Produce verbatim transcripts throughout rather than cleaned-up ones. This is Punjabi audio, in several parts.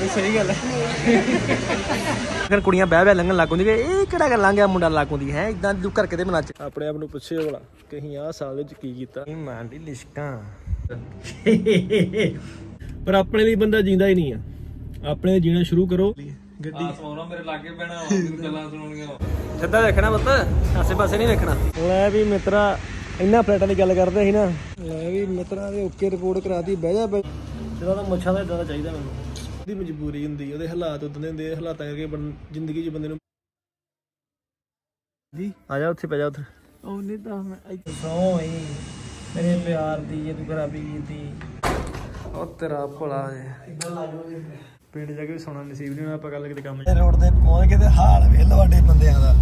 सही गल है अगर कुड़ियां बह बह लंघन लग पौंदी ये किहड़ा कर लंघ गया मुंडा लग पौंदी है इदां तू करके ते मनाच अपने आप नूं पुछे भला कि असीं आह साल विच की कीता मां दी लिशकां पर अपने लिए बंदा जींदा ही नहीं है अपने जीना शुरू करो गड्डी सोना मेरे लागे पैना गल्लां सुणनियां सीधा देखना पुत्त आसे पासे नहीं देखना लै भी मित्रा इन्ना फ्लैटां दी गल करदे सी ना लै भी मित्रा दे ओके रिपोर्ट कराती बह जा चलो तो मुच्छां दा इदां दा चाहीदा मैनूं दी मजबूरी हुंदी ओहदे हालात उदां दे हुंदे हालातां करके जिंदगी च बंदे नूं जी आ जा उत्थे पै जा उत्थे ओ नहीं तां मैं इत्थे सौ ही मेरे प्यार दी जे तू खराबी कीती ओ तेरा भला इदां ला जो पिंड जा के सोना नसीब नहीं होना ਆਪਾਂ ਗੱਲ ਕਿਤੇ ਕੰਮ ਰੋਡ ਤੇ ਪਹੁੰਚ ਕੇ ਤੇ ਹਾਲ ਵੇਖ ਲਓ ਵੱਡੇ ਬੰਦਿਆਂ ਦਾ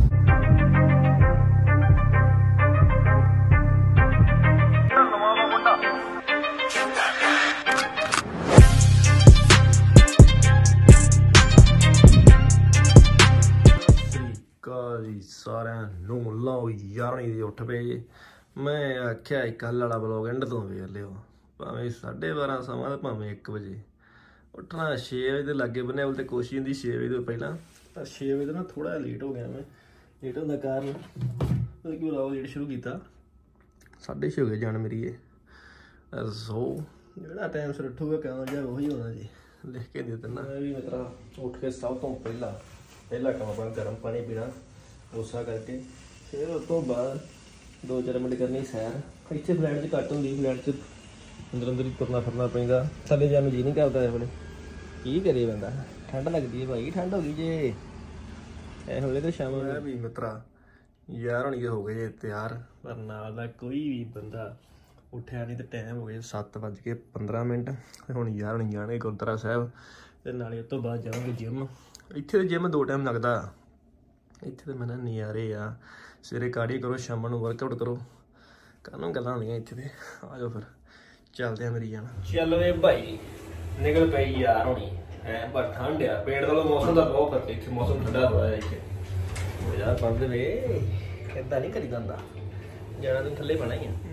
ਕਾਲੀ ਸਾਰਿਆਂ ਨੂੰ ਲਓ ਯਾਰਨੀ ਦੀ ਉੱਠ ਪਏ ਜੇ ਮੈਂ ਆਖਿਆ ਇੱਕ ਹੱਲ ਵਾਲਾ ਬਲੌਗ ਐਂਡ ਤੋਂ ਵੇਖ ਲਿਓ ਭਾਵੇਂ ਸਾਢੇ ਬਾਰਾਂ ਸਮਾਂ ਤੇ ਭਾਵੇਂ ਇੱਕ ਵਜੇ ਉੱਠਣਾ ਛੇ ਵਜੇ ਦੇ ਲਾਗੇ ਬੰਨੇ ਉਲ ਤੇ ਕੋਸ਼ਿਸ਼ ਹੁੰਦੀ ਛੇ ਵਜੇ ਤੋਂ ਪਹਿਲਾਂ ਪਰ ਛੇ ਵਜੇ ਤੋਂ ਨਾ ਥੋੜਾ ਲੇਟ ਹੋ ਗਿਆ ਮੈਂ ਲੇਟ ਹੋਣ ਦਾ ਕਾਰਨ ਉਹ ਕਿ ਬਲੌਗ ਲੇਟ ਸ਼ੁਰੂ ਕੀਤਾ ਸਾਢੇ ਛੇ ਹੋ ਗਏ ਜਾਣ ਮੇਰੀ ਇਹ ਸੋ ਜਿਹੜਾ ਟਾਈਮ ਸਿਰ ਉੱਠੂਗਾ ਕਾਮਯਾਬ ਉਹੀ ਹੋਣਾ ਜੀ ਲਿਖ ਕੇ ਦੇ ਦਿੰਦਾ ਮੈਂ ਵੀ ਮਿੱਤਰਾ ਉੱਠ ਕੇ ਸਭ ਤੋਂ ਪਹਿਲਾਂ ਪਹਿਲਾ ਕੰਮ ਆਪਣਾ ਗਰਮ ਪਾਣੀ ਪੀਣਾ ਕੋਸਾ ਕਰਕੇ ਫਿਰ ਉਸ ਤੋਂ ਬਾਅਦ ਦੋ ਚਾਰ ਮਿੰਟ ਕਰਨੀ ਸੈਰ ਇੱਥੇ ਫਲੈਟ 'ਚ ਘੱਟ ਹੁੰਦੀ ਫਲੈਟ 'ਚ ਅੰਦਰ ਅੰਦਰ ਹੀ ਤੁਰਨਾ ਫਿਰਨਾ ਪੈਂਦਾ ਥੱਲੇ ਜਾਣ ਨੂੰ ਜੀ ਨਹੀਂ ਕਰਦਾ ਇਹ ਵੇਲੇ ਕੀ ਕਰੇ ਬੰਦਾ ਠੰਡ ਲੱਗਦੀ ਹੈ ਭਾਈ ਠੰਡ ਹੋ ਗਈ ਜੇ ਇਹ ਵੇਲੇ ਤਾਂ ਸ਼ਾਮ ਨੂੰ ਵੀ ਮਿੱਤਰਾ ਯਾਰ ਹੋਣੀ ਹੋ ਗਏ ਜੇ ਤਿਆਰ ਪਰ ਨਾਲ ਦਾ ਕੋਈ ਵੀ ਬੰਦਾ ਉੱਠਿਆ ਨਹੀਂ ਤੇ ਟਾਈਮ ਹੋ ਗਿਆ ਸੱਤ ਵੱਜ ਕੇ ਪੰਦਰਾਂ ਮਿੰਟ ਤੇ ਹੁਣ ਯਾਰ ਹੋਣੀ ਜਾਣਗੇ ਗੁਰਦੁਆਰਾ ਸਾਹਿਬ ਤੇ ਨਾਲੇ ਉਸ ਤੋਂ ਬਾਅਦ ਜਾਵਾਂਗੇ ਜਿਮ ਇੱਥੇ ਤਾਂ ਜਿਮ ਦੋ ਟਾਈਮ ਲੱਗਦਾ ਇੱਥੇ ਤਾਂ ਮੈਂ ਨਾ ਨਜ਼ਾਰੇ ਆ ਸਵੇਰੇ ਕਾਰਡੀਓ ਕਰੋ ਸ਼ਾਮ ਨੂੰ ਵਰਕਆਊਟ ਕਰੋ ਕਾਹਨੂੰ ਗੱਲਾਂ ਹੁੰਦੀਆਂ ਇੱਥੇ ਤੇ ਆ ਜਾਓ ਫਿਰ ਚੱਲਦੇ ਆ ਮੇਰੀ ਜਾਨ ਚੱਲ ਵੇ ਭਾਈ ਨਿਕਲ ਪਈ ਯਾਰ ਹੋਣੀ ਹੈ ਪਰ ਠੰਡ ਆ ਪੇਟ ਦਾ ਮੌਸਮ ਦਾ ਬਹੁਤ ਫਰਕ ਇੱਥੇ ਮੌਸਮ ਠੰਡਾ ਹੋਇਆ ਇੱਥੇ ਹੋ ਯਾਰ ਪੜਦੇ ਵੇ ਏਦਾਂ ਨਹੀਂ ਕਰੀਦਾ ਹੁੰਦਾ ਜਾਣਾ ਤੂੰ ਥੱਲੇ ਪੈਣਾ ਹੀ ਆ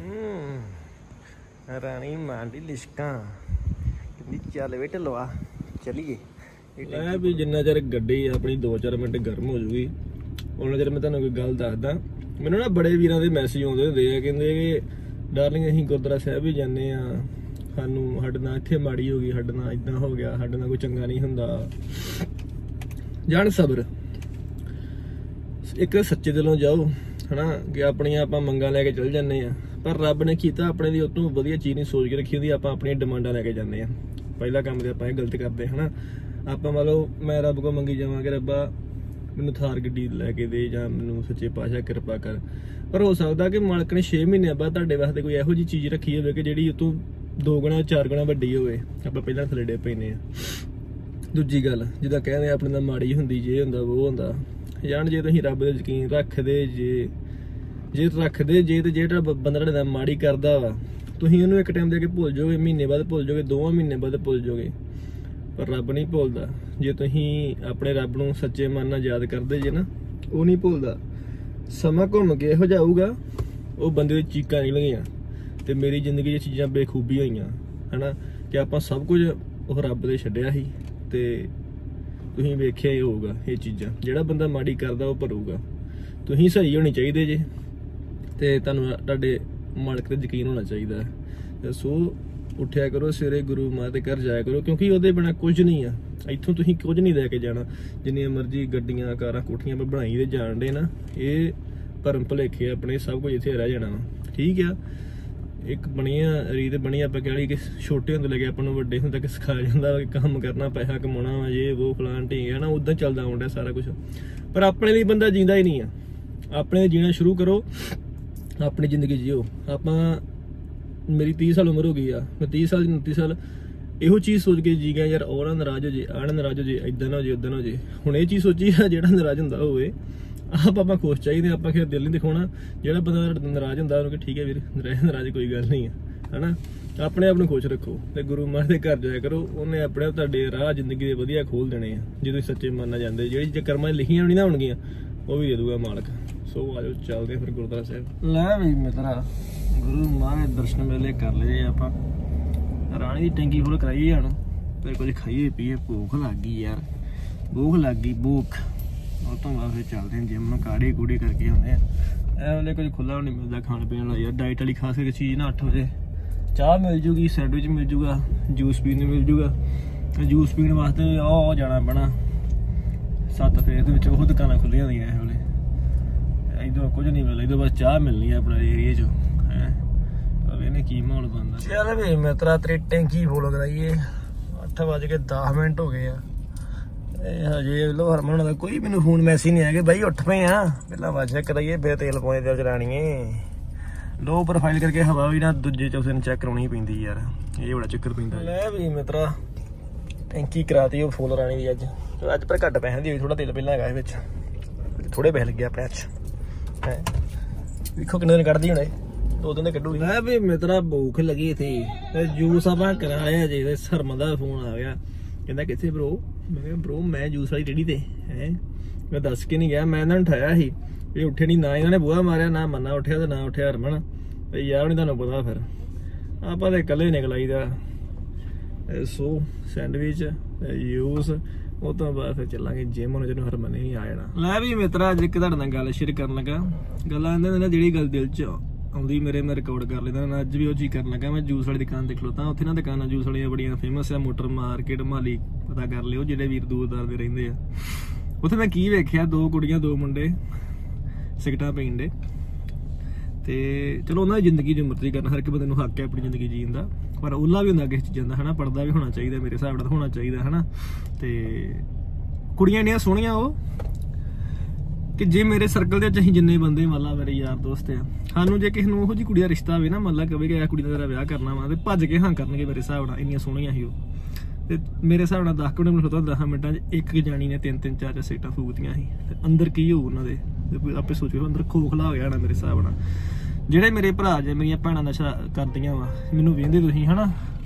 ਰਾਣੀ ਮਾਂ ਦੀ ਲਿਸ਼ਕਾਂ ਕਹਿੰਦੀ ਚੱਲ ਵੇ ਢਲਵਾ ਚੱਲੀਏ ਇਹ ਵੀ ਜਿੰਨਾ ਚਿਰ ਗੱਡੀ ਆਪਣੀ ਦੋ ਚਾਰ ਮਿੰਟ ਗਰਮ ਹੋ ਜੂਗੀ ਉਹਨਾਂ ਚਿਰ ਮੈਂ ਤੁਹਾਨੂੰ ਕੋਈ ਗੱਲ ਦੱਸਦਾ ਮੈਨੂੰ ਨਾ ਬੜੇ ਵੀਰਾਂ ਦੇ ਮੈਸੇਜ ਆਉਂਦੇ ਹੁੰਦੇ ਆ ਕਹਿੰਦੇ ਕਿ ਡਾਰਲਿੰਗ ਅਸੀਂ ਗੁਰਦੁਆਰਾ ਸਾਹਿਬ ਵੀ ਜਾਂਦੇ ਆ ਸਾਨੂੰ ਸਾਡੇ ਨਾਲ ਇੱਥੇ ਮਾੜੀ ਹੋ ਗਈ ਸਾਡੇ ਨਾਲ ਇੱਦਾਂ ਹੋ ਗਿਆ ਸਾਡੇ ਨਾਲ ਕੋਈ ਚੰਗਾ ਨਹੀਂ ਹੁੰਦਾ ਜਾਣ ਸਬਰ ਇੱਕ ਸੱਚੇ ਦਿਲੋਂ ਜਾਓ ਹਨਾ ਕਿ ਆਪਣੀਆਂ ਆਪਾਂ ਮੰਗਾਂ ਲੈ ਕੇ ਚੱਲ ਜਾਂਦੇ ਆ ਪਰ ਰੱਬ ਨੇ ਕੀਤਾ ਆਪਣੇ ਲਈ ਉਹ ਤੋਂ ਵਧੀਆ ਚੀਜ਼ ਨਹੀਂ ਸੋਚ ਕੇ ਰੱਖੀ ਹੁੰਦੀ ਆਪਾਂ ਆਪਣੀਆਂ ਡਿਮਾਂਡਾਂ ਲੈ ਕੇ ਜਾਂਦੇ ਆ ਪਹਿਲਾ ਕੰਮ ਤੇ ਆਪਾਂ ਇਹ ਗਲਤ ਕਰਦੇ ਹਨਾ ਆਪਾਂ ਮੰਨ ਲਓ ਮੈਂ ਰੱਬ ਕੋਲ ਮੰਗੀ ਜਾਵਾਂਗੇ ਰੱਬਾ ਮੈਨੂੰ ਥਾਰ ਗੱਡੀ ਲੈ ਕੇ ਦੇ ਜਾਂ ਮੈਨੂੰ ਸੱਚੇ ਪਾਤਸ਼ਾਹ ਕਿਰਪਾ ਕਰ ਪਰ ਹੋ ਸਕਦਾ ਕਿ ਮਾਲਕ ਨੇ ਛੇ ਮਹੀਨਿਆਂ ਬਾਅਦ ਤੁਹਾਡੇ ਵਾਸਤੇ ਕੋਈ ਇਹੋ ਜਿਹੀ ਚੀਜ਼ ਰੱਖੀ ਹੋਵੇ ਕਿ ਜਿਹੜੀ ਉਹ ਤੋਂ ਦੋ ਗੁਣਾ ਚਾਰ ਗੁਣਾ ਵੱਡੀ ਹੋਵੇ ਆਪਾਂ ਪਹਿਲਾਂ ਥੱਲੇ ਡੇ ਪੈਂਦੇ ਆ ਦੂਜੀ ਗੱਲ ਜਿੱਦਾਂ ਕਹਿੰਦੇ ਆਪਣੇ ਨਾਲ ਮਾੜੀ ਹੁੰਦੀ ਜੇ ਹੁੰਦਾ ਉਹ ਹੁੰਦਾ ਜਾਣ ਜੇ ਤੁਸੀਂ ਰੱਬ ਦੇ ਯਕੀਨ ਰੱਖਦੇ ਜੇ ਜੇ ਰੱਖਦੇ ਜੇ ਤੇ ਜਿਹੜਾ ਬੰਦਾ ਤੁਹਾਡੇ ਨਾਲ ਮਾੜੀ ਕਰਦਾ ਵਾ ਤੁਸੀਂ ਉਹਨੂੰ ਇੱਕ ਟਾਈਮ ਦੇ ਕੇ ਭੁੱਲ ਜਾਓਗੇ ਮਹੀਨੇ ਬਾਅਦ ਭੁੱਲ ਜਾਓਗੇ ਦੋਵਾਂ ਮਹੀਨੇ ਬਾਅਦ ਭੁੱਲ ਜਾਓਗੇ ਪਰ ਰੱਬ ਨਹੀਂ ਭੁੱਲਦਾ ਜੇ ਤੁਸੀਂ ਆਪਣੇ ਰੱਬ ਨੂੰ ਸੱਚੇ ਮਨ ਨਾਲ ਯਾਦ ਕਰਦੇ ਜੇ ਨਾ ਉਹ ਨਹੀਂ ਭੁੱਲਦਾ ਸਮਾਂ ਘੁੰਮ ਕੇ ਇਹੋ ਜਿਹਾ ਆਊਗਾ ਉਹ ਬੰਦੇ ਦੀ ਚੀਕਾਂ ਨਿਕਲ ਗਈਆਂ ਤੇ ਮੇਰੀ ਜ਼ਿੰਦਗੀ 'ਚ ਚੀਜ਼ਾਂ ਬੇਖੂਬੀ ਹੋਈਆਂ ਹਨਾ ਕਿ ਆਪਾਂ ਸਭ ਕੁਝ ਉਹ ਰੱਬ ਦੇ ਛੱਡਿਆ ਸੀ ਤੇ ਤੁਸੀਂ ਵੇਖਿਆ ਹੀ ਹੋਊਗਾ ਇਹ ਚੀਜ਼ਾਂ ਜਿਹੜਾ ਬੰਦਾ ਮਾੜੀ ਕਰਦਾ ਉਹ ਭਰੂਗਾ ਤੁਸੀਂ ਸਹੀ ਹੋਣੀ ਚਾਹੀਦੇ ਜੇ ਤੇ ਤੁਹਾਨੂੰ ਤੁਹਾਡੇ ਮਾਲਕ ਤੇ ਯਕੀਨ ਹੋਣਾ ਚਾਹੀਦਾ ਤੇ ਸੋ ਉੱਠਿਆ ਕਰੋ ਸਵੇਰੇ ਗੁਰੂ ਮਾਂ ਦੇ ਘਰ ਜਾਇਆ ਕਰੋ ਕਿਉਂਕਿ ਉਹਦੇ ਬਿਨਾਂ ਕੁਝ ਨਹੀਂ ਆ ਇੱਥੋਂ ਤੁਸੀਂ ਕੁਝ ਨਹੀਂ ਲੈ ਕੇ ਜਾਣਾ ਜਿੰਨੀਆਂ ਮਰਜ਼ੀ ਗੱਡੀਆਂ ਕਾਰਾਂ ਕੋਠੀਆਂ ਮੈਂ ਬਣਾਈ ਦੇ ਜਾਣ ਡੇ ਨਾ ਇਹ ਭਰਮ ਭੁਲੇਖੇ ਆਪਣੇ ਸਭ ਕੁਝ ਇੱਥੇ ਰਹਿ ਜਾਣਾ ਵਾ ਠੀਕ ਆ ਇੱਕ ਬਣੀਆਂ ਰੀਤ ਬਣੀ ਆਪਾਂ ਕਹਿ ਲਈ ਕਿ ਛੋਟੇ ਹੁੰਦੇ ਲੈ ਕੇ ਆਪਾਂ ਨੂੰ ਵੱਡੇ ਹੁੰਦੇ ਤੱਕ ਸਿਖਾਇਆ ਜਾਂਦਾ ਕਿ ਕੰਮ ਕਰਨਾ ਪੈਸਾ ਕਮਾਉਣਾ ਵਾ ਜੇ ਉਹ ਫਲਾਣ ਢੀਂਗ ਹੈ ਨਾ ਉੱਦਾਂ ਚੱਲਦਾ ਆਉਂਦਾ ਸਾਰਾ ਕੁਝ ਪਰ ਆਪਣੇ ਲਈ ਬੰਦਾ ਜੀਂਦਾ ਹੀ ਨਹੀਂ ਆ ਆਪਣੇ ਲਈ ਜੀਣਾ ਸ਼ੁਰੂ ਕਰੋ ਆਪਣੀ ਜ਼ਿੰਦਗੀ ਜੀਓ ਆਪਾਂ ਮੇਰੀ ਤੀਹ ਸਾਲ ਉਮਰ ਹੋ ਗਈ ਆ ਮੈਂ ਤੀਹ ਸਾਲ ਉਨੱਤੀ ਸਾਲ ਇਹੋ ਚੀਜ਼ ਸੋਚ ਕੇ ਜੀ ਗਿਆ ਯਾਰ ਉਹ ਨਾ ਨਾਰਾਜ਼ ਹੋ ਜੇ ਆਹ ਨਾਰਾਜ਼ ਹੋ ਜੇ ਇੱਦਾਂ ਨਾ ਹੋ ਜੇ ਉੱਦਾਂ ਨਾ ਹੋ ਜੇ ਹੁਣ ਇਹ ਚੀਜ਼ ਸੋਚੀ ਆ ਜਿਹੜਾ ਨਾਰਾਜ਼ ਹੁੰਦਾ ਹੋਵੇ ਆਪ ਆਪਾਂ ਖੁਸ਼ ਚਾਹੀਦੇ ਆਪਾਂ ਖੇਰ ਦਿਲ ਨਹੀਂ ਦਿਖਾਉਣਾ ਜਿਹੜਾ ਬੰਦਾ ਨਾਰਾਜ਼ ਹੁੰਦਾ ਉਹਨੂੰ ਕਿ ਠੀਕ ਹੈ ਵੀਰ ਨਾਰਾਜ਼ ਕੋਈ ਗੱਲ ਨਹੀਂ ਆ ਹਨਾ ਆਪਣੇ ਆਪ ਨੂੰ ਖੁਸ਼ ਰੱਖੋ ਤੇ ਗੁਰੂ ਮਹਾਰਾਜ ਦੇ ਘਰ ਜਾਇਆ ਕਰੋ ਉਹਨੇ ਆਪਣੇ ਆਪ ਤੁਹਾਡੇ ਰਾਹ ਜ਼ਿੰਦਗੀ ਦੇ ਵਧੀਆ ਖੋਲ ਦੇਣੇ ਆ ਜੇ ਤੁਸੀਂ ਸੱਚੇ ਮਨ ਨਾਲ ਜਾਂਦੇ ਜਿਹੜੀ ਚੀਜ਼ਾਂ ਕਰਮਾਂ ਲਿਖੀਆਂ ਹੋਣੀ ਨਾ ਹੋਣਗੀਆਂ ਉਹ ਵੀ ਦੇ ਦੂਗਾ ਮਾਲਕ ਸੋ ਆਜੋ ਚੱਲਦੇ ਫਿਰ ਗੁਰਦੁਆਰਾ ਸਾਹਿਬ ਲੈ ਵੀ ਮਿੱਤਰਾ ਗੁਰੂ ਮਹਾਰਾਜ ਦਰਸ਼ਨ ਮੇਲੇ ਕਰ ਲਏ ਆਪਾਂ ਰਾਣੀ ਦੀ ਟੈਂਕੀ ਫੁੱਲ ਕਰਾਈ ਹੁਣ फिर कुछ खाइए पीए, भूख लग गई यार, भूख लग गई भूख। उस तो बाद फिर चलते हैं जिम, काढ़ी कूड़ी करके आने। ए वाले कुछ खुला नहीं मिलता खाने पीने वाला यार, डाइट वाली खास करके चीज़ ना अठ बजे चाह मिल जूगी, सैंडविच मिल जूगा, जूस पीने मिल जूगा। जूस पीने वास्ते आ जाना पैना सत्त फेस वो दुकान खुलिया हुई इस वे, इधर कुछ नहीं मिलना, इधर बस चाह मिलनी है अपने एरिए चो है। अब इन्हें की माहौल बनता। चल भी मित्रा तेरी टैंकी फुल कराइए, अठ बज के दस मिनट हो गए आ हजे। लो हरमन का कोई मैंने फोन मैसेज नहीं है भाई उठ पे आ, पहला वाज चेक कराइए फिर तेल पाने तेल चलानी है। लो प्रोफाइल करके हवा भी ना दूजे चौथे ने चेक करानी पैंदी यार, ये बड़ा चक्कर पैंदा। ले भी मित्रा टैंकी कराती वो फुल रानी दी अज, अज पर घट पैसे दी, थोड़ा तेल पहला है थोड़े पैसे लगे अपने अच है। देखो किन्ने दिन कढ़दी होने, दो दिन कढ़ूगी। मैं भी मित्रा भूख लगी थी, जूस आप कराया जी, शर्मा का फोन आ गया, कहता कितने ब्रो। मैं कहा ब्रो मैं जूस वाली रेडी ते है, मैं दस के नहीं गया, मैं इन्होंने उठाया ही, ये उठे नहीं, ना इन्होंने बुआ मारिया, ना मन्ना उठिया तो ना उठिया हरमन। यार नहीं तुहानू पता फिर आप तो कले निकल आई दा। सो सैंडविच जूस ਉਹ ਤੋਂ ਬਾਅਦ ਫਿਰ ਚੱਲਾਂਗੇ ਜਿਮ, ਹੁਣ ਜਦੋਂ ਹਰਮਨ ਨੇ ਵੀ ਆ ਜਾਣਾ। ਲੈ ਵੀ ਮਿੱਤਰਾ ਅੱਜ ਇੱਕ ਤੁਹਾਡੇ ਨਾਲ ਗੱਲ ਸ਼ੇਅਰ ਕਰਨ ਲੱਗਾ, ਗੱਲਾਂ ਆਂਦੇ ਨੇ ਜਿਹੜੀ ਗੱਲ ਦਿਲ 'ਚ ਆਉਂਦੀ ਮੇਰੇ ਮੈਂ ਰਿਕਾਰਡ ਕਰ ਲੈਂਦਾ ਨਾ, ਅੱਜ ਵੀ ਉਹ ਚੀਜ਼ ਕਰਨ ਲੱਗਾ। ਮੈਂ ਜੂਸ ਵਾਲੀ ਦੁਕਾਨ ਤੇ ਖਲੋਤਾ, ਉੱਥੇ ਨਾ ਦੁਕਾਨਾਂ ਜੂਸ ਵਾਲੀਆਂ ਬੜੀਆਂ ਫੇਮਸ ਆ, ਮੋਟਰ ਮਾਰਕੀਟ ਮਾਲੀ ਪਤਾ ਕਰ ਲਿਓ ਜਿਹੜੇ ਵੀਰ ਦੂਰ ਦਾਰ ਦੇ ਰਹਿੰਦੇ ਆ। ਉੱਥੇ ਮੈਂ ਕੀ ਵੇਖਿਆ, ਦੋ ਕੁੜੀਆਂ ਦੋ ਮੁੰਡੇ ਸਿਗਰਟਾਂ ਪੀਣ ਦੇ, ਤੇ ਚਲੋ ਉਹਨਾਂ ਦੀ ਜ਼ਿੰਦਗੀ ਜੋ ਮਰਜ਼ੀ ਕਰਨ, ਹਰ ਇੱਕ ਬੰਦੇ ਨੂੰ ਹੱਕ ਹੈ ਆਪਣੀ ਜ਼ਿੰਦਗੀ ਜੀਣ ਦਾ, पर ओला भी होंदा किस चीज़ों का है ना, पढ़दा भी होना चाहिए मेरे हिसाब नाल होना चाहिए है ना। ते कुड़ियां इन्नियां सोहणियां वो कि जे मेरे सर्कल दे असीं जिन्ने बंदे मान ला मेरे यार दोस्त आ, सानू जे किसी नूं ओहो जी कुड़ी दा रिश्ता होवे ना, मान ला कहे कि कुड़ी दा तेरा विआह करना वा, ते भज के हां करनगे मेरे हिसाब नाल, इन्नियां सोहणियां ही ओह। ते मेरे हिसाब नाल दस मिनट खलोता, दस मिनटां च एक जानी ने तीन तीन चार चार सिगरटां फूकदियां सी, ते अंदर की होऊ उन्हां दे आपे सोचो, अंदर खोखला हो गया होना मेरे हिसाब नाल। ਜਿਹੜੇ ਮੇਰੇ ਭਰਾ ਜੇ ਮੇਰੀਆਂ ਭੈਣਾਂ ਨਸ਼ਾ ਕਰਦੀਆਂ ਵਾ, ਮੈਨੂੰ ਵੇਖਦੇ ਤੁਸੀਂ ਹਨਾ,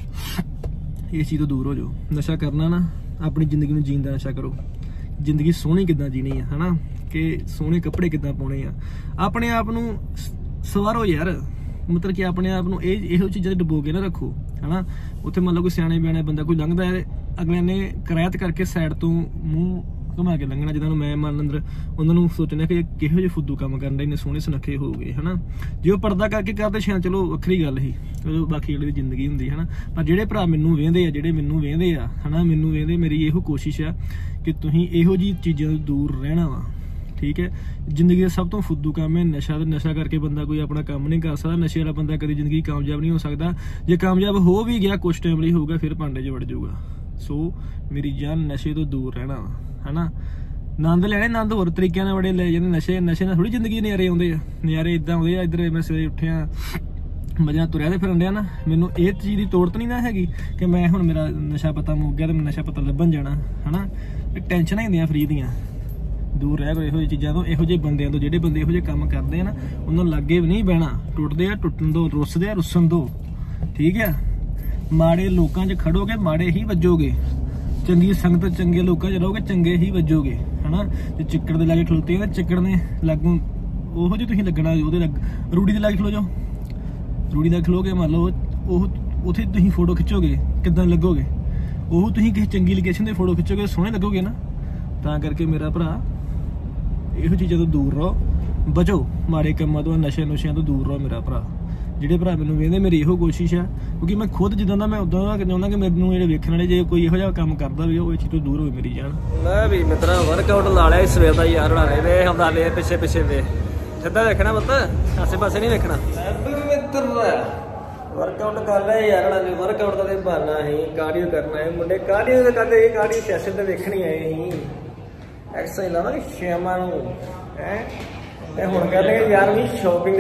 ਇਸ ਚੀਜ਼ ਤੋਂ ਦੂਰ ਹੋ ਜਾਓ। ਨਸ਼ਾ ਕਰਨਾ ਨਾ, ਆਪਣੀ ਜ਼ਿੰਦਗੀ ਨੂੰ ਜੀਣ ਦਾ ਨਸ਼ਾ ਕਰੋ। ਜ਼ਿੰਦਗੀ ਸੋਹਣੀ ਕਿੱਦਾਂ ਜੀਣੀ ਆ ਹਨਾ, ਕਿ ਸੋਹਣੇ ਕੱਪੜੇ ਕਿੱਦਾਂ ਪਾਉਣੇ ਆ, ਆਪਣੇ ਆਪ ਨੂੰ ਸਵਾਰੋ ਯਾਰ, ਮਤਲਬ ਕਿ ਆਪਣੇ ਆਪ ਨੂੰ ਇਹ ਇਹੋ ਚੀਜ਼ਾਂ 'ਚ ਡੁਬੋ ਕੇ ਨਾ ਰੱਖੋ ਹਨਾ। ਉੱਥੇ ਮੰਨ ਲਓ ਕੋਈ ਸਿਆਣੇ ਬਿਆਣੇ ਬੰਦਾ ਕੋਈ ਲੰਘਦਾ ਹੈ, ਅਗਲੇ ਨੇ ਕਿਰਾਇਤ ਕਰਕੇ ਸਾਈਡ ਤੋਂ ਮੂੰਹ घुमा के लंघना, जिन्होंने मैं मन अंदर उन्होंने सोचना कि किहो जे फुद्दू काम कर रहे, इन्ने सोहने सुनखे हो गए है ना। जो पर्दा करके करते शायद चलो वक्री गल ही, बाकी अगले दी जिंदगी हुंदी है ना। पर जिहड़े भरा मैनू वेंदे आ, जिहड़े मैनू वेंदे आ है ना, मैनू वेंदे, मेरी इहो कोशिश है कि तुसीं इहो जी चीज़ां तो दूर रहना वा, ठीक है। जिंदगी का सब तो फुद्दू काम है नशा, नशा करके बंदा कोई अपना काम नहीं कर सकता। नशे वाला बंदा कभी जिंदगी कामयाब नहीं हो सकता, जे कामयाब हो भी गया कुछ टाइम लिए होगा, फिर भांडे च वड़ जाऊगा। सो मेरी जान नशे तो दूर रहना है ना। नंद लैने, नंद होर तरीके नाल बड़े ले जांदे, नशे नशे नाल थोड़ी जिंदगी नज़ारे आउंदे आ, नज़ारे इदां आउंदे आ। इधर मैं सवेरे उठिया मजा तुरया ते फिरन दिया ना, मैनू इस चीज़ की तोड़त नहीं ना हैगी कि मैं हुण मेरा नशा पता मुक गया तो मैं नशा पता लभन जाना है ना। टेंशनां हुंदियां फ्री दियां, दूर रह करो इहो चीज़ों तो, इहो जिहे बंदियां तो, जिहड़े बंदे इहो जिहे काम करदे आ ना, उन्हां लागे भी नहीं बहना। टुटदे आ टुटन दो, रुसदे आ रुसन दो, ठीक है। माड़े लोकां 'च खड़ोगे माड़े ही वजोगे, चंगी संगत चंगे लोगों च रहोगे चंगे ही वजोगे है ना। जो चिक्कड़ के लागे खलोते हैं, चिक्कड़ ने लागू ओहो जी तुसीं लगना, ओहदे लग रूड़ी के लागे खलो जाओ, रूड़ी दा खलोगे मान लो ओह उत्थे तुसीं फोटो खिच्चोगे किदां लगोगे, ओह तुसीं किसी चंगी लोकेशन ते फोटो खिच्चोगे सोहणे लगोगे ना। तां करके मेरा भरा इहो चीज़ां तो दूर रहो, बचो माड़े कामां तो, नशे नुशियां तो दूर रहो मेरा भरा। ਜਿਹੜੇ ਭਰਾ ਮੈਨੂੰ ਵੇਖਦੇ, ਮੇਰੀ ਇਹੋ ਕੋਸ਼ਿਸ਼ ਆ, ਕਿਉਂਕਿ ਮੈਂ ਖੁਦ ਜਿੱਦਾਂ ਦਾ ਮੈਂ ਉਦਾਂ ਦਾ ਚਾਹੁੰਦਾ ਕਿ ਮੈਨੂੰ ਜਿਹੜੇ ਵੇਖਣ ਵਾਲੇ ਜੇ ਕੋਈ ਇਹੋ ਜਿਹਾ ਕੰਮ ਕਰਦਾ ਵੀ ਉਹ ਇਹ ਚੀਜ਼ ਤੋਂ ਦੂਰ ਹੋਵੇ ਮੇਰੀ ਜਾਨ। ਲੈ ਵੀ ਮਿੱਤਰਾ ਵਰਕਆਊਟ ਲਾ ਲਿਆ ਸਵੇਰ ਦਾ ਯਾਰ, ਬਣਾ ਲੈ ਹੁੰਦਾ ਲੈ ਪਿੱਛੇ ਪਿੱਛੇ ਵੇ, ਸਿੱਧਾ ਵੇਖਣਾ ਪੁੱਤ, ਆਸੇ ਪਾਸੇ ਨਹੀਂ ਵੇਖਣਾ। ਮਿੱਤਰਾ ਵਰਕਆਊਟ ਕਰ ਲਿਆ ਯਾਰ, ਨਾਲ ਵਰਕਆਊਟ ਦਾ ਤੇ ਬਹਾਨਾ ਹੀ ਕਾਰਡੀਓ ਕਰਨਾ ਹੈ ਮੁੰਡੇ, ਕਾਰਡੀਓ ਤੇ ਕਰਦੇ ਕਾਰਡੀਓ ਸੈਸ਼ਨ ਤੇ ਵੇਖਣੀ ਆਏ ਸੀ, ਐਕਸਰਸਾਈਜ਼ ਲਾਵਾਂਗੇ ਸ਼ਾਮਾਂ ਨੂੰ ਹੈ। ਤੇ ਹੁਣ ਕਰਨਗੇ ਯਾਰ ਵੀ ਸ਼ਾਪਿੰਗ,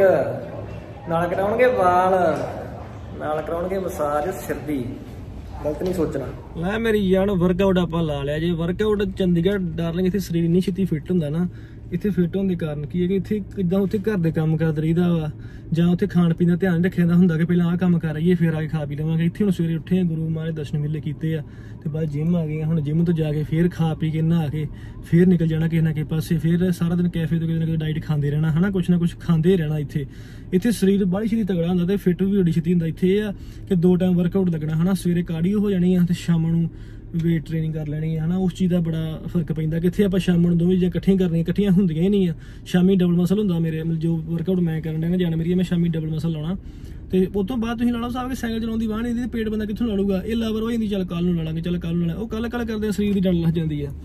ਨਾਲ ਕਰਾਉਣਗੇ ਵਾਲ, ਨਾਲ ਕਰਾਉਣਗੇ ਮਸਾਜ ਸਿਰ ਦੀ, ਗਲਤ ਨਹੀਂ ਸੋਚਣਾ। ਲੈ ਮੇਰੀ ਜਾਨ ਵਰਕਆਊਟ ਆਪਾਂ ਲਾ ਲਿਆ ਜੇ। ਵਰਕਆਊਟ ਚੰਡੀਗੜ੍ਹ ਡਾਰਲਿੰਗ ਇੱਥੇ ਸਰੀਰ ਨਹੀਂ ਛੇਤੀ ਫਿੱਟ ਹੁੰਦਾ ਨਾ, ਇੱਥੇ ਫਿੱਟ ਹੋਣ ਦੇ ਕਾਰਨ ਕੀ ਹੈ ਕਿ ਇੱਥੇ ਕਿੱਦਾਂ ਉੱਥੇ ਘਰ ਦੇ ਕੰਮ ਕਰਦੇ ਰਹੀਦਾ ਵਾ ਜਾਂ ਉੱਥੇ ਖਾਣ ਪੀਣ ਦਾ ਧਿਆਨ ਰੱਖਿਆ ਜਾਂਦਾ ਹੁੰਦਾ ਕਿ ਪਹਿਲਾਂ ਆਹ ਕੰਮ ਕਰ ਆਈਏ ਫਿਰ ਆ ਕੇ ਖਾ ਪੀ ਲਵਾਂਗੇ। ਇੱਥੇ ਹੁਣ ਸਵੇਰੇ ਉੱਠੇ ਆ, ਗੁਰੂ ਮਹਾਰਾਜ ਦਰਸ਼ਨ ਮੇਲੇ ਕੀਤੇ ਆ ਤੇ ਬਾਅਦ ਜਿਮ ਆ ਗਏ ਆ। ਹੁਣ ਜਿਮ ਤੋਂ ਜਾ ਕੇ ਫਿਰ ਖਾ ਪੀ ਕੇ ਨਹਾ ਕੇ ਫਿਰ ਨਿਕਲ ਜਾਣਾ ਕਿਸੇ ਨਾ ਕਿਸੇ ਪਾਸੇ, ਫਿਰ ਸਾਰਾ ਦਿਨ ਕੈਫੇ ਤੋਂ ਕਿਸੇ ਨਾ ਕਿਸੇ ਡਾਈਟ ਖਾਂਦੇ ਰਹਿਣਾ ਹਨਾ, ਕੁਛ ਨਾ ਕੁਛ ਖਾਂਦੇ ਰਹਿਣਾ। ਇੱਥੇ ਇੱਥੇ ਸਰੀਰ ਬੜੀ ਛੇਤੀ ਤਗੜਾ ਹੁੰਦਾ ਤੇ ਫਿੱਟ ਵੀ ਬੜੀ ਛੇਤੀ ਹੁੰਦਾ। ਇੱਥੇ ਇਹ ਆ ਕਿ ਦੋ ਟਾਈਮ ਵਰਕਆਊਟ ਲੱਗਣਾ ਹਨਾ, ਸਵੇਰੇ ਕਾਰਡੀਓ ਹੋ ਜਾਣੀ ਆ ਤੇ ਸ਼ਾਮ ਨੂੰ ਵੇਟ ਟ੍ਰੇਨਿੰਗ ਕਰ ਲੈਣੀ ਹੈ ਹਨਾ। ਉਸ ਚੀਜ਼ ਦਾ ਬੜਾ ਫਰਕ ਪੈਂਦਾ। ਕਿੱਥੇ ਆਪਾਂ ਸ਼ਾਮ ਨੂੰ ਦੋਵੇਂ ਚੀਜ਼ਾਂ ਇਕੱਠੀਆਂ ਕਰਨੀਆਂ, ਇਕੱਠੀਆਂ ਹੁੰਦੀਆਂ ਹੀ ਨਹੀਂ ਆ। ਸ਼ਾਮੀ ਡਬਲ ਮਸਲ ਹੁੰਦਾ ਮੇਰੇ, ਜੋ ਵਰਕਆਊਟ ਮੈਂ ਕਰਨ ਡਿਆ ਨਾ ਜਾਣ ਮੇਰੀ, ਮੈਂ ਸ਼ਾਮੀ ਡਬਲ ਮਸਲ ਲਾਉਣਾ ਤੇ ਉਸ ਤੋਂ ਬਾਅਦ ਤੁਸੀਂ ਲਾ ਲਓ ਸਾਹਿਬ ਕਿ ਸਾਈਕਲ ਚਲਾਉਣ ਦੀ ਵਾਹ ਨਹੀਂ, ਪੇਟ ਬੰਦਾ ਕਿੱਥੋਂ ਲਾ ਲੂਗਾ। ਇਹ ਲਾਵਰ ਹੋ ਜਾਂਦੀ, ਚੱਲ ਕੱਲ ਨੂੰ ਲਾ ਲਾਂਗੇ, ਚੱਲ ਕੱਲ ਨੂੰ ਲਾ, ਉਹ ਕੱਲ ਕੱਲ ਕਰਦੇ ਸਰੀਰ ਦੀ ਡਰ ਲੱਗ ਜਾਂਦੀ ਆ।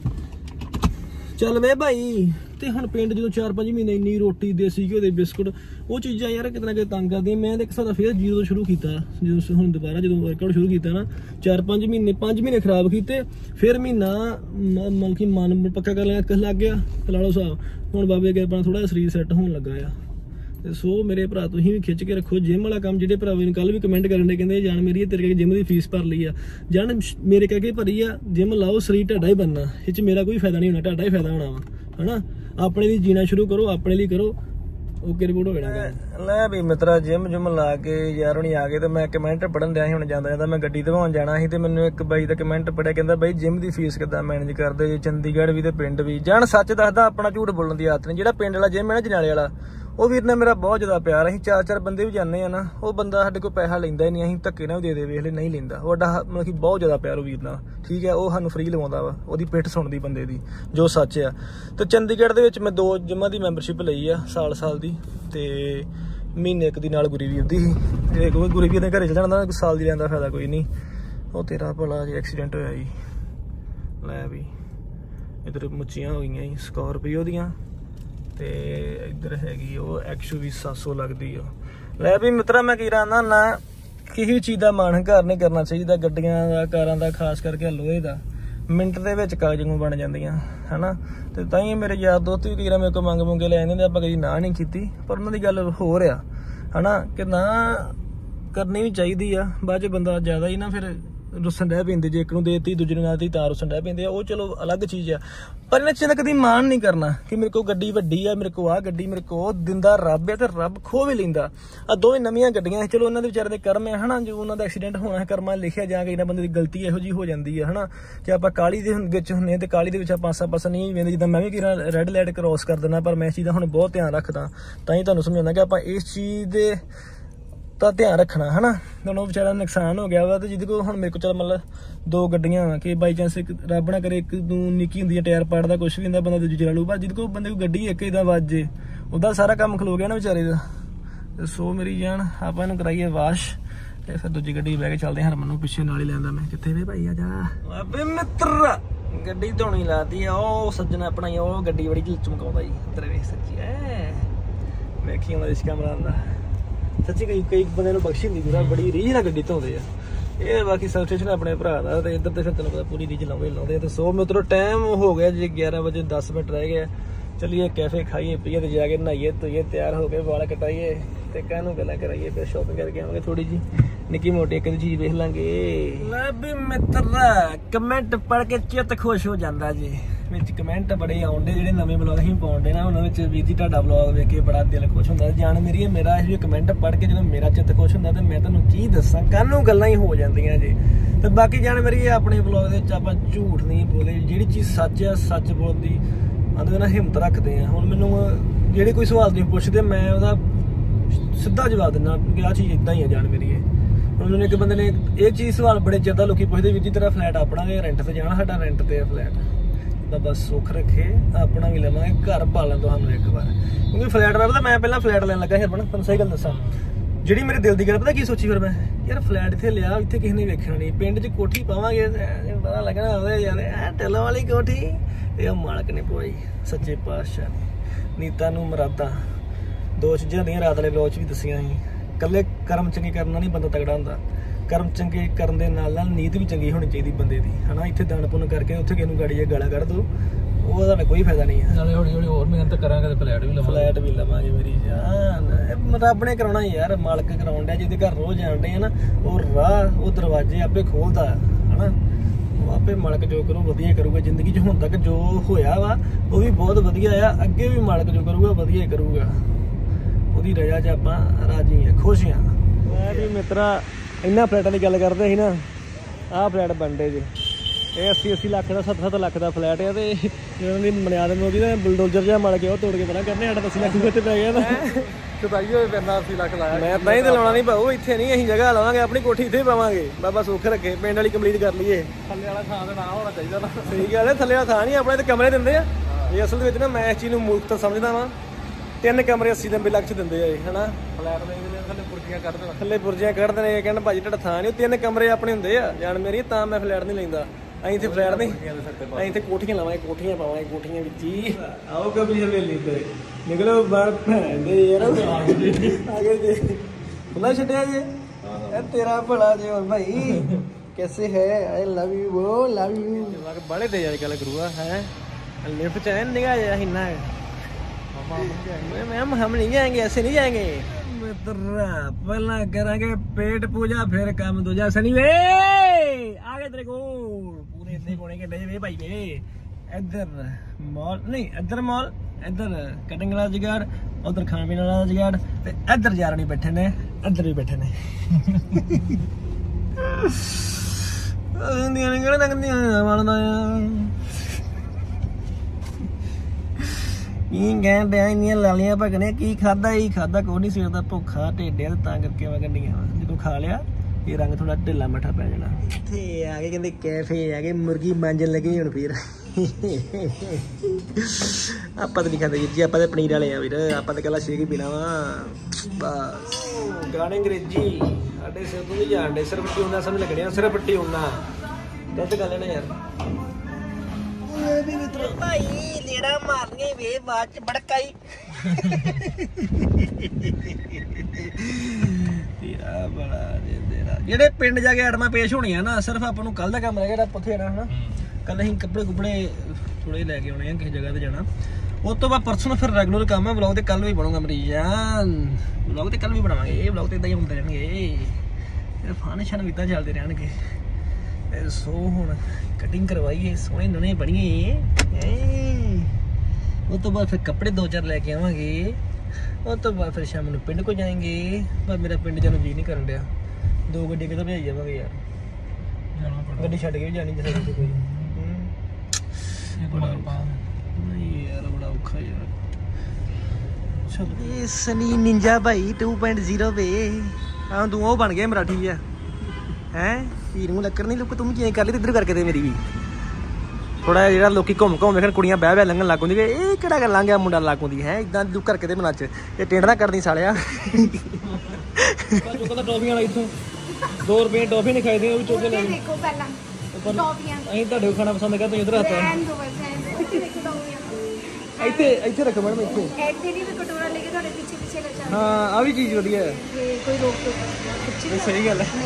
ਚੱਲ ਵੇ ਭਾਈ। ਤੇ ਹੁਣ ਪਿੰਡ ਜਦੋਂ ਚਾਰ ਪੰਜ ਮਹੀਨੇ ਇੰਨੀ ਰੋਟੀ ਦੇਸੀ ਘਿਓ ਦੇ ਬਿਸਕੁਟ ਉਹ ਚੀਜ਼ਾਂ ਯਾਰ ਕਿਤੇ ਨਾ ਕਿਤੇ ਤੰਗ ਕਰਦੀਆਂ। ਮੈਂ ਤਾਂ ਇੱਕ ਹਿਸਾਬ ਫਿਰ ਜੀਰੋ ਤੋਂ ਸ਼ੁਰੂ ਕੀਤਾ, ਜਦੋਂ ਹੁਣ ਦੁਬਾਰਾ ਜਦੋਂ ਵਰਕਆਊਟ ਸ਼ੁਰੂ ਕੀਤਾ ਨਾ ਚਾਰ ਪੰਜ ਮਹੀਨੇ ਪੰਜ ਮਹੀਨੇ ਖਰਾਬ ਕੀਤੇ, ਫਿਰ ਮਹੀਨਾ ਮਤਲਬ ਕਿ ਮਨ ਪੱਕਾ ਕਰ ਲਿਆ ਲੱਗ ਗਿਆ ਲਾ ਲਓ ਸਾਹਿਬ। ਹੁਣ ਬਾਬੇ ਕੇ ਆਪਣਾ ਥੋੜਾ ਸਰੀਰ ਸੈੱਟ ਹੋਣ ਲੱਗਾ ਆ। ਤੇ ਸੋ ਮੇਰੇ ਭਰਾ ਤੁਸੀਂ ਵੀ ਖਿੱਚ ਕੇ ਰੱਖੋ ਜਿਮ ਵਾਲਾ ਕੰਮ। ਜਿਹੜੇ ਭਰਾ ਮੈਨੂੰ ਕੱਲ ਵੀ ਕਮੈਂਟ ਕਰਨ ਦੇ ਕਹਿੰਦੇ ਜਾਣ ਮੇਰੀ ਤੇਰੇ ਕਰਕੇ ਜਿਮ ਦੀ ਫੀਸ ਭਰ ਲਈ ਆ, ਜਾਣ ਮੇਰੇ ਕਰਕੇ ਭਰੀ ਆ। ਜਿਮ ਲਾਓ, ਸਰੀਰ ਢਾਡਾ ਹੀ ਬਣਨਾ, ਇਹ 'ਚ ਮੇਰਾ ਕੋਈ ਫਾਇਦਾ ਨਹੀਂ ਹੋਣਾ, ਢਾਡਾ ਹੀ ਫਾਇਦਾ ਹੋਣਾ ਵਾ ਹਨਾ। ਆਪਣੇ ਲਈ ਜੀਣਾ ਸ਼ੁਰੂ ਕਰੋ, ਆਪਣੇ ਲਈ ਕਰੋ, ਓਕੇ ਰਿਪੋਰਟ ਹੋ ਜਾਣਾ। ਲੈ ਵੀ ਮਿੱਤਰਾ ਜਿਮ ਜੁਮ ਲਾ ਕੇ ਯਾਰ ਹੁਣੀ ਆ ਗਏ ਤੇ ਮੈਂ ਕਮੈਂਟ ਪੜਨ ਦਿਆ ਸੀ। ਹੁਣ ਜਾਂਦਾ ਜਾਂਦਾ ਮੈਂ ਗੱਡੀ ਧਵਾਉਣ ਜਾਣਾ ਸੀ ਤੇ ਮੈਨੂੰ ਇੱਕ ਬਾਈ ਦਾ ਕਮੈਂਟ ਪੜਿਆ, ਕਹਿੰਦਾ ਬਾਈ ਜਿਮ ਦੀ ਫੀਸ ਕਿੱਦਾਂ ਮੈਨੇਜ ਕਰਦੇ ਜੀ, ਚੰਡੀਗੜ੍ਹ ਵੀ ਤੇ ਪਿੰਡ ਵੀ। ਜਾਣ ਸੱਚ ਦੱਸਦਾ, ਆਪਣਾ ਝੂਠ ਬੋਲਣ ਦੀ ਆਦਤ ਨਹੀਂ। ਜਿਹੜਾ ਪਿੰਡ ਵਾਲਾ ਜਿਮ ਹੈ ਨਾ ਜਨਾਲੇ ਵਾਲਾ, ਉਹ ਵੀਰ ਨੇ ਮੇਰਾ ਬਹੁਤ ਜ਼ਿਆਦਾ ਪਿਆਰ। ਅਸੀਂ ਚਾਰ ਚਾਰ ਬੰਦੇ ਵੀ ਜਾਂਦੇ ਆ ਨਾ, ਉਹ ਬੰਦਾ ਸਾਡੇ ਕੋਲ ਪੈਸਾ ਲੈਂਦਾ ਹੀ ਨਹੀਂ, ਅਸੀਂ ਧੱਕੇ ਨਾਲ ਵੀ ਦੇ ਦੇ ਵੇਖ ਲੈ ਨਹੀਂ ਲੈਂਦਾ। ਉਹ ਸਾਡਾ ਮਤਲਬ ਕਿ ਬਹੁਤ ਜ਼ਿਆਦਾ ਪਿਆਰ ਉਹ ਵੀਰ ਨਾਲ, ਠੀਕ ਹੈ। ਉਹ ਸਾਨੂੰ ਫ੍ਰੀ ਲਵਾਉਂਦਾ ਵਾ, ਉਹਦੀ ਪਿੱਠ ਸੁਣਦੀ ਬੰਦੇ ਦੀ, ਜੋ ਸੱਚ ਆ। ਤੇ ਚੰਡੀਗੜ੍ਹ ਦੇ ਵਿੱਚ ਮੈਂ ਦੋ ਜਿਮਾਂ ਦੀ ਮੈਂਬਰਸ਼ਿਪ ਲਈ ਆ ਸਾਲ ਸਾਲ ਦੀ, ਤੇ ਮਹੀਨੇ ਇੱਕ ਦੀ ਨਾਲ ਗੁਰੀ ਵੀਰ ਦੀ ਸੀ। ਕਿਉਂਕਿ ਗੁਰੀ ਵੀਰ ਦੇ ਘਰੇ ਚਲ ਜਾਣਾ, ਸਾਲ ਦੀ ਲੈਣ ਦਾ ਫਾਇਦਾ ਕੋਈ ਨਹੀਂ। ਉਹ ਤੇਰਾ ਭਲਾ ਜੀ ਐਕਸੀਡੈਂਟ ਹੋਇਆ ਜੀ। ਲੈ ਵੀ ਇੱਧਰ ਮੁੱਚੀਆਂ ਹੋ ਗਈਆਂ ਜੀ ਸਕਾਰਪੀਓ ਦੀਆਂ, ਤੇ ਇੱਧਰ ਹੈਗੀ ਉਹ ਐਕਸਯੂਵੀ ਸੱਤ ਸੌ ਲੱਗਦੀ ਆ। ਲੈ ਵੀ ਮਿੱਤਰਾ ਮੈਂ ਕੀ ਰਾਂਦਾ ਨਾ, ਕਿਸੇ ਚੀਜ਼ ਦਾ ਮਾਣ ਹੰਕਾਰ ਨਹੀਂ ਕਰਨਾ ਚਾਹੀਦਾ। ਗੱਡੀਆਂ ਦਾ, ਕਾਰਾਂ ਦਾ, ਖਾਸ ਕਰਕੇ ਲੋਹੇ ਦਾ ਮਿੰਟ ਦੇ ਵਿੱਚ ਕਾਗਜ਼ ਨੂੰ ਬਣ ਜਾਂਦੀਆਂ ਹਨਾ। ਤੇ ਤਾਂ ਹੀ ਮੇਰੇ ਯਾਰ ਦੋਸਤ ਵੀ ਕਈ ਵਾਰ ਮੇਰੇ ਕੋਲ ਮੰਗ ਮੰਗੇ ਲੈ ਜਾਂਦੇ, ਆਪਾਂ ਕਦੀ ਨਾ ਨਹੀਂ ਕੀਤੀ। ਪਰ ਉਹਨਾਂ ਦੀ ਗੱਲ ਹੋ ਰਿਹਾ ਹਨਾ ਕਿ ਨਾ ਕਰਨੀ ਵੀ ਚਾਹੀਦੀ ਆ। ਬਾਅਦ 'ਚ ਬੰਦਾ ਜ਼ਿਆਦਾ ਹੀ ਨਾ ਫਿਰ ਰੁੱਸਣ ਰਹਿ ਪੈਂਦੇ, ਜੇ ਇੱਕ ਨੂੰ ਦੇਤੀ ਦੂਜੇ ਨੂੰ ਨਾ ਦੇਤੀ ਤਾਂ ਰੁੱਸਣ ਰਹਿ ਪੈਂਦੇ ਆ। ਉਹ ਚਲੋ ਅਲੱਗ ਚੀਜ਼ ਆ, ਪਰ ਇਹਨਾਂ ਚੀਜ਼ਾਂ ਦਾ ਕਦੀ ਮਾਣ ਨਹੀਂ ਕਰਨਾ ਕਿ ਮੇਰੇ ਕੋਲ ਗੱਡੀ ਵੱਡੀ ਆ, ਮੇਰੇ ਕੋਲ ਆਹ ਗੱਡੀ, ਮੇਰੇ ਕੋਲ ਦਿੰਦਾ ਰੱਬ ਆ ਤੇ ਰੱਬ ਖੋਹ ਵੀ ਲੈਂਦਾ। ਆ ਦੋਵੇਂ ਨਵੀਆਂ ਗੱਡੀਆਂ, ਚਲੋ ਉਹਨਾਂ ਦੇ ਵਿਚਾਰੇ ਦੇ ਕਰਮ ਆ ਹਨਾ, ਜੋ ਉਹਨਾਂ ਦਾ ਐਕਸੀਡੈਂਟ ਹੋਣਾ ਹੈ ਕਰਮਾਂ ਲਿਖਿਆ ਜਾ ਕੇ, ਇਹਨਾਂ ਬੰਦੇ ਦੀ ਗਲਤੀ ਇਹੋ ਜਿਹੀ ਹੋ ਜਾਂਦੀ ਹੈ ਹਨਾ ਕਿ ਆਪਾਂ ਕਾਹਲੀ ਦੇ ਵਿੱਚ ਹੁੰਦੇ ਹਾਂ ਤੇ ਕਾਹਲੀ ਦੇ ਵਿੱਚ ਆਪਾਂ ਆਸਾ ਪਾਸਾ ਨਹੀਂ ਵੇਂਦੇ। ਜਿੱਦਾਂ ਮੈਂ ਵੀ ਕਿਹਾ ਰੈੱਡ ਲਾਈਟ ਕ੍ਰੋਸ ਕਰ ਦਿੰਦਾ, ਪਰ ਮੈਂ ਇਸ ਚੀਜ਼ ਦਾ ਹੁਣ ਬਹੁਤ ਧਿਆਨ ਰੱਖਦਾ। ਤਾਂ ਹੀ ਤੁਹਾਨੂੰ ਸਮਝਾਉਂਦਾ ਕਿ ਆਪਾਂ ਇਸ ਚੀਜ਼ ਦੇ ਤਾਂ ਧਿਆਨ ਰੱਖਣਾ ਹਨਾ। ਹੁਣ ਉਹ ਵਿਚਾਰਾ ਨੁਕਸਾਨ ਹੋ ਗਿਆ ਵਾ, ਤੇ ਜਿਹਦੇ ਕੋਲ ਹੁਣ ਮੇਰੇ ਕੋਲ ਚੱਲ ਮਤਲਬ ਦੋ ਗੱਡੀਆਂ ਵਾ ਕਿ ਬਾਈ ਚਾਂਸ ਇੱਕ ਰੱਬ ਨਾ ਕਰੇ ਇੱਕ ਨੂੰ ਨਿੱਕੀ ਹੁੰਦੀ ਹੈ, ਟਾਇਰ ਪਾੜਦਾ ਕੁਛ ਵੀ ਹੁੰਦਾ, ਬੰਦਾ ਦੂਜੀ ਚਲਾ ਲੂ। ਪਰ ਜਿਹਦੇ ਕੋਲ ਬੰਦੇ ਕੋਲ ਗੱਡੀ ਇੱਕ ਇੱਦਾਂ ਵੱਜ ਜੇ, ਉਹਦਾ ਸਾਰਾ ਕੰਮ ਖਲੋ ਗਿਆ ਨਾ ਵਿਚਾਰੇ ਦਾ। ਸੋ ਮੇਰੀ ਜਾਨ ਆਪਾਂ ਇਹਨੂੰ ਕਰਾਈਏ ਵਾਸ਼ ਤੇ ਫਿਰ ਦੂਜੀ ਗੱਡੀ ਬਹਿ ਕੇ ਚੱਲਦੇ ਹਾਂ। ਹਰਮਨ ਨੂੰ ਪਿੱਛੇ ਨਾਲ ਹੀ ਲੈਂਦਾ ਮੈਂ। ਕਿੱਥੇ ਵੇ ਭਾਈ ਆ ਜਾ ਬਾਬੇ ਮਿੱਤਰ, ਗੱਡੀ ਧੋਣੀ ਲਾਤੀ ਆ। ਉਹ ਸੱਜਣ ਆਪਣਾ ਹੀ ਉਹ ਗੱਡੀ ਬੜੀ ਚਮਕਾਉਂਦਾ ਜੀ। ਤੇਰੇ ਵੇਖ ਸੱਚੀ ਐ ਵੇਖੀ ਉਹਨਾਂ ਇਸ ਕੈਮਰਾ ਆਉਂਦਾ ਸੱਚੀ। ਕਈ ਕਈ ਬੰਦੇ ਨੂੰ ਬਖਸ਼ੀ ਹੁੰਦੀ ਪੂਰਾ, ਬੜੀ ਰੀਝ ਨਾਲ ਗੱਡੀ ਧੋਂਦੇ ਆ। ਇਹ ਬਾਕੀ ਸਬ ਸਟੇਸ਼ਨ ਆਪਣੇ ਭਰਾ ਦਾ, ਤੇ ਇੱਧਰ ਤੇ ਫਿਰ ਤੈਨੂੰ ਪਤਾ ਪੂਰੀ ਰੀਝ ਲਾਉਂਦੇ ਲਾਉਂਦੇ। ਤੇ ਸੋ ਮਿੱਤਰੋ ਟਾਈਮ ਹੋ ਗਿਆ ਜੀ ਗਿਆਰਾਂ ਵਜੇ ਦਸ ਮਿੰਟ ਰਹਿ ਗਏ। ਚਲੀਏ ਕੈਫੇ ਖਾਈਏ ਪੀਏ ਤੇ ਜਾ ਕੇ ਨਹਾਈਏ ਧੋਈਏ, ਤਿਆਰ ਹੋ ਕੇ ਵਾਲ ਕਟਾਈਏ ਤੇ ਕਾਹਨੂੰ ਗੱਲਾਂ ਕਰਾਈਏ। ਫਿਰ ਸ਼ੋਪਿੰਗ ਕਰਕੇ ਆਵਾਂਗੇ ਥੋੜੀ ਜੀ ਨਿੱਕੀ ਮੋਟੀ, ਇੱਕ ਦੀ ਚੀਜ਼ ਵੇਖ ਲਾਂਗੇ। ਲੈ ਵੀ ਮਿੱਤਰ ਕਮੈਂਟ ਪੜ੍ਹ ਕੇ ਚਿੱਤ ਖੁਸ਼ ਹੋ ਜਾਂਦਾ ਜੀ। ਵਿੱਚ ਕਮੈਂਟ ਬੜੇ ਆਉਂਦੇ ਜਿਹੜੇ ਨਵੇਂ ਬਲੌਗ ਅਸੀਂ ਪਾਉਂਦੇ ਨਾ, ਉਹਨਾਂ ਵਿੱਚ ਵੀਰ ਜੀ ਤੁਹਾਡਾ ਬਲੌਗ ਵੇਖ ਕੇ ਬੜਾ ਦਿਲ ਖੁਸ਼ ਹੁੰਦਾ। ਜਾਣ ਮੇਰੀ ਮੇਰਾ ਇਹ ਕਮੈਂਟ ਪੜ੍ਹ ਕੇ ਜਦੋਂ ਮੇਰਾ ਚਿੱਤ ਖੁਸ਼ ਹੁੰਦਾ ਤੇ ਮੈਂ ਤੁਹਾਨੂੰ ਕੀ ਦੱਸਾਂ, ਕਾਹਨੂੰ ਗੱਲਾਂ ਹੀ ਹੋ ਜਾਂਦੀਆਂ ਜੀ। ਤੇ ਬਾਕੀ ਜਾਣ ਮੇਰੀ ਆਪਣੇ ਬਲੌਗ ਦੇ ਵਿੱਚ ਆਪਾਂ ਝੂਠ ਨਹੀਂ ਬੋਲੇ, ਜਿਹੜੀ ਚੀਜ਼ ਸੱਚ ਆ ਸੱਚ ਬੋਲਦੀ ਆਂਦੇ ਨਾ ਹਿੰਮਤ ਰੱਖਦੇ ਆ। ਹੁਣ ਮੈਨੂੰ ਜਿਹੜੇ ਕੋਈ ਸਵਾਲ ਤੁਸੀਂ ਪੁੱਛਦੇ ਮੈਂ ਉਹਦਾ ਸਿੱਧਾ ਜਵਾਬ ਦਿੰਦਾ ਕਿ ਆਹ ਚੀਜ਼ ਇੱਦਾਂ ਹੀ ਆ ਜਾਣ ਮੇਰੀ। ਹੁਣ ਮੈਨੂੰ ਇੱਕ ਬੰਦੇ ਨੇ ਇਹ ਚੀਜ਼ ਸਵਾਲ ਬੜੇ ਚਿਰ ਦਾ ਲੋਕੀ ਪੁੱਛਦੇ, ਵੀਰ ਜੀ ਤੇਰਾ ਫਲੈਟ ਆਪਣਾ ਕਿ ਰੈਂਟ ਤੇ ਜਾਣਾ? ਸਾਡਾ ਰੈਂਟ ਤੇ ਆ ਫਲੈਟ, ਤਾਂ ਬਸ ਸੁੱਖ ਰੱਖੇ ਆਪਣਾ ਵੀ ਲਵਾਂਗੇ, ਘਰ ਪਾਲਣ ਤੁਹਾਨੂੰ ਇੱਕ ਵਾਰ। ਕਿਉਂਕਿ ਫਲੈਟ ਮੈਂ ਪਤਾ ਮੈਂ ਪਹਿਲਾਂ ਫਲੈਟ ਲੈਣ ਲੱਗਾ ਸੀ ਆਪਣਾ, ਤੁਹਾਨੂੰ ਸਹੀ ਗੱਲ ਦੱਸਾਂ ਜਿਹੜੀ ਮੇਰੇ ਦਿਲ ਦੀ ਗੱਲ ਪਤਾ ਕੀ ਸੋਚੀ ਫਿਰ ਮੈਂ, ਯਾਰ ਫਲੈਟ ਇੱਥੇ ਲਿਆ, ਇੱਥੇ ਕਿਸੇ ਨੇ ਵੇਖਣਾ ਨਹੀਂ, ਪਿੰਡ 'ਚ ਕੋਠੀ ਪਾਵਾਂਗੇ ਪਤਾ ਲੱਗਣਾ ਉਹਦੇ ਯਾਰ ਐ ਟੈਲਾਂ ਵਾਲੀ ਕੋਠੀ, ਇਹ ਮਾਲਕ ਨੇ ਪਵਾਈ ਸੱਚੇ ਪਾਤਸ਼ਾਹ ਨੇ। ਨੀਤਾਂ ਨੂੰ ਮੁਰਾਦਾਂ ਦੋ ਚੀਜ਼ਾਂ ਦੀਆਂ ਰਾਤ ਵਾਲੇ ਬਲੌਗ 'ਚ ਵੀ ਦੱਸੀਆਂ ਸੀ। ਇਕੱਲੇ ਕਰਮ ਚੰਗੇ ਕਰਨ ਨਾਲ ਨਹੀਂ ਬੰਦਾ ਤਗੜਾ ਹੁੰਦਾ, ਕਰਮ ਚੰਗੇ ਕਰਨ ਦੇ ਨਾਲ ਨਾਲ ਨੀਤ ਵੀ ਚੰਗੀ ਹੋਣੀ ਚਾਹੀਦੀ ਬੰਦੇ ਦੀ ਹਨਾ। ਇੱਥੇ ਦਾਨ ਪੁੰਨ ਕਰਕੇ ਉੱਥੇ ਕਿਸੇ ਨੂੰ ਗਾੜੀ ਗਾਲਾਂ ਕੱਢ ਦੋ, ਉਹਦਾ ਤਾਂ ਕੋਈ ਫਾਇਦਾ ਨਹੀਂ ਹੈ। ਨਾਲੇ ਹੌਲੀ ਹੌਲੀ ਹੋਰ ਮਿਹਨਤ ਕਰਾਂਗੇ ਤੇ ਫਲੈਟ ਵੀ ਲਵਾਂਗੇ, ਫਲੈਟ ਵੀ ਲਵਾਂਗੇ ਮੇਰੀ ਜਾਨ। ਰੱਬ ਨੇ ਕਰਾਉਣਾ ਯਾਰ, ਮਾਲਕ ਕਰਾਉਣ ਡਿਆ। ਜਿਹਦੇ ਘਰ ਰੋਜ਼ ਜਾਣ ਡੇ ਆ ਨਾ, ਉਹ ਰਾਹ ਉਹ ਦਰਵਾਜ਼ੇ ਆਪੇ ਖੋਲਦਾ ਹਨਾ। आपे मालक जो करू वधिया करूगा जिंदगी च हुण तक जो होया वा वो भी बहुत वधिया आ अगे भी मालक जो करूगा वधिया ही करूगा ओदी रजा च आपां राजी हां खुश हां मैं भी मित्रा इन्हां फ्लैटां दी गल करदे सी ना आह फ्लैट बनदे जे ये अस्सी अस्सी लख का सत्त सत्त लख का फ्लैट है तो उन्होंने मनियाद मोदी ने बुलडोजर जहा मल के तोड़ के पता करने अठ अस्सी लख रुपये पै गया चुताई हो अस्सी लख लाया मैं तां ही तो लाउणा नहीं भाऊ इत्थे नहीं असीं जगह लवांगे अपनी कोठी इत्थे पावांगे बाबा सुख रखे पिंड वाली कंप्लीट कर लीए थल्ले वाला थां ते ना होना चाहिदा ना सही गल है थल्ले वाला थां नहीं अपने ते कमरे दिंदे आ ये असल विच ना मैं इस चीज़ नूं मूर्खता समझदा वां तीन कमरे अस्सी नब्बे लख च दिंदे आ है ना फ्लैट दे थल्ले पुरजियां कढ देना थल्ले पुरजियां कढ देने कहण भाजी तुहाडा थां नहीं तीन कमरे अपने हुंदे आ जान मेरी तां मैं फ्लैट नहीं लैंदा ਅਸੀਂ ਇੱਥੇ ਫਲੈਟ ਨਹੀਂ ਅਸੀਂ ਇੱਥੇ ਕੋਠੀਆਂ ਲਾਵਾਂਗੇ ਕੋਠੀਆਂ ਪਾਵਾਂਗੇ ਕੋਠੀਆਂ ਵਿੱਚ ਹੀ ਆਓ ਕਬੀ ਹਵੇਲੀ ਤੇ ਨਿਕਲੋ ਬਾਹਰ ਭੈਂਦੇ ਯਾਰ ਆਗੇ ਜੀ ਖੁੱਲਾ ਛੱਡਿਆ ਜੀ ਇਹ ਤੇਰਾ ਭਲਾ ਜੇ ਹੋਰ ਭਾਈ कैसे है आई लव यू वो लव यू बड़े तेज अजकल गुरुआ है लिफ्ट च निगाह जा हिन्ना मैम हम नहीं जाएंगे ऐसे नहीं जाएंगे मित्रा पहला करांगे पेट पूजा फिर काम दूजा सनी वे आगे तेरे को पूरे इतने कोने के वे भाई वे इधर मॉल नहीं इधर मॉल इधर कटिंग वाला जुगाड़ उधर खाने पीने वाला जुगाड़ ते इधर यार नहीं बैठे ने इधर भी बैठे ने इंदियां निकल लगदियां मारदा की कहते इन्नियां लालियां भगने की खादा ही खादा कोई नहीं सवेर दा भुखा ढेडिया तां करके मैं गंडियां जो खा लिया ये रंग थोड़ा ढिला मठा पै जाना इत्थे आ गए कहंदे कैफे आ गए मुर्गी मांजन लगे हुण फिर आपां तो नहीं खाते जी आपां तो पनीर वाले आ वीर आपां तो कला शेक ही पीना वा बस गाने अंग्रेजी साडे सिर तो नहीं जान डे सिर पट्टी होना समझ लगने सिर पट्टी होना गलत गल है ना यार भाई लेड़ा मारने वे बाद च बड़काई तेरा बड़ा तेरा जेडे पिंड जाके आइटमां पेश होणियां ना सिर्फ आपां नूं कल दा काम रह गया उत्थे जाना है कल असीं कपड़े कुपड़े थोड़े लैके आने किसी जगह ते जाना उस तो बाद परसों फिर रेगुलर काम है ब्लॉग तो कल भी बनूंगा मेरी जान ब्लॉग तो कल भी बनावांगे ये ब्लॉग तो इदां ही होंदे रहणगे फन शन भी इदां चलदे रहणगे सो हुण कटिंग करवाइए सोहने नुने बणीए उस तो बाद फिर कपड़े दो चार लैके आवांगे उस तो बाद फिर शाम नूं पिंड को जाएंगे पर मेरा पिंड जाने जी नहीं करन दिया दो गड्डी कितों भेज जावांगे यार गड्डी छड्ड के भी जानी जिस कोई यार बड़ा औखा यार चलो ये सनी निंजा भाई टू पॉइंट ज़ीरो पे हाँ तू वो बन गया मराठी है हैं हीर नूं लक्कर नहीं लुक तुम चेंज कर ली इधर करके दे मेरी भी थोड़ा जिहा लोकी घूम घूम वेखण कुड़ियां बह बह लंघन लग पौंदी ये किहड़ा गल लंघ गया मुंडा लग पौंदी है इदां लुक करके दे मना च ये टेंड ना करदी सालिया चुकदा टॉफियां वाला इत्थों दो रुपए टॉफी नहीं खाई दी वो भी चुक के ले देखो पहला टॉफियां अहीं तुहाडे खाना पसंद कर तुसीं इधर हत्थ रहन दो बस देखो टॉफियां ਇੱਥੇ ਇੱਥੇ ਰੱਖੋ ਮੈਡਮ ਇੱਥੇ ਇੱਥੇ ਦੀ ਵੀ ਕਟੋਰਾ ਲੈ ਕੇ ਤੁਹਾਡੇ ਪਿੱਛੇ ਪਿੱਛੇ ਲੈ ਜਾਓ ਹਾਂ ਆ ਵੀ ਚੀਜ਼ ਵਧੀਆ ਹੈ ਤੇ ਕੋਈ ਰੋਕ ਟੋਕ ਨਹੀਂ ਸਹੀ ਗੱਲ ਹੈ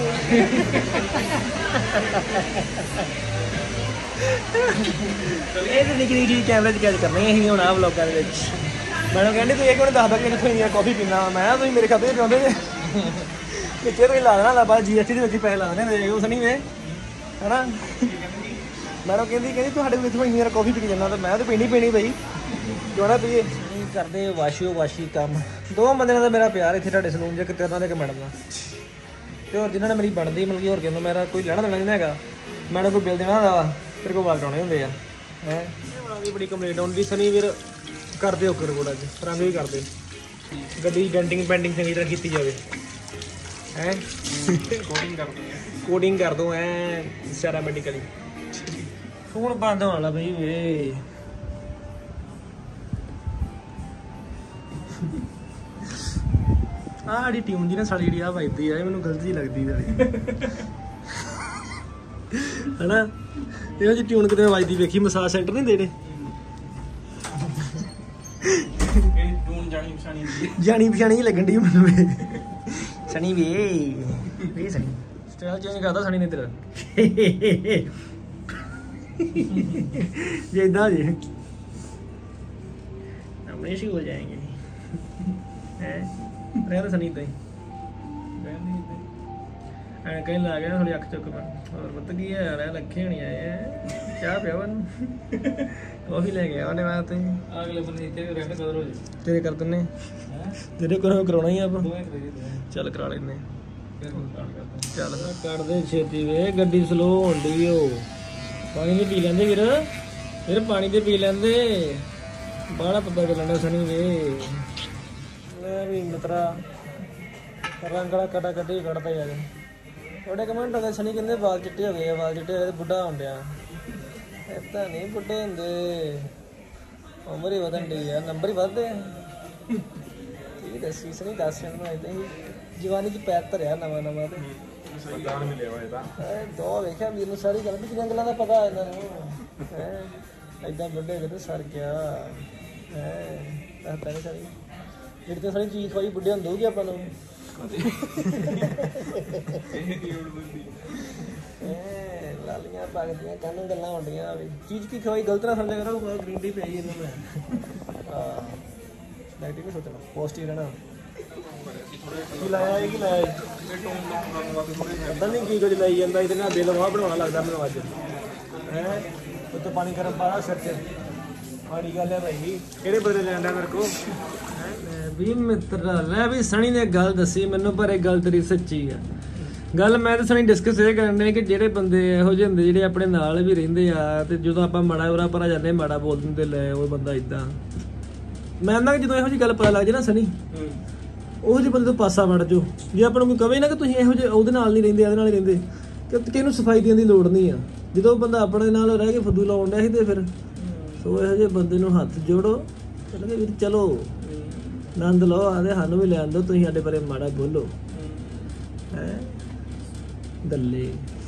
ਇਹ ਤਾਂ ਨਿੱਕੀ ਨਿੱਕੀ ਕੈਮਰੇ 'ਚ ਕੈਚ ਕਰਨੀ ਅਸੀਂ ਹੁਣ ਆ ਵਲੌਗਾਂ ਦੇ ਵਿੱਚ ਮੈਡਮ ਕਹਿੰਦੇ ਤੂੰ ਇਹ ਕਿਉਂ ਨਹੀਂ ਦੱਸਦਾ ਕਿ ਇੱਥੋਂ ਇੰਨੀਆਂ ਕਾਫੀ ਪੀਂਦਾ ਮੈਂ ਕਿਹਾ ਤੁਸੀਂ ਮੇਰੇ ਖਾਤੇ 'ਚ ਪਿਆਉਂਦੇ ਜੇ ਪਿੱਛੇ ਤੁਸੀਂ ਲਾ ਦੇਣਾ ਲਾ ਬਾਅਦ ਜੀ ਐਸ ਟੀ ਦੇ ਵਿੱਚ ਪੈਸੇ ਲਾ ਦੇਣੇ ਉਸ ਨਹੀਂ ਵੇ ਹੈ मैडम कहती कहती तू इतों इन्नी कॉफी पी जाना तो मैं तो पीनी पीनी बई क्यों ना पीए करते वाशियो वाशी काम दो बंदे का मेरा प्यार इतने तुहाडे सलून च तेरे नाल मैडम का तो और जिन्होंने मेरी बनती मतलब होर कहना मेरा कोई लेना देना नहीं है मैडम कोई बिल देना होंदा वा तेरे को वाल कराने होंगे हैं भी बड़ी कंप्लेंट आउंदी सनी वीर कर दे ओके रिपोर्ट अज रंग भी कर दे गड्डी डेंटिंग पेंटिंग चंगी तरह की जाए हैं कोडिंग कर दो कोडिंग कर दो ऐ सारा मेडिकली फोन बंद होने वाला भाई वे आड़ी ट्यून जी ने साड़ी जी आ वजदी है मैनू गलत जी लगती है ना ये जी ट्यून कितने वजदी वेखी मसाज सेंटर नहीं देने जानी पछानी लगन डी मैनू सनी वे वे सनी स्टाइल चेंज करता सनी ने तेरा ये इदा जी अपने हो जाएंगे हैं रहने सनी तो ਐ ਕहीं ਲਾ ਗਿਆ ਥੋੜੀ ਅੱਖ ਚੁੱਕ ਮੈਂ ਹੋਰ ਪਤਾ ਕੀ ਹੈ ਯਾਰ ਲੱਖੇ ਹੋਣੀ ਆਏ ਚਾਹ ਪਿਆਵਨ ਕਾਫੀ ਲੈ ਗਿਆ ਉਹਨੇ ਮੈਂ ਤੇ ਅਗਲੇ ਬੰਦੇ ਇੱਥੇ ਵੀ ਰਹਿਣ ਕਦਰ ਹੋ ਜੇ ਤੇਰੇ ਕਰ ਦਿੰਨੇ ਤੇਰੇ ਕੋਲੋਂ ਕਰਾਉਣਾ ਹੀ ਆਪਾਂ ਚੱਲ ਕਰਾ ਲੈਨੇ ਚੱਲ ਕੱਢਦੇ ਛੇਤੀ ਵੇ ਗੱਡੀ ਸਲੋ ਹੋਣ ਡਈ ਓ ਪਾਣੀ ਦੇ ਪੀ ਲੈਂਦੇ ਵੀਰ ਵੀਰ ਪਾਣੀ ਦੇ ਪੀ ਲੈਂਦੇ ਬਾਹਲਾ ਪਤਾ ਚੱਲਣਾ ਸਣੀ ਵੇ ਲੈ ਵੀ ਮਿੱਤਰਾ ਰੰਗਲਾ ਕਟਾ ਕੱਢੀ ਕੱਢਦਾ ਯਾਰ ਉਹਦੇ ਕਮੈਂਟ ਹੋ ਗਏ ਸਣੀ ਕਹਿੰਦੇ ਵਾਲ ਚਿੱਟੇ ਹੋ ਗਏ ਆ ਵਾਲ ਚਿੱਟੇ ਹੋ ਗਏ ਬੁੱਢਾ ਹੋਣ ਡਿਆ ਏਦਾਂ ਨਹੀਂ ਬੁੱਢੇ ਹੁੰਦੇ ਉਮਰ ਹੀ ਵਧਣ ਡਈ ਆ ਨੰਬਰ ਹੀ ਵੱਧਦੇ ਆ ਕੀ ਦੱਸੀ ਸਣੀ ਦੱਸ ਮੈਨੂੰ ਏਦਾਂ ਹੀ ਜਵਾਨੀ ਚ ਪੈਰ ਧਰਿਆ ਨਵਾਂ ਨਵਾਂ ਤੇ ਸਰਦਾਰ ਮਿਲਿਆ ਵਾ ਇਹਦਾ ਦੋ ਵੇਖਿਆ ਵੀਰ ਨੂੰ ਸਾਰੀ ਗੱਲ ਕਿੰਨੀਆਂ ਗੱਲਾਂ ਦਾ ਪਤਾ ਇਹਨਾਂ ਨੂੰ ਹੈ ਏਦਾਂ ਬੁੱਢੇ ਹੋ ਗਏ ਤੇ ਸਰ ਗਿਆ ਹੈ ਦੱਸਦਾ ਨਹੀਂ ਸਾਰੀ ਜਿਹੜੀ ਤੇ ਸਾਰੀ ਚੀਜ਼ ਖਵਾਈ ਬੁੱਢੇ ਹੁੰਦੇ ਹੋਊਗੀ ਆਪਾਂ ਨੂੰ ਲਾਲੀਆਂ ਪਗਦੀਆਂ ਕਾਨੂੰ ਗੱਲਾਂ ਹੁੰਦੀਆਂ ਵੀ ਚੀਜ਼ ਕੀ ਖਵਾਈ ਗਲਤ ਨਾ ਸਮਝਿਆ ਕਰੋ ਗ੍ਰੀਨ ਟੀ ਪਈ ਇਹਨੂੰ ਮੈਂ ਹਾਂ ਨੈਗੇਟਿਵ ਨਹੀਂ ਸੋਚਣਾ ਪੋਜ਼ਿਟਿਵ ਰਹਿਣਾ ਕੀ ਲਾਇਆ ਇਹ ਕੀ ਲਾਇਆ ਪਤਾ ਨਹੀਂ ਕੀ ਕੁਝ ਲਾਈ ਜਾਂਦਾ ਇਹਦੇ ਨਾਲ ਦਿਲ ਵਾਹ ਬਣਾਉਣਾ ਲੱਗਦਾ ਮੈਨੂੰ ਅੱਜ ਹੈ ਉੱਤੇ ਪਾਣੀ ਗਰਮ ਪਾਣਾ ਸਿਰ 'ਚ ਮਾੜੀ ਗੱਲ ਹੈ ਭਾਈ ਕਿਹੜੇ ਬਦਲੇ ਲੈਣ ਡਿਆ ਮੇਰੇ ਕੋਲ ਵੀ ਮਿੱਤਰਾ ਲੈ ਵੀ ਸਣੀ ਨੇ ਗੱਲ ਦੱਸੀ ਮੈਨੂੰ ਪਰ ਇਹ ਗੱਲ ਤੇਰੀ ਸੱਚੀ ਆ ਗੱਲ ਮੈਂ ਤੇ ਸਣੀ ਡਿਸਕਸ ਇਹ ਕਰਨ ਡਿਆ ਕਿ ਜਿਹੜੇ ਬੰਦੇ ਇਹੋ ਜਿਹੇ ਹੁੰਦੇ ਜਿਹੜੇ ਆਪਣੇ ਨਾਲ ਵੀ ਰਹਿੰਦੇ ਆ ਤੇ ਜਦੋਂ ਆਪਾਂ ਮਾੜਾ ਉਰਾ ਭਰਾ ਜਾਂਦੇ ਮਾੜਾ ਬੋਲ ਦਿੰਦੇ ਲੈ ਉਹ ਬੰਦਾ ਇਦਾਂ ਮੈਂ ਕਹਿੰਦਾ ਜਦੋਂ ਇਹੋ ਜਿਹੀ ਗੱਲ ਪਤਾ ਲੱਗ ਜੇ ਨਾ ਸਣੀ ਉਹ ਜਿਹੇ ਬੰਦੇ ਤੋਂ ਪਾਸਾ ਵੜ ਜਾਓ ਜੇ ਆਪਾਂ ਨੂੰ ਕੋਈ ਕਵੇ ਨਾ ਕਿ ਤੁਸੀਂ ਇਹੋ ਜਿਹੇ ਉਹਦੇ ਨਾਲ ਨਹੀਂ ਰਹਿੰਦੇ ਇਹਦੇ ਨਾਲ ਹੀ ਰਹਿੰਦੇ ਕਿ ਕਿਹਨੂੰ ਸਫਾਈ ਦੇਣ ਦੀ ਲੋੜ ਨਹੀਂ ਆ ਜਦੋਂ ਬੰਦਾ ਆਪਣੇ ਨਾਲ ਰਹਿ ਕੇ ਫੁੱਦੂ ਲਾਉਣ ਡਿਆ ਸੀ ਤੇ ਫਿਰ ਸੋ ਇਹੋ ਜਿਹੇ ਬੰਦੇ ਨੂੰ ਹੱਥ ਜੋੜੋ ਕਹਿੰਦੇ ਵੀਰ ਚਲੋ ਆਨੰਦ ਲਓ ਆਦੇ ਸਾਨੂੰ ਵੀ ਲੈਣ ਦਿਓ ਤੁਸੀਂ ਸਾਡੇ ਬਾਰੇ ਮਾੜਾ ਬੋਲੋ ਹੈ ਦੱਲੇ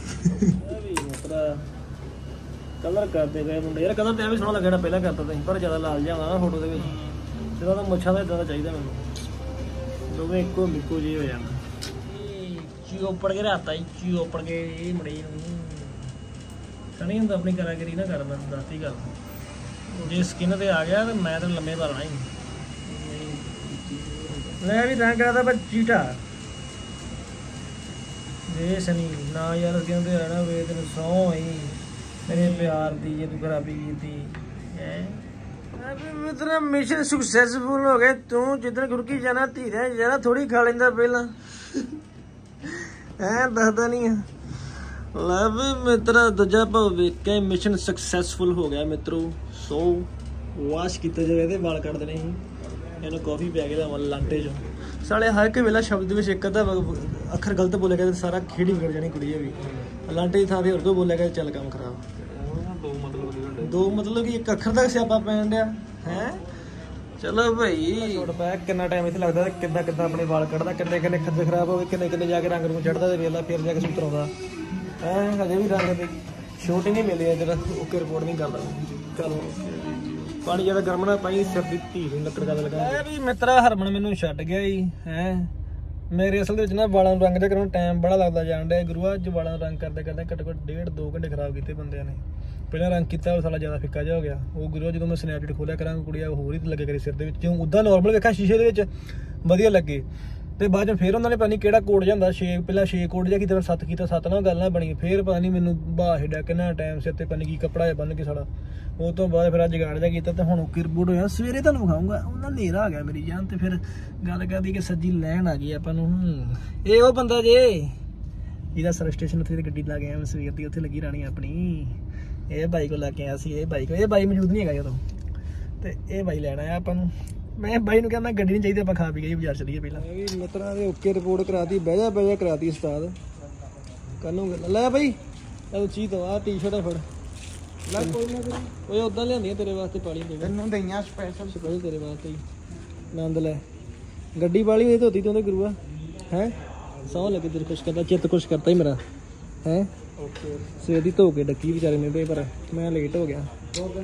ਕਲਰ ਕਰਦੇ ਗਏ ਮੁੰਡੇ ਯਾਰ ਕਲਰ ਤੇ ਐਵੇਂ ਸੋਹਣਾ ਲੱਗਣਾ ਪਹਿਲਾਂ ਕਰਦਾ ਤੁਸੀਂ ਪਰ ਜ਼ਿਆਦਾ ਲਾਲ ਜਿਹਾ ਨਾ ਫੋਟੋ ਦੇ ਵਿੱਚ ਜਦੋਂ ਤਾਂ ਮੁੱਛਾਂ ਦਾ ਇਦਾਂ ਦਾ ਚਾਹੀਦਾ ਮੈਨੂੰ ਦੋਵੇਂ ਇੱਕੋ ਮਿੱਕੋ ਜਿਹੇ ਹੋ ਜਾਣ ਚੀ ਉੱਪੜ ਕੇ ਰਾਤਾ ਚੀ ਉੱਪੜ ਕੇ ਇਹ ਮੜੀ ਨੂੰ ਸਣੀ ਹੁੰਦਾ ਆਪਣੀ ਕਾਰਾਗਰੀ ਨਾ ਕਰ ਮੈਂ ਦੱਸਤੀ ਗੱਲ ਜੇ ਸਕਿਨ ਤੇ ਆ ਗਿਆ ਤੇ ਮੈਂ ਤਾਂ ਲੰਮੇ ਪਾ ਲੈਣਾ ਹੀ ਲੈ ਵੀ ਤਾਂ ਕਰਦਾ ਪਰ ਚੀਟਾ ਵੇ ਸਨੀ ਨਾ ਯਾਰ ਕਹਿੰਦੇ ਰਹਿਣਾ ਵੇ ਤੈਨੂੰ ਸੌਂ ਹੀ ਮੇਰੇ ਪਿਆਰ ਦੀ ਜੇ ਤੂੰ ਖਰਾਬੀ ਕੀਤੀ ਹੈ ਮੇਰਾ ਮਿਸ਼ਨ ਸਕਸੈਸਫੁਲ ਹੋ ਗਿਆ ਤੂੰ ਜਿੱਦਣ ਗੁਰਕੀ ਜਾਣਾ ਧੀਰੇ ਜਰਾ ਥੋੜੀ ਖਾ ਲੈਂਦਾ ਪਹਿਲਾਂ ਐ ਦੱਸਦਾ ਨਹੀਂ ਆ ਲੈ ਵੀ ਮਿੱਤਰਾ ਦੂਜਾ ਭਾਵ ਵੇਖ ਕੇ ਮਿਸ਼ਨ ਸਕਸੈਸਫੁਲ ਹੋ ਗਿਆ ਮਿੱਤਰੋ ਸੋ ਵਾਸ਼ ਕੀਤੇ ਜਾਵੇ ਤੇ ਵਾਲ ਕੱਢ ਦੇਣੇ ਸੀ ਇਹਨੂੰ ਕਾਫੀ ਪੈ ਗਿਆ ਤਾਂ ਲਾਂਟੇ ਚੋਂ ਸਾਲੇ ਹਰ ਇੱਕ ਵੇਲਾ ਸ਼ਬਦ ਵਿੱਚ ਇੱਕ ਅੱਧਾ ਅੱਖਰ ਗਲਤ ਬੋਲਿਆ ਗਿਆ ਤੇ ਸਾਰਾ ਖੇਡ ਹੀ ਵਿਗੜ ਜਾਣੀ ਕੁੜੀ ਵੀ ਲਾਂਟੇ ਦੀ ਥਾਂ ਤੇ ਹੋਰ ਕੋਈ ਬੋਲਿਆ ਗਿਆ ਚੱਲ ਕੰਮ ਖਰਾਬ ਦੋ ਮਤਲਬ ਦੋ ਮਤਲਬ ਕਿ ਇੱਕ ਅੱਖਰ ਦਾ ਸਿਆਪਾ ਪੈਣ ਡਿਆ ਹੈ ਚਲੋ ਭਾਈ ਛੋੜ ਪਿਆ ਕਿੰਨਾ ਟਾਈਮ ਇੱਥੇ ਲੱਗਦਾ ਕਿੱਦਾਂ ਕਿੱਦਾਂ ਆਪਣੇ ਵਾਲ ਕੱਢਦਾ ਕਿੰਨੇ ਕਿੰਨੇ ਖੱਜੇ ਖਰਾਬ ਹੋਵੇ ਕਿੰਨੇ ਕਿੰਨੇ ਜਾ ਕੇ ਰੰਗ ਨੂੰ ਚੜਦਾ ਤੇ ਵੇਲਾ ਫਿਰ ਜਾ ਕੇ ਸੂਤਰ ਆਉਂਦਾ ਹੈ ਹਜੇ ਵੀ ਰੰਗ ਦੀ ਛੋਟੀ ਨਹੀਂ ਮਿਲੀ ਜਿਹੜਾ ਓਕੇ ਰਿਪੋਰਟ ਨਹੀਂ ਕਰਦਾ ਚਲੋ ਪਾਣੀ ਜਿਆਦਾ ਗਰਮ ਨਾ ਪਾਈ ਸਿਰ ਦੀ ਧੀ ਨੂੰ ਲੱਕੜ ਦਾ ਲਗਾ ਇਹ ਵੀ ਮਿੱਤਰਾ ਹਰਮਨ ਮੈਨੂੰ ਛੱਡ ਗਿਆ ਹੀ ਹੈ ਮੇਰੇ ਅਸਲ ਦੇ ਵਿੱਚ ਨਾ ਵਾਲਾਂ ਨੂੰ ਰੰਗ ਦੇ ਕਰਾਉਣ ਟਾਈਮ ਬੜਾ ਲੱਗਦਾ ਜਾਣ ਡਿਆ ਗੁਰੂਆ ਅੱਜ ਵਾਲਾਂ ਨੂੰ ਰੰਗ ਕਰਦੇ ਕਰਦੇ ਘੱਟੋ ਘੱਟ ਡੇਢ ਦੋ ਘੰਟੇ ਖਰਾਬ ਕੀਤੇ ਬੰਦਿਆਂ ਨੇ ਪਹਿਲਾਂ ਰੰਗ ਕੀਤਾ ਉਹ ਸਾਲਾ ਜ਼ਿਆਦਾ ਫਿੱਕਾ ਜਿਹਾ ਹੋ ਗਿਆ ਉਹ ਗੁਰੂਆ ਜਦੋਂ ਮੈਂ ਸਨੈਪਚੈਟ ਖੋਲਿਆ ਕਰਾਂਗਾ ਕੁੜੀਆਂ ਹੋਰ ਹੀ ਲੱਗੇ ਕਰੀ ਸਿਰ ਦੇ ਵਿੱਚ ਜਿਉਂ ਉੱਦਾਂ ਨੋਰਮਲ ਵੇਖਿਆ ਸ਼ੀਸ਼ੇ ਦੇ ਵਿੱਚ ਵਧੀਆ ਲੱਗੇ ਤੇ ਬਾਅਦ ਚ ਫਿਰ ਉਹਨਾਂ ਨੇ ਪਤਾ ਨਹੀਂ ਕਿਹੜਾ ਕੋਡ ਜਾਂਦਾ ਛੇ ਪਹਿਲਾਂ ਛੇ ਕੋਡ ਜਿਹਾ ਕੀਤਾ ਸੱਤ ਕੀਤਾ ਸੱਤ ਨਾਲ ਗੱਲ ਨਾ ਬਣੀ ਫਿਰ ਪਤਾ ਨਹੀਂ ਮੈਨੂੰ ਬਾਹ ਛੱਡਿਆ ਕਿੰਨਾ ਟਾਈਮ ਸਿਰ ਤੇ ਪਤਾ ਨਹੀਂ ਕੀ ਕੱਪੜਾ ਜਿਹਾ ਬੰਨ ਕੇ ਸਾਲਾ ਉਹ ਤੋਂ ਬਾਅਦ ਫਿਰ ਅੱਜ ਗਾੜ ਜਾ ਕੀਤਾ ਤੇ ਹੁਣ ਓਕੇ ਰਿਪੋਰਟ ਹੋਇਆ ਸਵੇਰੇ ਤੁਹਾਨੂੰ ਵਿਖਾਊਂਗਾ ਉਹਨਾਂ ਹਨੇਰਾ ਆ ਗਿਆ ਮੇਰੀ ਜਾਨ ਤੇ ਫਿਰ ਗੱਲ ਕਰਦੀ ਕਿ ਸੱਜੀ ਲੈਣ ਆ ਗਈ ਆਪਾਂ ਨੂੰ ਇਹ ਉਹ ਬੰਦਾ ਜੇ ਜਿਹਦਾ ਸਰਵਿਸ ਸਟੇਸ਼ਨ ਉੱਥੇ ਗੱਡੀ ਲਾ ਗਿਆ ਸਵੇਰ ਦੀ ਉੱਥੇ ਲੱਗੀ ਰਹਿਣੀ ਆਪਣੀ ਇਹ ਬਾਈ ਕੋਲ ਲੈ ਕੇ ਆਇਆ ਸੀ ਇਹ ਬਾਈ ਕੋਲ ਇਹ ਬਾਈ ਮੌਜੂਦ ਨਹੀਂ ਹੈਗਾ ਜਦੋਂ ਤੇ ਇਹ ਬਾਈ ਲੈਣ ਆਇਆ ਆਪਾਂ ਨੂੰ ਮੈਂ ਬਾਈ ਨੂੰ ਕਹਿੰਦਾ ਗੱਡੀ ਨਹੀਂ ਚਾਹੀਦੀ ਆਪਾਂ ਖਾ ਪੀ ਗਏ ਬਾਜ਼ਾਰ ਚੱਲੀਏ ਪਹਿਲਾਂ ਇਹ ਵੀ ਮਿੱਤਰਾਂ ਦੇ ਓਕੇ ਰਿਪੋਰਟ ਕਰਾਤੀ ਬਹਿ ਜਾ ਬਹਿ ਜਾ ਕਰਾਤੀ ਉਸਤਾਦ ਕਾਨੂੰ ਲੈ ਬਾਈ ਇਹ ਚੀਜ਼ ਤੋਂ ਆ ਟੀ-ਸ਼ਰਟ ਫੜ ਲੈ ਕੋਈ ਨਾ ਕੋਈ ਉਦਾਂ ਲਿਆਂਦੀਆਂ ਤੇਰੇ ਵਾਸਤੇ ਪਾਲੀ ਦੇ ਤੈਨੂੰ ਦਈਆਂ ਸਪੈਸ਼ਲ ਸਪੈਸ਼ਲ ਤੇਰੇ ਵਾਸਤੇ ਹੀ ਆਨੰਦ ਲੈ ਗੱਡੀ ਵਾਲੀ ਹੋਈ ਧੋਤੀ ਤੂੰ ਤੇ ਗੁਰੂਆ ਹੈ ਸੌ ਲੱਗੇ ਦਿਲ ਖੁਸ਼ ਕਰਦਾ ਚਿੱਤ ਖੁਸ਼ ਕਰਤਾ ਹੀ ਮੇਰਾ ਹੈ ਓਕੇ ਸਵੇਰ ਦੀ ਧੋ ਕੇ ਡੱਕੀ ਵਿਚਾਰੇ ਨੇ ਤੇ ਪਰ ਮੈਂ ਲੇਟ ਹੋ ਗਿਆ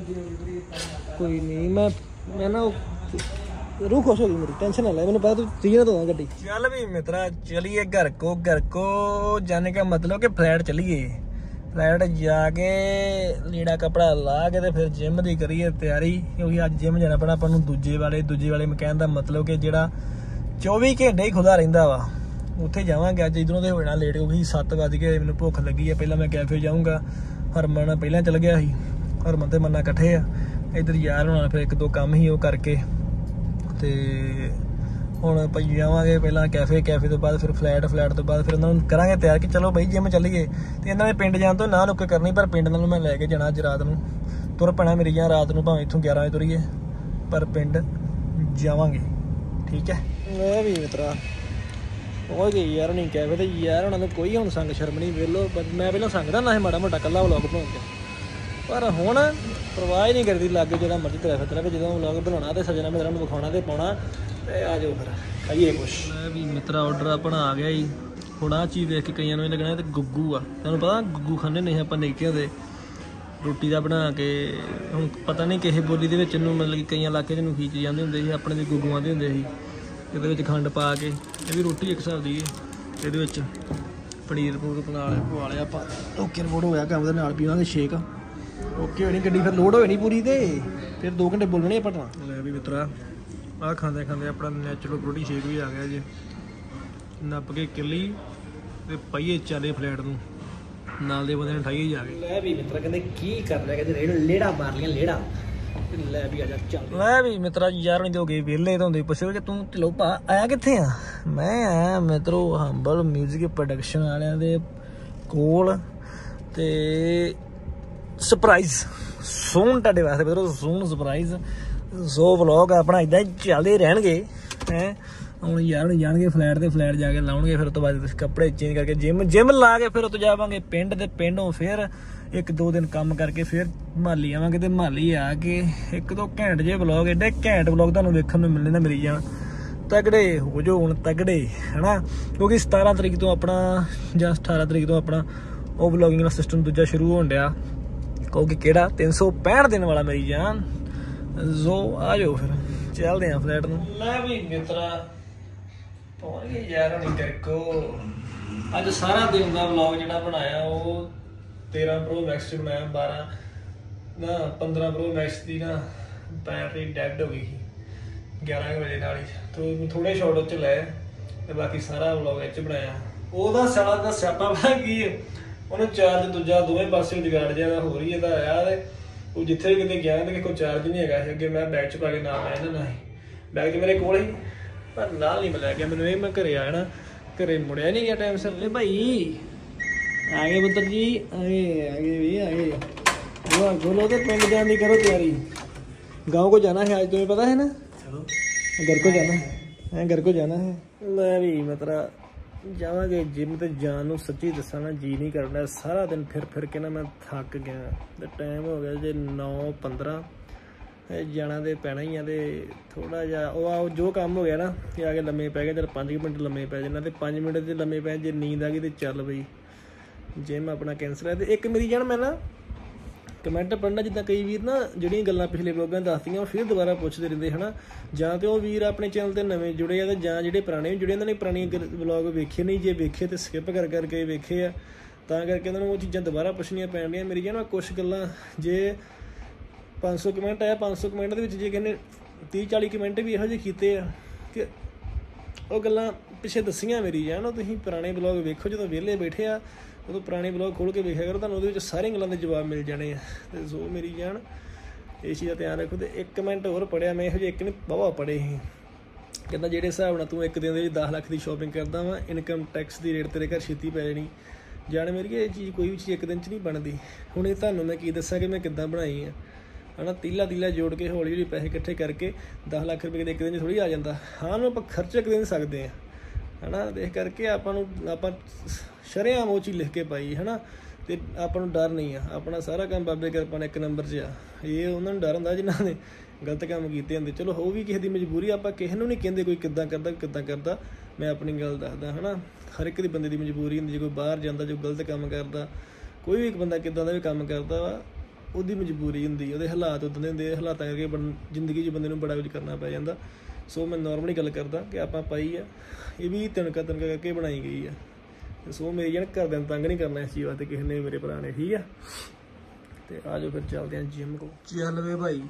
ਕੋਈ ਨਹੀਂ ਮੈਂ ਮੈਂ ਨਾ रूह खुश हो गई मेरी टेंशन ना ले मैंने पता तू तीन तो गड्डी चल भी मित्रा चलिए घर को घर को जाने का मतलब कि फ्लैट चलिए फ्लैट जाके लीड़ा कपड़ा ला के ते फिर जिम दी करिए तैयारी क्योंकि अज जिम जाना पैना अपन दूजे वाले दूजे वाले मैं कहने दा मतलब कि जेड़ा चौबी घंटे ही खुदा रहिंदा वा ਉੱਥੇ ਜਾਵਾਂਗੇ ਅੱਜ। ਇੱਧਰੋਂ ਤੇ ਹੋ ਜਾਣਾ ਲੇਟ ਕਿਉਂਕਿ ਸੱਤ ਵੱਜ ਗਏ, ਮੈਨੂੰ ਭੁੱਖ ਲੱਗੀ ਆ। ਪਹਿਲਾਂ ਮੈਂ ਕੈਫੇ ਜਾਊਂਗਾ, ਹਰਮਨ ਪਹਿਲਾਂ ਚਲ ਗਿਆ ਸੀ, ਹਰਮਨ ਤੇ ਮੰਨਾ ਇਕੱਠੇ ਆ। ਇੱਧਰ ਯਾਰ ਹੋਣਾ ਫਿਰ ਇੱਕ ਦੋ ਕੰਮ ਹੀ ਉਹ ਕਰਕੇ ਤੇ ਹੁਣ ਆਪਾਂ ਜਾਵਾਂਗੇ ਪਹਿਲਾਂ ਕੈਫੇ, ਕੈਫੇ ਤੋਂ ਬਾਅਦ ਫਿਰ ਫਲੈਟ, ਫਲੈਟ ਤੋਂ ਬਾਅਦ ਫਿਰ ਇਹਨਾਂ ਨੂੰ ਕਰਾਂਗੇ ਤਿਆਰ ਕਿ ਚਲੋ ਬਈ ਜਿਮ ਚੱਲੀਏ। ਤੇ ਇਹਨਾਂ ਨੇ ਪਿੰਡ ਜਾਣ ਤੋਂ ਨਾ ਲੁੱਕ ਕਰਨੀ, ਪਰ ਪਿੰਡ ਨਾਲ ਮੈਂ ਲੈ ਕੇ ਜਾਣਾ ਅੱਜ ਰਾਤ ਨੂੰ। ਤੁਰ ਪੈਣਾ ਮੇਰੀ ਜਾਂ ਰਾਤ ਨੂੰ, ਭਾਵੇਂ ਇੱਥੋਂ ਗਿਆਰਾਂ ਵਜੇ ਤੁਰੀਏ, ਪਰ ਪਿੰਡ ਜਾਵਾਂਗੇ, ਠੀਕ ਹੈ। ਮੈਂ ਵੀ ਮਿੱਤਰਾ ਉਹ ਗਈ ਯਾਰ ਨਹੀਂ ਕੈਫੇ ਤੇ ਯਾਰ ਉਹਨਾਂ ਨੂੰ ਕੋਈ ਹੁਣ ਸੰਗ ਸ਼ਰਮ ਨਹੀਂ। ਵੇਲੋ ਮੈਂ ਪਹਿਲਾਂ ਸੰਗਦਾ ਨਾ ਸੀ ਮਾੜਾ ਮੋਟਾ ਇਕੱਲਾ ਵਲੋਗ ਬਣਾਉਣ 'ਚ, ਪਰ ਹੁਣ ਪਰਵਾਹ ਹੀ ਨਹੀਂ ਕਰਦੀ, ਲਾਗੇ ਜਿਹੜਾ ਮਰਜ਼ੀ ਤੁਰਿਆ ਫਿਰਦਾ ਵੀ ਜਦੋਂ ਵਲੋਗ ਬਣਾਉਣਾ ਤੇ ਸੱਜਣਾ ਮਿੱਤਰਾਂ ਨੂੰ ਵਿਖਾਉਣਾ ਤੇ ਪਾਉਣਾ। ਤੇ ਆ ਜਾਓ ਫਿਰ ਖਾਈਏ ਕੁਛ। ਮੈਂ ਵੀ ਮਿੱਤਰਾ ਆਰਡਰ ਆਪਣਾ ਆ ਗਿਆ ਜੀ। ਹੁਣ ਆਹ ਚੀਜ਼ ਵੇਖ ਕੇ ਕਈਆਂ ਨੂੰ ਇਹ ਲੱਗਣਾ ਤੇ ਗੁੱਗੂ ਆ। ਤੁਹਾਨੂੰ ਪਤਾ ਗੁੱਗੂ ਖਾਂਦੇ ਨਹੀਂ ਆਪਾਂ ਨਿੱਕੇ ਹੁੰਦੇ, ਰੋਟੀ ਦਾ ਬਣਾ ਕੇ। ਹੁਣ ਪਤਾ ਨਹੀਂ ਕਿਸੇ ਬੋਲੀ ਦੇ ਵਿੱਚ ਇਹਨੂੰ ਮਤਲਬ ਕਿ ਕਈਆਂ ਇਲਾਕੇ 'ਚ ਇਹਨੂੰ ਖੀਚ ਜਾਂਦੇ ਹੁੰਦੇ ਸੀ, ਆਪਣੇ ਦੇ ਗੁੱਗੂਆਂ ਦੇ ਹੁੰਦੇ ਸੀ। ਇਹਦੇ ਵਿੱਚ ਖੰਡ ਪਾ ਕੇ, ਇਹ ਵੀ ਰੋਟੀ ਇੱਕ ਹਿਸਾਬ ਦੀ ਹੈ। ਇਹਦੇ ਵਿੱਚ ਪਨੀਰ ਪਨੂਰ ਬਣਾ ਲਿਆ, ਪਵਾ ਲਿਆ ਆਪਾਂ। ਓਕੇ ਰਿਪੋਰਟ ਹੋਇਆ ਕੰਮ ਦੇ ਨਾਲ ਪੀਵਾਂਗੇ ਸ਼ੇਕ। ਓਕੇ ਹੋਣੀ ਗੱਡੀ ਫਿਰ ਲੋਡ ਹੋਏ ਨਹੀਂ ਪੂਰੀ, ਤੇ ਫਿਰ ਦੋ ਘੰਟੇ ਬੋਲਣੇ ਆਪਾਂ ਤਾਂ। ਲੈ ਵੀ ਮਿੱਤਰਾ ਆਹ ਖਾਂਦੇ ਖਾਂਦੇ ਆਪਣਾ ਨੈਚੁਰਲ ਪ੍ਰੋਟੀਨ ਸ਼ੇਕ ਵੀ ਆ ਗਿਆ ਜੀ। ਨੱਪ ਕੇ ਕਿੱਲੀ ਤੇ ਪਈਏ ਚਾਲੇ ਫਲੈਟ ਨੂੰ, ਨਾਲ ਦੇ ਬੰਦੇ ਨੇ ਠਾਈਏ ਜਾ ਕੇ। ਲੈ ਵੀ ਮਿੱਤਰਾ ਕਹਿੰਦੇ ਕੀ ਕਰ ਲਿਆ, ਕਹਿੰਦੇ ਰੇੜ ਲੇੜਾ ਮਾਰ ਲਿਆ ਲੇੜਾ। ਲੈ ਵੀ ਆ ਜਾ ਚੱਲ। ਲੈ ਵੀ ਮਿੱਤਰਾ ਯਾਰ ਨਹੀਂ ਦੋਗੇ ਵਿਹਲੇ ਤਾਂ ਹੁੰਦੇ, ਪੁੱਛੋ ਕਿ ਤੂੰ ਚਲੋ ਭਾ ਆਇਆ ਕਿੱਥੇ ਆ। ਮੈਂ ਆਇਆ ਮਿੱਤਰੋ ਹੰਬਲ ਮਿਊਜ਼ਿਕ ਪ੍ਰੋਡਕਸ਼ਨ ਵਾਲਿਆਂ ਦੇ ਕੋਲ, ਤੇ ਸਰਪ੍ਰਾਈਜ਼ ਸੂਨ ਤੁਹਾਡੇ ਵਾਸਤੇ ਮਿੱਤਰੋ, ਸੂਨ ਸਰਪ੍ਰਾਈਜ਼। ਸੋ ਵਲੋਗ ਆਪਣਾ ਇੱਦਾਂ ਹੀ ਚੱਲਦੇ ਰਹਿਣਗੇ ਹੈਂ। ਹੁਣ ਯਾਰ ਹੁਣ ਜਾਣਗੇ ਫਲੈਟ ਤੇ, ਫਲੈਟ ਜਾ ਕੇ ਲਾਉਣਗੇ, ਫਿਰ ਉਸ ਤੋਂ ਬਾਅਦ ਕੱਪੜੇ ਚੇਂਜ ਕਰਕੇ ਜਿਮ ਜਿਮ ਲਾ ਕੇ ਫਿਰ ਉੱਥੇ ਜਾਵਾਂਗੇ ਪਿੰਡ, ਤੇ ਪਿੰਡੋਂ ਫਿਰ ਇੱਕ ਦੋ ਦਿਨ ਕੰਮ ਕਰਕੇ ਫਿਰ ਮਾਲੀ ਆਵਾਂਗੇ। ਤੇ ਮਾਲੀ ਆ ਕੇ ਇੱਕ ਦੋ ਘੈਂਟ ਜਿਹੇ ਵਲੋਗ, ਐਡੇ ਘੈਂਟ ਵਲੋਗ ਤੁਹਾਨੂੰ ਵੇਖਣ ਨੂੰ ਮਿਲਣੇ ਨਾ ਮੇਰੀ ਜਾਨ। ਤਗੜੇ ਹੋ ਜਾਓ ਹੁਣ, ਤਗੜੇ ਹੈ ਨਾ, ਕਿਉਂਕਿ ਸਤਾਰਾਂ ਤਰੀਕ ਤੋਂ ਆਪਣਾ ਜਾਂ ਅਠਾਰਾਂ ਤਰੀਕ ਤੋਂ ਆਪਣਾ ਉਹ ਵਲੋਗਿੰਗ ਦਾ ਸਿਸਟਮ ਦੂਜਾ ਸ਼ੁਰੂ ਹੋਣ ਡਿਆ। ਕਿਉਂਕਿ ਕਿਹੜਾ ਤਿੰਨ ਸੌ ਪੈਂਹਠ ਦਿਨ ਵਾਲਾ ਮੇਰੀ ਜਾਨ। ਸੋ ਆ ਜਾਓ ਫਿਰ ਚੱਲਦੇ ਆ ਫਲੈਟ ਨੂੰ। ਲੈ ਵੀ ਮਿੱਤਰਾ ਪਹੁੰਚ ਗਏ ਯਾਰ ਹੁਣ ਦੇਖੋ। ਅੱਜ ਸਾਰਾ ਦਿਨ ਦਾ ਵਲੋਗ ਜਿਹੜਾ ਬਣਾਇਆ ਉਹ ਤੇਰਾਂ ਪ੍ਰੋ ਮੈਕਸ 'ਚ ਬਣਾਇਆ। ਬਾਰਾਂ ਨਾ ਪੰਦਰਾਂ ਪ੍ਰੋ ਮੈਕਸ ਦੀ ਨਾ ਬੈਟਰੀ ਡੈਡ ਹੋ ਗਈ ਸੀ ਗਿਆਰਾਂ ਵਜੇ ਨਾਲ ਹੀ, ਤੋਂ ਥੋੜੇ ਸ਼ਾਰਟ ਉਹ 'ਚ ਲਏ ਤੇ ਬਾਕੀ ਸਾਰਾ ਵਲੋਗ ਇਹ 'ਚ ਬਣਾਇਆ। ਉਹਦਾ ਸਾਲਾ ਦਾ ਸਿਆਪਾ ਪਤਾ ਕੀ ਹੈ, ਉਹਨੂੰ ਚਾਰਜ ਦੂਜਾ ਦੋਵੇਂ ਪਾਸੇ ਜਗਾੜ ਜਿਆਦਾ ਹੋ ਰਹੀ ਇਹਦਾ ਆਇਆ ਤੇ ਉਹ ਜਿੱਥੇ ਵੀ ਕਿਤੇ ਗਿਆ ਤੇ ਕੋਈ ਚਾਰਜ ਨਹੀਂ ਹੈਗਾ ਸੀ। ਅੱਗੇ ਮੈਂ ਬੈਗ 'ਚ ਪਾ ਕੇ ਨਾਲ ਲੈ ਜਾਂਦਾ ਸੀ, ਬੈਗ 'ਚ ਮੇਰੇ ਕੋਲ ਹੀ, ਪਰ ਨਾਲ ਨਹੀਂ ਮੈਂ ਲੈ ਗਿਆ। ਮੈਨੂੰ ਇਹ ਮੈਂ ਘਰੇ ਆਇਆ ਨਾ, ਘਰੇ ਮੁੜਿਆ ਨਹੀਂ ਗਿਆ ਟਾਈਮ ਸਿਰ। ਲੈ ਭਾਈ ਆ ਗਏ ਪੁੱਤਰ ਜੀ, ਆਏ ਆ ਗਏ ਵੀ ਆ ਗਏ। वो बोलो तो पिंड जाने की करो तैयारी। गाँव को जाना है आज, तुम्हें पता है ना? चलो घर को जाना है, घर को जाना है। मैं भी मतलब जावांगे जिम ते जान नूं सच्ची दसां ना जी नहीं करना। सारा दिन फिर फिर के ना मैं थक गया ते टाइम हो गया जे नौ पंद्रह जाना तो पैना ही है। तो थोड़ा जा वो जो काम हो गया ना कि आके लम्मे पै गए, चल पाँच मिनट लम्मे पै जाना, तो पाँच मिनट से लम्मे पै जे नींद आ गई तो चल बई जिम अपना कैंसल है। तो एक मेरी जान मैं ना कमेंट पढ़ना जिदा कई वीर ना ਜਿਹੜੀਆਂ ਗੱਲਾਂ ਪਿਛਲੇ ਵਲੋਗਾਂ ਦੱਸਦੀਆਂ ਉਹ ਫਿਰ ਦੁਬਾਰਾ ਪੁੱਛਦੇ ਰਹਿੰਦੇ ਹਨਾ, ਜਾਂ ਤੇ ਉਹ ਵੀਰ ਆਪਣੇ ਚੈਨਲ ਤੇ ਨਵੇਂ ਜੁੜੇ ਆ ਤੇ ਜਾਂ ਜਿਹੜੇ ਪੁਰਾਣੇ ਜੁੜੇ ਉਹਨਾਂ ਨੇ ਪੁਰਾਣੀਆਂ ਵਲੋਗ ਵੇਖੇ ਨਹੀਂ, ਜੇ ਵੇਖੇ ਤੇ ਸਕਿਪ ਕਰ ਕਰਕੇ ਵੇਖੇ ਆ ਤਾਂ ਕਰਕੇ ਉਹਨਾਂ ਨੂੰ ਉਹ ਚੀਜ਼ਾਂ ਦੁਬਾਰਾ ਪੁੱਛਣੀਆਂ ਪੈਣੀਆਂ। ਮੇਰੀ ਜਾਨ ਕੁਛ ਗੱਲਾਂ ਜੇ ਪੰਜ ਸੌ ਕਮੈਂਟ ਆਇਆ, ਪੰਜ ਸੌ ਕਮੈਂਟ ਦੇ ਵਿੱਚ ਜੇ ਕਹਿੰਦੇ ਤੀਹ ਚਾਲੀ ਕਮੈਂਟ ਵੀ ਇਹੋ ਜਿਹੇ ਕੀਤੇ ਆ ਕਿ ਉਹ ਗੱਲਾਂ ਪਿੱਛੇ ਦੱਸੀਆਂ ਮੇਰੀ ਜਾਨ। ਉਹ ਤੁਸੀਂ ਪੁਰਾਣੇ ਵਲੋਗ ਵੇਖੋ, ਜਦੋਂ ਵਿਹਲੇ ਬੈਠੇ ਆ ਉਦੋਂ ਪੁਰਾਣੇ ਵਲੋਗ ਖੋਲ੍ਹ ਕੇ ਵੇਖਿਆ ਕਰੋ, ਤੁਹਾਨੂੰ ਉਹਦੇ ਵਿੱਚ ਸਾਰੀਆਂ ਗੱਲਾਂ ਦੇ ਜਵਾਬ ਮਿਲ ਜਾਣੇ ਆ। ਅਤੇ ਸੋ ਮੇਰੀ ਜਾਨ ਇਸ ਚੀਜ਼ ਦਾ ਧਿਆਨ ਰੱਖੋ। ਅਤੇ ਇੱਕ ਕਮੈਂਟ ਹੋਰ ਪੜ੍ਹਿਆ ਮੈਂ, ਇਹੋ ਜਿਹੇ ਇੱਕ ਨਹੀਂ ਵਾਹਵਾ ਪੜ੍ਹੇ ਸੀ, ਕਹਿੰਦਾ ਜਿਹੜੇ ਹਿਸਾਬ ਨਾਲ ਤੂੰ ਇੱਕ ਦਿਨ ਦੇ ਵਿੱਚ ਦਸ ਲੱਖ ਦੀ ਸ਼ੋਪਿੰਗ ਕਰਦਾ ਵਾ, ਇਨਕਮ ਟੈਕਸ ਦੀ ਰੇਟ ਤੇਰੇ ਘਰ ਛੇਤੀ ਪੈ ਜਾਣੀ। ਜਾਣ ਮੇਰੀ ਇਹ ਚੀਜ਼ ਕੋਈ ਵੀ ਚੀਜ਼ ਇੱਕ ਦਿਨ 'ਚ ਨਹੀਂ ਬਣਦੀ। ਹੁਣ ਇਹ ਤੁਹਾਨੂੰ ਮੈਂ ਕੀ ਦੱਸਾਂ ਕਿ ਮੈਂ ਕਿੱਦਾਂ ਬਣਾਈ ਆ ਹੈ ਨਾ, ਤੀਲਾ ਤੀਲਾ ਜੋੜ ਕੇ ਹੌਲੀ ਹੌਲੀ ਪੈਸੇ ਇਕੱਠੇ ਕਰਕੇ ਦਸ ਲੱਖ ਰੁਪਏ ਦੇ ਇੱਕ ਦਿਨ 'ਚ ਥੋੜ੍ਹੀ ਆ ਜਾਂਦਾ। ਹਾਂ ਉਹਨੂੰ ਆਪਾਂ ਖਰਚ ਇੱਕ ਦਿਨ ਸਕਦੇ ਹਾਂ ਹੈ ਨਾ, ਇਸ ਕਰਕੇ ਆਪਾਂ ਨੂੰ ਆਪਾਂ ਸ਼ਰੇਆਮ ਉਹ ਚੀਜ਼ ਲਿਖ ਕੇ ਪਾਈ ਹੈ ਨਾ, ਅਤੇ ਆਪਾਂ ਨੂੰ ਡਰ ਨਹੀਂ ਆ। ਆਪਣਾ ਸਾਰਾ ਕੰਮ ਬਾਬੇ ਕਿਰਪਾ ਨਾਲ ਇੱਕ ਨੰਬਰ 'ਚ ਆ। ਇਹ ਉਹਨਾਂ ਨੂੰ ਡਰ ਹੁੰਦਾ ਜਿਨ੍ਹਾਂ ਨੇ ਗਲਤ ਕੰਮ ਕੀਤੇ ਹੁੰਦੇ। ਚਲੋ ਉਹ ਵੀ ਕਿਸੇ ਦੀ ਮਜਬੂਰੀ, ਆਪਾਂ ਕਿਸੇ ਨੂੰ ਨਹੀਂ ਕਹਿੰਦੇ ਕੋਈ ਕਿੱਦਾਂ ਕਰਦਾ ਕਿੱਦਾਂ ਕਰਦਾ, ਮੈਂ ਆਪਣੀ ਗੱਲ ਦੱਸਦਾ ਹੈ ਨਾ। ਹਰ ਇੱਕ ਦੀ ਬੰਦੇ ਦੀ ਮਜਬੂਰੀ ਹੁੰਦੀ, ਜੇ ਕੋਈ ਬਾਹਰ ਜਾਂਦਾ, ਜੋ ਗਲਤ ਕੰਮ ਕਰਦਾ, ਕੋਈ ਵੀ ਇੱਕ ਬੰਦਾ ਕਿੱਦਾਂ ਦਾ ਵੀ ਕੰਮ ਕਰਦਾ ਵਾ, ਉਹਦੀ ਮਜਬੂਰੀ ਹੁੰਦੀ, ਉਹਦੇ ਹਾਲਾਤ ਉੱਦਾਂ ਦੇ ਹੁੰਦੇ, ਹਾਲਾਤਾਂ ਕਰਕੇ ਬੰ ਜ਼ਿੰਦਗੀ 'ਚ ਬੰਦੇ ਨੂੰ ਬੜਾ ਕੁਝ ਕਰਨਾ ਪੈ ਜਾਂਦਾ। ਸੋ ਮੈਂ ਨੋਰਮਲੀ ਗੱਲ ਕਰਦਾ ਕਿ ਆਪਾਂ ਪਾਈ ਆ, ਇਹ ਵੀ ਤਿਣਕਾ ਤਿਣਕਾ ਕਰਕੇ ਬਣਾਈ ਗਈ ਆ। ਸੋ ਮੇਰੀ ਜਾਨ ਘਰਦਿਆਂ ਨੂੰ ਤੰਗ ਨਹੀਂ ਕਰਨਾ ਇਸ ਚੀਜ਼ ਵਾਸਤੇ ਕਿਸੇ ਨੇ, ਮੇਰੇ ਭਰਾ ਨੇ, ਠੀਕ ਆ। ਤੇ ਆ ਜਾਓ ਫਿਰ ਚੱਲਦੇ ਹਾਂ ਜਿਮ ਕੋ। ਚੱਲ ਵੇ ਭਾਈ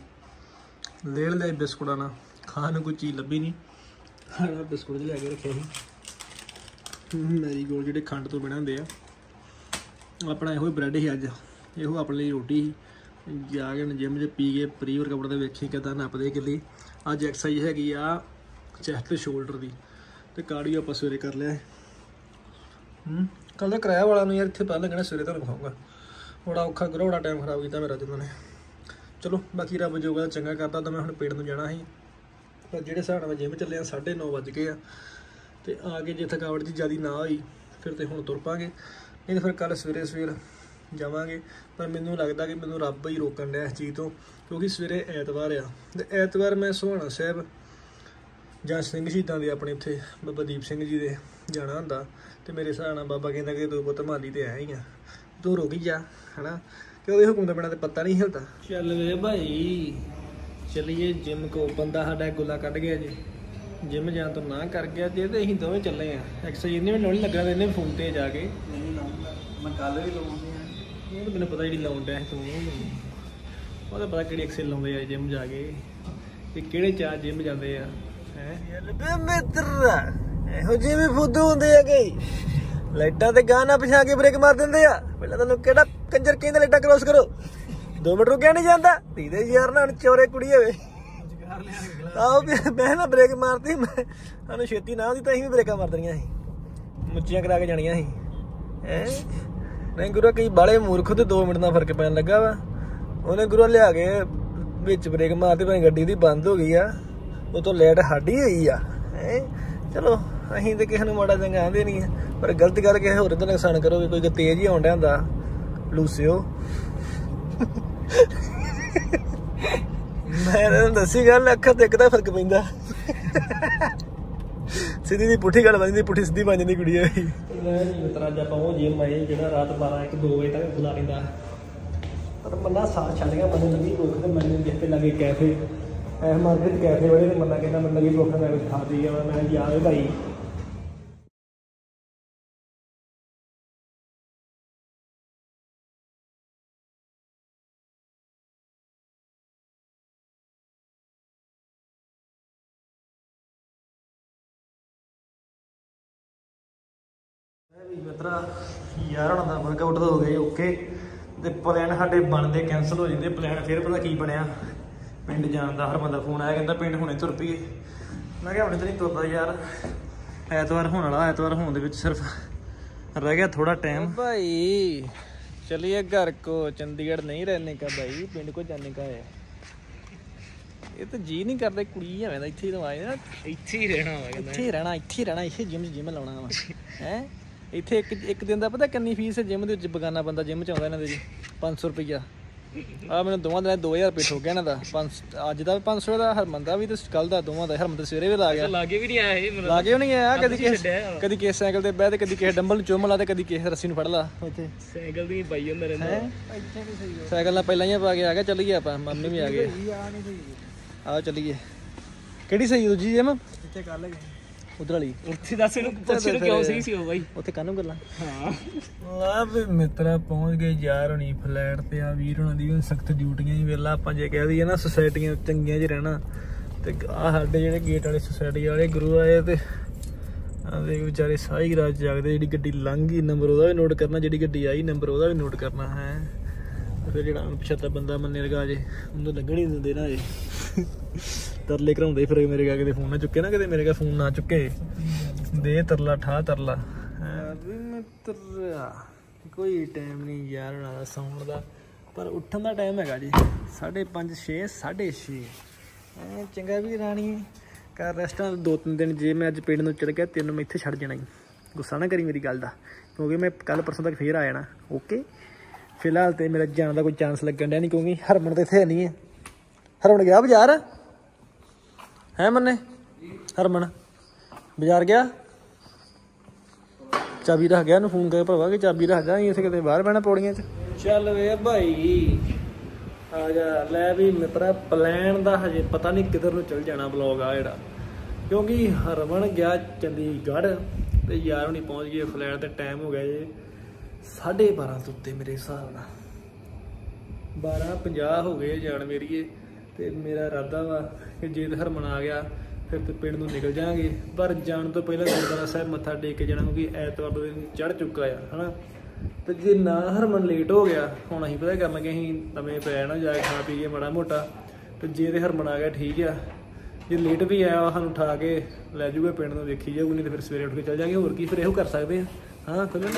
ਲੇੜ ਲੈ ਬਿਸਕੁਟਾਂ ਨਾਲ, ਖਾਣ ਨੂੰ ਕੋਈ ਚੀਜ਼ ਲੱਭੀ ਨਹੀਂ, ਬਿਸਕੁਟ ਜਿਹੇ ਲੈ ਕੇ ਰੱਖਿਆ ਸੀ। ਮੈਰੀ ਗੋਲ ਜਿਹੜੇ ਖੰਡ ਤੋਂ ਬਣੇ ਹੁੰਦੇ ਆ। ਆਪਣਾ ਇਹੋ ਹੀ ਬ੍ਰੈਡ ਸੀ ਅੱਜ, ਇਹੋ ਆਪਣੇ ਲਈ ਰੋਟੀ ਸੀ। ਜਾ ਕੇ ਜਿਮ 'ਚ ਪੀ ਕੇ ਪ੍ਰੀ ਵਰਕਆਊਟ ਦੇ ਵੇਖੀ ਕਿੱਦਾਂ ਨੱਪਦੇ ਕਿੱਲੀ। ਅੱਜ ਐਕਸਰਸਾਈਜ਼ ਹੈਗੀ ਆ ਚੈਸਟ ਤੇ ਸ਼ੋਲਡਰ ਦੀ, ਤੇ ਕਾਰਡੀਓ ਆਪਾਂ ਸਵੇਰੇ ਕਰ ਲਿਆ। ਹੂੰ ਕੱਲ੍ਹ ਦਾ ਕਿਰਾਇਆ ਵਾਲਾ ਨੂੰ ਯਾਰ ਇੱਥੇ ਪਤਾ ਲੱਗਣਾ, ਸਵੇਰੇ ਤੁਹਾਨੂੰ ਵਿਖਾਊਂਗਾ। ਬੜਾ ਔਖਾ ਕਰੋ, ਬੜਾ ਟਾਈਮ ਖਰਾਬ ਕੀਤਾ ਮੇਰਾ ਜਿੰਨਾਂ ਨੇ। ਚਲੋ ਬਾਕੀ ਰੱਬ ਜੋਗਾ ਚੰਗਾ ਕਰਦਾ। ਤਾਂ ਮੈਂ ਹੁਣ ਪਿੰਡ ਨੂੰ ਜਾਣਾ ਸੀ, ਪਰ ਜਿਹੜੇ ਹਿਸਾਬ ਨਾਲ ਮੈਂ ਜਿਮ ਚੱਲਿਆ ਸਾਢੇ ਨੌ ਵੱਜ ਗਏ ਆ। ਤੇ ਆ ਕੇ ਜੇ ਥਕਾਵਟ ਦੀ ਜ਼ਿਆਦਾ ਨਾ ਹੋਈ ਫਿਰ ਤੇ ਹੁਣ ਤੁਰ ਪਾਂਗੇ, ਨਹੀਂ ਤਾਂ ਫਿਰ ਕੱਲ੍ਹ ਸਵੇਰੇ ਸਵੇਰ ਜਾਵਾਂਗੇ। ਪਰ ਮੈਨੂੰ ਲੱਗਦਾ ਕਿ ਮੈਨੂੰ ਰੱਬ ਹੀ ਰੋਕਣ ਡਿਆ ਇਸ ਚੀਜ਼ ਤੋਂ, ਕਿਉਂਕਿ ਸਵੇਰੇ ਐਤਵਾਰ ਆ। ਤੇ ਐਤਵਾਰ ਮੈਂ ਸੁਹਾਣਾ ਸਾਹਿਬ ਜਾਂ ਸਿੰਘ ਸ਼ਹੀਦਾਂ ਦੇ ਆਪਣੇ ਇੱਥੇ ਬਾਬਾ ਦੀਪ ਸਿੰਘ ਜੀ ਦੇ ਜਾਣਾ ਹੁੰਦਾ। ਤੇ ਮੇਰੇ ਹਿਸਾਬ ਨਾਲ ਬਾਬਾ ਕਹਿੰਦਾ ਕਿ ਤੂੰ ਪੁੱਤ ਮਾਲੀ ਤੇ ਆਇਆ ਹੀ ਆ, ਤੂੰ ਰੁਕ ਹੀ ਜਾ, ਹੈ ਨਾ, ਕਿ ਉਹਦੇ ਹੁਕਮ ਤੋਂ ਬਿਨਾਂ ਤੇ ਪੱਤਾ ਨਹੀਂ ਹਿਲਦਾ। ਚੱਲ ਵੇ ਭਾਈ ਚਲੀਏ ਜਿਮ ਕੋ। ਬੰਦਾ ਸਾਡਾ ਗੁੱਲਾ ਕੱਢ ਗਿਆ ਜੀ, ਜਿਮ ਜਾਣ ਤੋਂ ਨਾ ਕਰ ਗਿਆ ਜੇ, ਤੇ ਅਸੀਂ ਦੋਵੇਂ ਚੱਲੇ ਆ। ਐਕਸਰਸਾਈਜ਼ ਇਹਨੇ ਮੈਨੂੰ ਨਹੀਂ ਲੱਗਾ, ਤੇ ਇਹਨੇ ਫੋਨ ਤੇ ਜਾ ਕੇ ਮੈਂ ਕੱਲ ਵੀ ਲਾਉਂਦੀ ਆ। ਉਹ ਤਾਂ ਮੈਨੂੰ ਪਤਾ ਜਿਹੜੀ ਲਾਉਣ ਡਿਆ ਤੂੰ, ਉਹਦਾ ਪਤਾ ਕਿਹੜੀ ਐਕਸਰਸਾਈਜ਼ ਲਾਉਂਦੇ ਆ ਜਿਮ ਜਾ ਕੇ, ਤੇ ਕਿਹੜੇ ਚਾਰ ਜਿਮ ਜਾਂਦੇ ਆ। ਹੈ ਮਿੱਤਰ ਇਹੋ ਜਿਹੇ ਵੀ ਫੁੱਦੂ ਹੁੰਦੇ ਆ ਕਿ ਲਾਈਟਾਂ ਤੇ ਗਾਣਾ ਪਿਛਾ ਕੇ ਬ੍ਰੇਕ ਮਾਰ ਦਿੰਦੇ ਆ। ਪਹਿਲਾਂ ਤੁਹਾਨੂੰ ਕਿਹੜਾ ਕੰਜਰ ਕਹਿੰਦਾ ਲਾਈਟਾਂ ਕ੍ਰੋਸ ਕਰੋ, ਦੋ ਮਿੰਟ ਰੁਕਿਆ ਨਹੀਂ ਜਾਂਦਾ। ਧੀਰੇ ਯਾਰ ਨਾ ਹੁਣ ਚੋਰੇ ਕੁੜੀ ਹੋਵੇ ਆਹੋ ਮੈਂ ਨਾ ਬ੍ਰੇਕ ਮਾਰਤੀ, ਮੈਂ ਸਾਨੂੰ ਛੇਤੀ ਨਾ ਹੁੰਦੀ ਤਾਂ ਅਸੀਂ ਵੀ ਬ੍ਰੇਕਾਂ ਮਾਰ ਦੇਣੀਆਂ ਸੀ, ਮੁੱਚੀਆਂ ਕਰਾ ਕੇ ਜਾਣੀਆਂ ਸੀ। ਹੈਂ ਨਹੀਂ ਗੁਰੂ ਕਈ ਬਾਲੇ ਮੂਰਖ ਤੇ ਦੋ ਮਿੰਟ ਦਾ ਫਰਕ ਪੈਣ ਲੱਗਾ ਵਾ। ਉਹਨੇ ਗੁਰੂ ਲਿਆ ਕੇ ਵਿੱਚ ਬ੍ਰੇਕ ਮਾਰਤੀ, ਭਾਵੇਂ ਗੱਡੀ ਦੀ ਬੰਦ ਹੋ ਗਈ ਆ, ਉਹ ਤੋਂ ਲਾਈਟ ਸਾਡੀ ਹੋਈ ਆ। ਹੈਂ ਚਲੋ ਅਸੀਂ ਤਾਂ ਕਿਸੇ ਨੂੰ ਮਾੜਾ ਚੰਗਾ ਆਂਦੇ ਨਹੀਂ ਆ, ਪਰ ਗਲਤ ਗੱਲ ਕਿਸੇ ਹੋਰ ਦਾ ਨੁਕਸਾਨ ਕਰੋਗੇ। ਕੋਈ ਤੇਜ਼ ਹੀ ਆਉਣ ਡਿਆ ਹੁੰਦਾ ਲੂਸਿਓ। ਮੈਂ ਤੈਨੂੰ ਦੱਸੀ ਗੱਲ, ਅੱਖਾਂ ਤੇ ਇੱਕ ਦਾ ਫਰਕ ਪੈਂਦਾ। ਸਿੱਧੀ ਦੀ ਪੁੱਠੀ ਗੱਲ ਬਣ ਜਾਂਦੀ, ਪੁੱਠੀ ਸਿੱਧੀ ਬਣ ਜਾਂਦੀ ਕੁੜੀ ਹੋਈ। ਮਿੱਤਰ ਅੱਜ ਆਪਾਂ ਉਹ ਜਿਮ ਆਏ ਜਿਹੜਾ ਰਾਤ ਬਾਰਾਂ ਇੱਕ ਦੋ ਵਜੇ ਤੱਕ ਖੁੱਲਾ ਰਹਿੰਦਾ, ਪਰ ਬੰਦਾ ਸਾਥ ਛੱਡ ਗਿਆ। ਮੈਨੂੰ ਲੱਗੀ ਭੁੱਖ, ਤੇ ਮੈਨੂੰ ਜਿੱਥੇ ਲੱਗੇ ਕੈਫੇ ਐ ਮਾਰਕੀਟ ਕੈਫੇ ਵਾਲੇ, ਤੇ ਬੰਦਾ ਕਹਿੰਦਾ ਮੈਨੂੰ ਲੱਗੀ ਭੁੱਖ, ਮੈਂ ਕੁਛ ਖਾ ਪੀ ਗਿਆ। ਮੈਂ ਕਿਹਾ ਯਾਰ ਭਾਈ ਮਿੱਤਰਾ ਯਾਰ ਹੁਣ ਦਾ ਵਰਕਆਊਟ ਹੋ ਗਏ ਓਕੇ, ਤੇ ਪਲਾਨ ਸਾਡੇ ਬਣਦੇ ਕੈਂਸਲ ਹੋ ਜਾਂਦੇ। ਪਲਾਨ ਫਿਰ ਪਤਾ ਕੀ ਬਣਿਆ, ਪਿੰਡ ਜਾਣ ਦਾ। ਹਰਮਨ ਦਾ ਫੋਨ ਆਇਆ, ਕਹਿੰਦਾ ਪਿੰਡ ਹੁਣੇ ਤੁਰ ਪਈਏ। ਮੈਂ ਕਿਹਾ ਹੁਣੇ ਤਾਂ ਨਹੀਂ ਤੁਰਦਾ ਯਾਰ, ਐਤਵਾਰ ਹੋਣ ਵਾਲਾ। ਐਤਵਾਰ ਹੋਣ ਦੇ ਵਿੱਚ ਸਿਰਫ ਰਹਿ ਗਿਆ ਥੋੜਾ ਟਾਈਮ। ਭਾਈ ਚਲਿए घर को, चंडीगढ़ नहीं रहने का भाई, पिंड को जाने का है। ਇਹ ਤਾਂ ਜੀ ਨਹੀਂ ਕਰਦਾ, ਕੁੜੀ ਐਵੇਂ ਦਾ ਇੱਥੇ ਹੀ ਆਏ ਨਾ, ਇੱਥੇ ਹੀ ਰਹਿਣਾ ਵਾ, ਇੱਥੇ ਹੀ ਰਹਿਣਾ, ਇੱਥੇ ਹੀ ਰਹਿਣਾ, ਇੱਥੇ ਜਿਮ ਜਿਮ ਲਾਉਣਾ ਵਾ। ਹੈ ਇੱਥੇ ਇੱਕ ਇੱਕ ਦਿਨ ਦਾ ਪਤਾ ਕਿੰਨੀ ਫੀਸ ਹੈ ਜਿਮ ਦੇ ਵਿੱਚ? ਬਗਾਨਾ ਬੰਦਾ ਜਿਮ ਚ ਆਉਂਦਾ ਇਹਨਾਂ ਦੇ ਜੀ ਪੰਜ ਸੌ ਰੁਪਈਆ। ਆ ਮੈਨੂੰ ਦੋਵਾਂ ਦਿਨਾਂ ਦੋ ਹਜ਼ਾਰ ਰੁਪਏ ਠੋਕ ਗਿਆ ਇਹਨਾਂ ਦਾ। ਪੰਜ ਅੱਜ ਦਾ ਵੀ ਪੰਜ ਸੌ ਦਾ, ਹਰਮਨ ਦਾ ਵੀ ਤੇ ਕੱਲ ਦਾ, ਦੋਵਾਂ ਦਾ। ਹਰਮਨ ਤਾਂ ਸਵੇਰੇ ਵੀ ਲਾ ਗਿਆ, ਲਾਗੇ ਵੀ ਨਹੀਂ ਆਇਆ ਇਹ, ਲਾਗੇ ਨਹੀਂ ਆਇਆ। ਕਦੀ ਕਿਸੇ ਕਦੀ ਕਿਸੇ ਸਾਈਕਲ ਤੇ ਬਹਿ, ਤੇ ਕਦੀ ਕਿਸੇ ਡੰਬਲ ਨੂੰ ਚੁੰਮ ਲਾ, ਤੇ ਕਦੀ ਕਿਸੇ ਰੱਸੀ ਨੂੰ ਫੜ ਲਾ। ਇੱਥੇ ਸਾਈਕਲ ਦੀ ਪਾਈ ਹੁੰਦਾ ਰਹਿੰਦਾ, ਸਾਈਕਲ ਨਾਲ ਪਹਿਲਾਂ ਹੀ ਪਾ ਕੇ ਆ ਗਿਆ। ਚੱਲੀਏ ਆਪਾਂ, ਮੰਮੀ ਵੀ ਆ ਗਏ। ਆਓ ਚੱਲੀਏ। ਕਿਹੜੀ ਸਹੀ ਦੂਜੀ ਜਿਮ? ਇੱਥੇ ਕੱਲ ਗਏ ਉਧਰ ਵਾਲੀ। ਉੱਥੇ ਦੱਸ ਇਹਨੂੰ ਪੁੱਛ ਨੂੰ ਕਿਉਂ ਸਹੀ ਸੀ ਉਹ ਬਾਈ? ਉੱਥੇ ਕਾਹਨੂੰ ਗੱਲਾਂ। ਹਾਂ ਲਾ ਵੀ ਮਿੱਤਰਾ ਪਹੁੰਚ ਗਏ ਯਾਰ ਹੁਣੀ ਫਲੈਟ ਤੇ। ਆ ਵੀਰ ਹੁਣਾਂ ਦੀ ਸਖਤ ਡਿਊਟੀਆਂ ਹੀ ਵੇਲਾ। ਆਪਾਂ ਜੇ ਕਹਿ ਦਈਏ ਨਾ ਸੁਸਾਇਟੀਆਂ ਚੰਗੀਆਂ 'ਚ ਰਹਿਣਾ, ਤੇ ਆਹ ਸਾਡੇ ਜਿਹੜੇ ਗੇਟ ਵਾਲੇ ਸੁਸਾਇਟੀ ਵਾਲੇ ਗੁਰੂ ਆਏ, ਤੇ ਆਦੇ ਵਿਚਾਰੇ ਸਾਰੀ ਰਾਤ ਜਾਗਦੇ। ਜਿਹੜੀ ਗੱਡੀ ਲੰਘ ਗਈ ਨੰਬਰ ਉਹਦਾ ਵੀ ਨੋਟ ਕਰਨਾ, ਜਿਹੜੀ ਗੱਡੀ ਆਈ ਨੰਬਰ ਉਹਦਾ ਵੀ ਨੋਟ ਕਰਨਾ ਹੈ। ਫਿਰ ਜਿਹੜਾ ਅਣਪਛਾਤਾ ਬੰਦਾ ਮੰਨੇ ਲਗਾ ਜੇ ਉਹਨੂੰ ਲੱਗਣ ਹੀ ਦਿੰਦੇ ਨਾ। ਇਹ ਤਰਲੇ ਕਰਾਉਂਦੇ ਫਿਰ ਮੇਰੇ ਕਾ ਕਿਤੇ ਫੋਨ ਨਾ ਚੁੱਕੇ ਨਾ, ਕਿਤੇ ਮੇਰੇ ਕਾ ਫੋਨ ਨਾ ਚੁੱਕੇ, ਦੇ ਤਰਲਾ ਠਾ ਤਰਲਾ। ਕੋਈ ਟਾਈਮ ਨਹੀਂ ਯਾਰ ਉਹਨਾਂ ਦਾ ਸੌਣ ਦਾ, ਪਰ ਉੱਠਣ ਦਾ ਟਾਈਮ ਹੈਗਾ ਜੀ ਸਾਢੇ ਪੰਜ ਛੇ ਸਾਢੇ ਛੇ। ਐ ਚੰਗਾ ਵੀ ਰਾਣੀ ਘਰ ਰੈਸਟਾਂ ਦੋ ਤਿੰਨ ਦਿਨ। ਜੇ ਮੈਂ ਅੱਜ ਪਿੰਡ ਨੂੰ ਚੜ ਗਿਆ, ਤੈਨੂੰ ਮੈਂ ਇੱਥੇ ਛੱਡ ਜਾਣਾ ਜੀ। ਗੁੱਸਾ ਨਾ ਕਰੀ ਮੇਰੀ ਗੱਲ ਦਾ, ਕਿਉਂਕਿ ਮੈਂ ਕੱਲ੍ਹ ਪਰਸੋਂ ਤੱਕ ਫੇਰ ਆ ਜਾਣਾ। ਓਕੇ ਫਿਲਹਾਲ ਤਾਂ ਮੇਰਾ ਜਾਣ ਦਾ ਕੋਈ ਚਾਂਸ ਲੱਗਣ ਡਿਆ ਨਹੀਂ, ਕਿਉਂਕਿ ਹਰਮਨ ਤਾਂ ਇੱਥੇ ਨਹੀਂ ਹੈ। ਹਰਮਨ ਗਿਆ ਬਾਜ਼ਾਰ ਹੈ? ਮੰਨੇ ਹਰਮਨ ਬਾਜ਼ਾਰ ਗਿਆ? ਚਾਬੀ ਰੱਖ ਗਿਆ? ਉਹਨੂੰ ਫੋਨ ਕਰ ਭਰਾਵਾ ਕਿ ਚਾਬੀ ਰੱਖ ਜਾ, ਇੱਥੇ ਕਿਤੇ ਬਾਹਰ ਬਹਿਣਾ ਪੌੜੀਆਂ 'ਚ। ਚੱਲ ਵੇ ਭਾਈ ਆ ਜਾ। ਲੈ ਵੀ ਮਿੱਤਰਾ ਪਲਾਨ ਦਾ ਹਜੇ ਪਤਾ ਨਹੀਂ ਕਿੱਧਰ ਨੂੰ ਚੱਲ ਜਾਣਾ ਬਲੌਗ ਆ ਜਿਹੜਾ, ਕਿਉਂਕਿ ਹਰਮਨ ਗਿਆ ਚੰਡੀਗੜ੍ਹ, ਤੇ ਯਾਰ ਹੁਣੀ ਪਹੁੰਚ ਗਏ ਫਲੈਟ। ਤੇ ਟਾਈਮ ਹੋ ਗਿਆ ਜੇ ਸਾਢੇ ਬਾਰਾਂ ਤੋਂ ਉੱਤੇ ਮੇਰੇ ਹਿਸਾਬ ਨਾਲ, ਬਾਰਾਂ ਪੰਜਾਹ ਹੋ ਗਏ ਜਾਣ ਮੇਰੀਏ। ਤੇ ਮੇਰਾ ਇਰਾਦਾ ਵਾ ਕਿ ਜੇ ਹਰਮਨ ਆ ਗਿਆ ਫਿਰ ਤੇ ਪਿੰਡ ਨੂੰ ਨਿਕਲ ਜਾਵਾਂਗੇ। ਪਰ ਜਾਣ ਤੋਂ ਪਹਿਲਾਂ ਗੁਰਦੁਆਰਾ ਸਾਹਿਬ ਮੱਥਾ ਟੇਕ ਕੇ ਜਾਣਾ, ਕਿਉਂਕਿ ਐਤਵਾਰ ਦਾ ਦਿਨ ਚੜ੍ਹ ਚੁੱਕਾ ਆ ਹਨਾ। ਤੇ ਜੇ ਨਾ ਹਰਮਨ ਲੇਟ ਹੋ ਗਿਆ, ਹੁਣ ਅਸੀਂ ਪਤਾ ਕਰਨ ਲੱਗੇ ਅਸੀਂ ਨਵੇਂ ਪੈ ਨਾ ਜਾ ਕੇ ਖਾ ਪੀ ਕੇ ਮਾੜਾ ਮੋਟਾ। ਤੇ ਜੇ ਤੇ ਹਰਮਨ ਆ ਗਿਆ ਠੀਕ ਆ, ਜੇ ਲੇਟ ਵੀ ਆਇਆ ਸਾਨੂੰ ਉਠਾ ਕੇ ਲੈ ਜਾਊਗਾ ਪਿੰਡ ਨੂੰ, ਵੇਖੀ ਜਾਊਗੀ, ਨਹੀਂ ਤੇ ਫਿਰ ਸਵੇਰੇ ਉੱਠ ਕੇ ਚੱਲ ਜਾਵਾਂਗੇ। ਹੋਰ ਕੀ ਫਿਰ ਇਹੋ ਕਰ ਸਕਦੇ ਆ। ਹਾਂ ਖੁੱਲ੍ਹ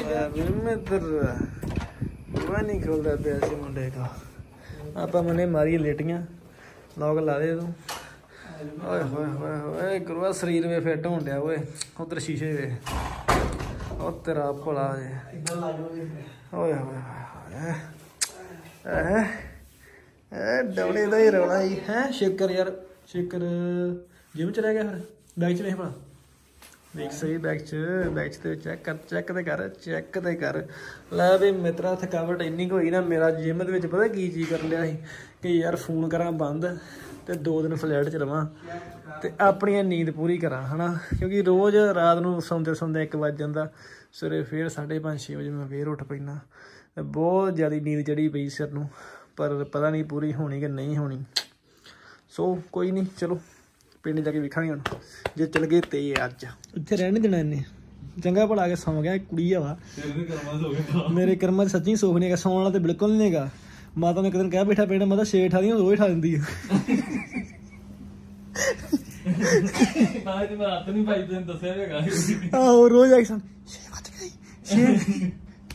ਨਹੀਂ ਖੁੱਲਦਾ ਪਿਆ ਸੀ ਮੁੰਡੇ ਦਾ। ਆਪਾਂ ਮਨੇ ਮਾਰੀ ਲੇਟੀਆਂ, ਲੋਕ ਲਾ ਦੇ ਤੂੰ। ਓਏ ਹੋਏ ਹੋਏ ਹੋਏ ਗੁਰੂਆ ਸਰੀਰ ਵੇ ਫਿੱਟ ਹੋਣ ਡਿਆ ਓਏ। ਉਧਰ ਸ਼ੀਸ਼ੇ ਵੇ, ਉਹ ਤੇਰਾ ਭਲਾ ਜੇ। ਓਏ ਹੋਏ ਹੋਏ ਐ ਐ ਡੌਲੇ ਦਾ ਹੀ ਰੌਲਾ ਹੀ ਹੈ। ਸ਼ੇਕਰ ਯਾਰ ਸ਼ੇਕਰ ਜਿਮ ਚ ਰਹਿ ਗਿਆ, ਫਿਰ ਬੈਗ ਚ ਵੇਖ ਭਲਾ, ਦੇਖ ਸਹੀ ਬੈਗ ਚ ਬੈਗ ਚ ਤੇ ਚੈੱਕ ਕਰ, ਚੈੱਕ ਤੇ ਕਰ, ਚੈੱਕ ਤੇ ਕਰ। ਲੈ ਵੀ ਮਿੱਤਰਾ ਥਕਾਵਟ ਇੰਨੀ ਕੁ ਹੋਈ ਨਾ, ਮੇਰਾ ਜਿਮ ਦੇ ਵਿੱਚ ਪਤਾ ਕੀ ਚੀਜ਼ ਕਰਨ ਲਿਆ ਸੀ ਕਿ ਯਾਰ ਫੋਨ ਕਰਾਂ ਬੰਦ ਤੇ ਦੋ ਦਿਨ ਫਲੈਟ ਚ ਰਵਾਂ ਤੇ ਆਪਣੀਆਂ ਨੀਂਦ ਪੂਰੀ ਕਰਾਂ ਹੈ ਨਾ। ਕਿਉਂਕਿ ਰੋਜ਼ ਰਾਤ ਨੂੰ ਸੌਂਦੇ ਸੌਂਦੇ ਇੱਕ ਵੱਜ ਜਾਂਦਾ, ਸਵੇਰੇ ਫਿਰ ਸਾਢੇ ਪੰਜ ਛੇ ਵਜੇ ਮੈਂ ਫੇਰ ਉੱਠ ਪੈਂਦਾ। ਤੇ ਬਹੁਤ ਜ਼ਿਆਦਾ ਨੀਂਦ ਚੜੀ ਪਈ ਸਿਰ ਨੂੰ, ਪਰ ਪਤਾ ਨਹੀਂ ਪੂਰੀ ਹੋਣੀ ਕਿ ਨਹੀਂ ਹੋਣੀ। ਸੋ ਕੋਈ ਨਹੀਂ, ਚਲੋ ਪਿੰਡ ਜਾ ਕੇ ਵੇਖਾਂਗੇ ਹੁਣ ਜੇ ਚਲ ਗਏ ਤੇ। ਅੱਜ ਇੱਥੇ ਰਹਿਣ ਨਹੀਂ ਦੇਣਾ ਇਹਨੇ, ਚੰਗਾ ਭਲਾ ਕੇ ਸੌਂ ਗਿਆ ਕੁੜੀ ਹਵਾ। ਮੇਰੇ ਕਰਮਾਂ 'ਚ ਸੱਚੀ ਸੁੱਖ ਨਹੀਂ ਹੈਗਾ, ਸੌਣ ਵਾਲਾ ਤੇ ਬਿਲਕੁਲ ਨਹੀਂ ਹੈਗਾ। ਮਾਤਾ ਨੇ ਇੱਕ ਦਿਨ ਕਹਿ ਬੈਠਾ ਪਿੰਡ, ਮਾਤਾ ਛੇ ਠਾ ਦੀਆਂ ਉਹ ਹੀ ਠਾ ਦਿੰਦੀ ਆ। ਆਹੋ ਰੋਜ਼ ਆਈ ਸਨ ਛੇ ਵੱਜ ਗਏ ਛੇ।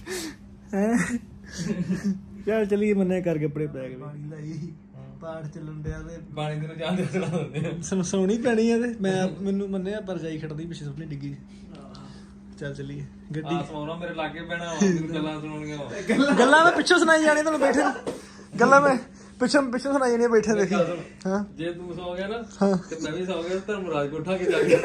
ਚੱਲ ਚਲੀਏ ਮੰਨੇ ਕਰ ਕੱਪੜੇ ਪੈ ਗਏ, ਪਾਠ ਚੱਲਣ ਡਿਆ ਤੇ ਪਾਣੀ ਦੇ ਜਾਂਦੇ ਚਲਾ ਦਿੰਦੇ ਸੋਣੀ ਪੈਣੀ ਆ। ਤੇ ਮੈਂ ਮੈਨੂੰ ਮੰਨਿਆ ਪਰ ਜਾਈ ਖੜਦੀ ਪਿੱਛੇ ਸੁਪਨੇ ਡਿੱਗੀ। ਚੱਲ ਚੱਲੀਏ ਗੱਡੀ ਮੇਰੇ ਲਾਗੇ ਪੈਣਾ, ਗੱਲਾਂ ਸੁਣਾਉਣੀਆਂ, ਗੱਲਾਂ ਮੈਂ ਪਿੱਛੋਂ ਸੁਣਾਈ ਜਾਣੀ ਤੁਹਾਨੂੰ ਬੈਠੇ, ਗੱਲਾਂ ਮੈਂ ਪਿੱਛੋਂ ਪਿੱਛੋਂ ਸੁਣਾਈ ਜਾਣੀ ਬੈਠੇ ਦੇਖੀ। ਹਾਂ ਜੇ ਤੂੰ ਸੌ ਗਿਆ ਨਾ ਤੇ ਮੈਂ ਵੀ ਸੌ ਗਿਆ, ਧਰਮ ਰਾਜ ਕੋਠਾ ਕੇ ਜਾ ਕੇ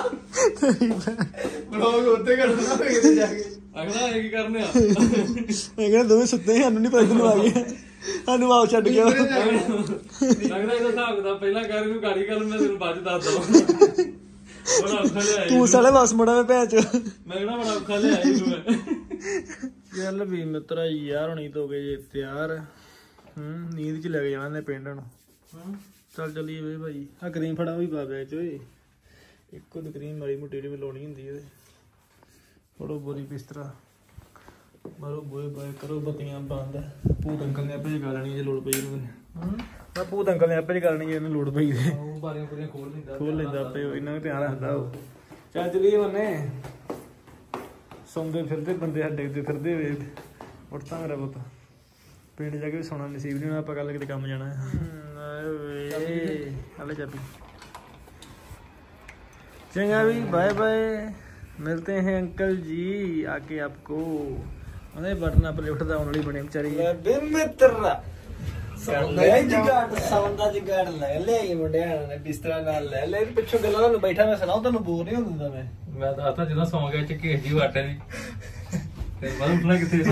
ਬਲੌਗ ਉੱਤੇ ਕਰਨਾ ਜਾ ਕੇ ਅਗਲਾ ਇਹ ਕੀ ਕਰਨੇ ਆ। ਇਹ ਕਹਿੰਦੇ ਦੋਵੇਂ ਸੁੱਤੇ, ਸਾਨੂੰ ਨਹੀਂ ਪਤਾ ਤੈਨੂੰ ਆ ਗਿਆ, ਸਾਨੂੰ ਵਾਪ ਛੱਡ ਗਿਆ। ਲੱਗਦਾ ਇਹਦਾ ਹਿਸਾਬ ਦਾ ਪਹਿਲਾਂ ਕਰ ਨੂੰ ਗਾੜੀ ਗੱਲ ਮੈਂ ਤੈਨੂੰ ਬਾਅਦ ਚ ਦੱਸਦਾ। ਤੂੰ ਸਾਲੇ ਬਸ ਮੁੜਾ ਮੈਂ ਭੈਣ ਚ ਮੈਂ ਕਿਹੜਾ ਬੜਾ ਔਖਾ ਲਿਆ ਇਹਨੂੰ। ਚੱਲ ਵੀ ਮਿੱਤਰਾ ਯਾਰ ਹੁਣੀ ਤੋਂ ਗਏ ਜੇ ਤਿਆਰ। ਹੂੰ ਨੀਂਦ ਚ ਲੈ ਕੇ ਜਾਣਾ ਨੇ ਪਿੰਡ ਨੂੰ। ਹੂੰ ਚੱਲ ਚੱਲੀਏ ਵੇ ਭਾਈ। ਆਹ ਕਰੀਮ ਫੜਾ ਵੀ ਪਾ ਬੈਚ ਓਏ, ਇੱਕੋ ਦੀ ਕਰੀਮ ਮਾੜੀ ਮੋਟੀ ਵੀ ਲਾਉਣੀ ਹੁੰਦੀ ਇਹਦੇ। ਫੜੋ ਬੋਰੀ ਬਿਸਤਰਾ, ਮਾਰੋ ਬੋਏ ਬਾਏ, ਕਰੋ ਬੱਤੀਆਂ ਬੰਦ। ਭੂਤ ਅੰਕਲ ਨੇ ਆਪੇ ਜਗਾ ਲੈਣੀ ਜੇ ਲੋੜ ਪਈ ਉਹਨੂੰ। ਮੈਂ ਭੂਤ ਅੰਕਲ ਨੇ ਆਪੇ ਜਗਾ ਲੈਣੀ ਜੇ ਇਹਨੂੰ ਲੋੜ ਪਈ ਤੇ ਬਾਰੀਆਂ ਬੁਰੀਆਂ ਖੋਲ ਲੈਂਦਾ ਖੋਲ ਲੈਂਦਾ ਆਪੇ, ਇਹਨਾਂ ਨੂੰ ਧਿਆਨ ਰੱਖਦਾ ਉਹ। ਚੱਲ ਚਲੀਏ ਮੰਨੇ, ਸੌਂਦੇ ਫਿਰਦੇ ਬੰਦੇ ਸਾਡੇ ਡਿੱਗਦੇ ਫਿਰਦੇ ਵੇ। ਉੱਠਦਾ ਮੇਰਾ ਪੁੱਤ, ਪਿੰਡ ਜਾ ਕੇ ਵੀ ਸੌਣਾ ਨਸੀਬ ਨਹੀਂ ਹੋਣਾ, ਆਪਾਂ ਕੱਲ ਕਿਤੇ ਕੰਮ ਜਾਣਾ। ਹਲੇ ਚਾਬੀ चंगा भी, बाय बाय, मिलते हैं अंकल जी आके आपको। अरे बटन आप लिफ्ट दा ओनली बने बेचारी बे मित्रा सौंदा जिगाड़ सौंदा जिगाड़ ले ले मुंडिया ने बिस्तरा नाल ले ले पिछो गल्ला ਤੁਹਾਨੂੰ ਬੈਠਾ ਮੈਂ ਸੁਣਾਉ, ਤੁਹਾਨੂੰ ਬੋਰ ਨਹੀਂ ਹੁੰਦਾ। ਮੈਂ ਮੈਂ ਤਾਂ ਆਤਾ ਜਦੋਂ ਸੌਂ ਗਿਆ ਚ ਘੇਰ ਜੀ ਵਾਟੇ ਦੀ ਤੇ ਬਾਹਰ ਉੱਠਣਾ ਕਿੱਥੇ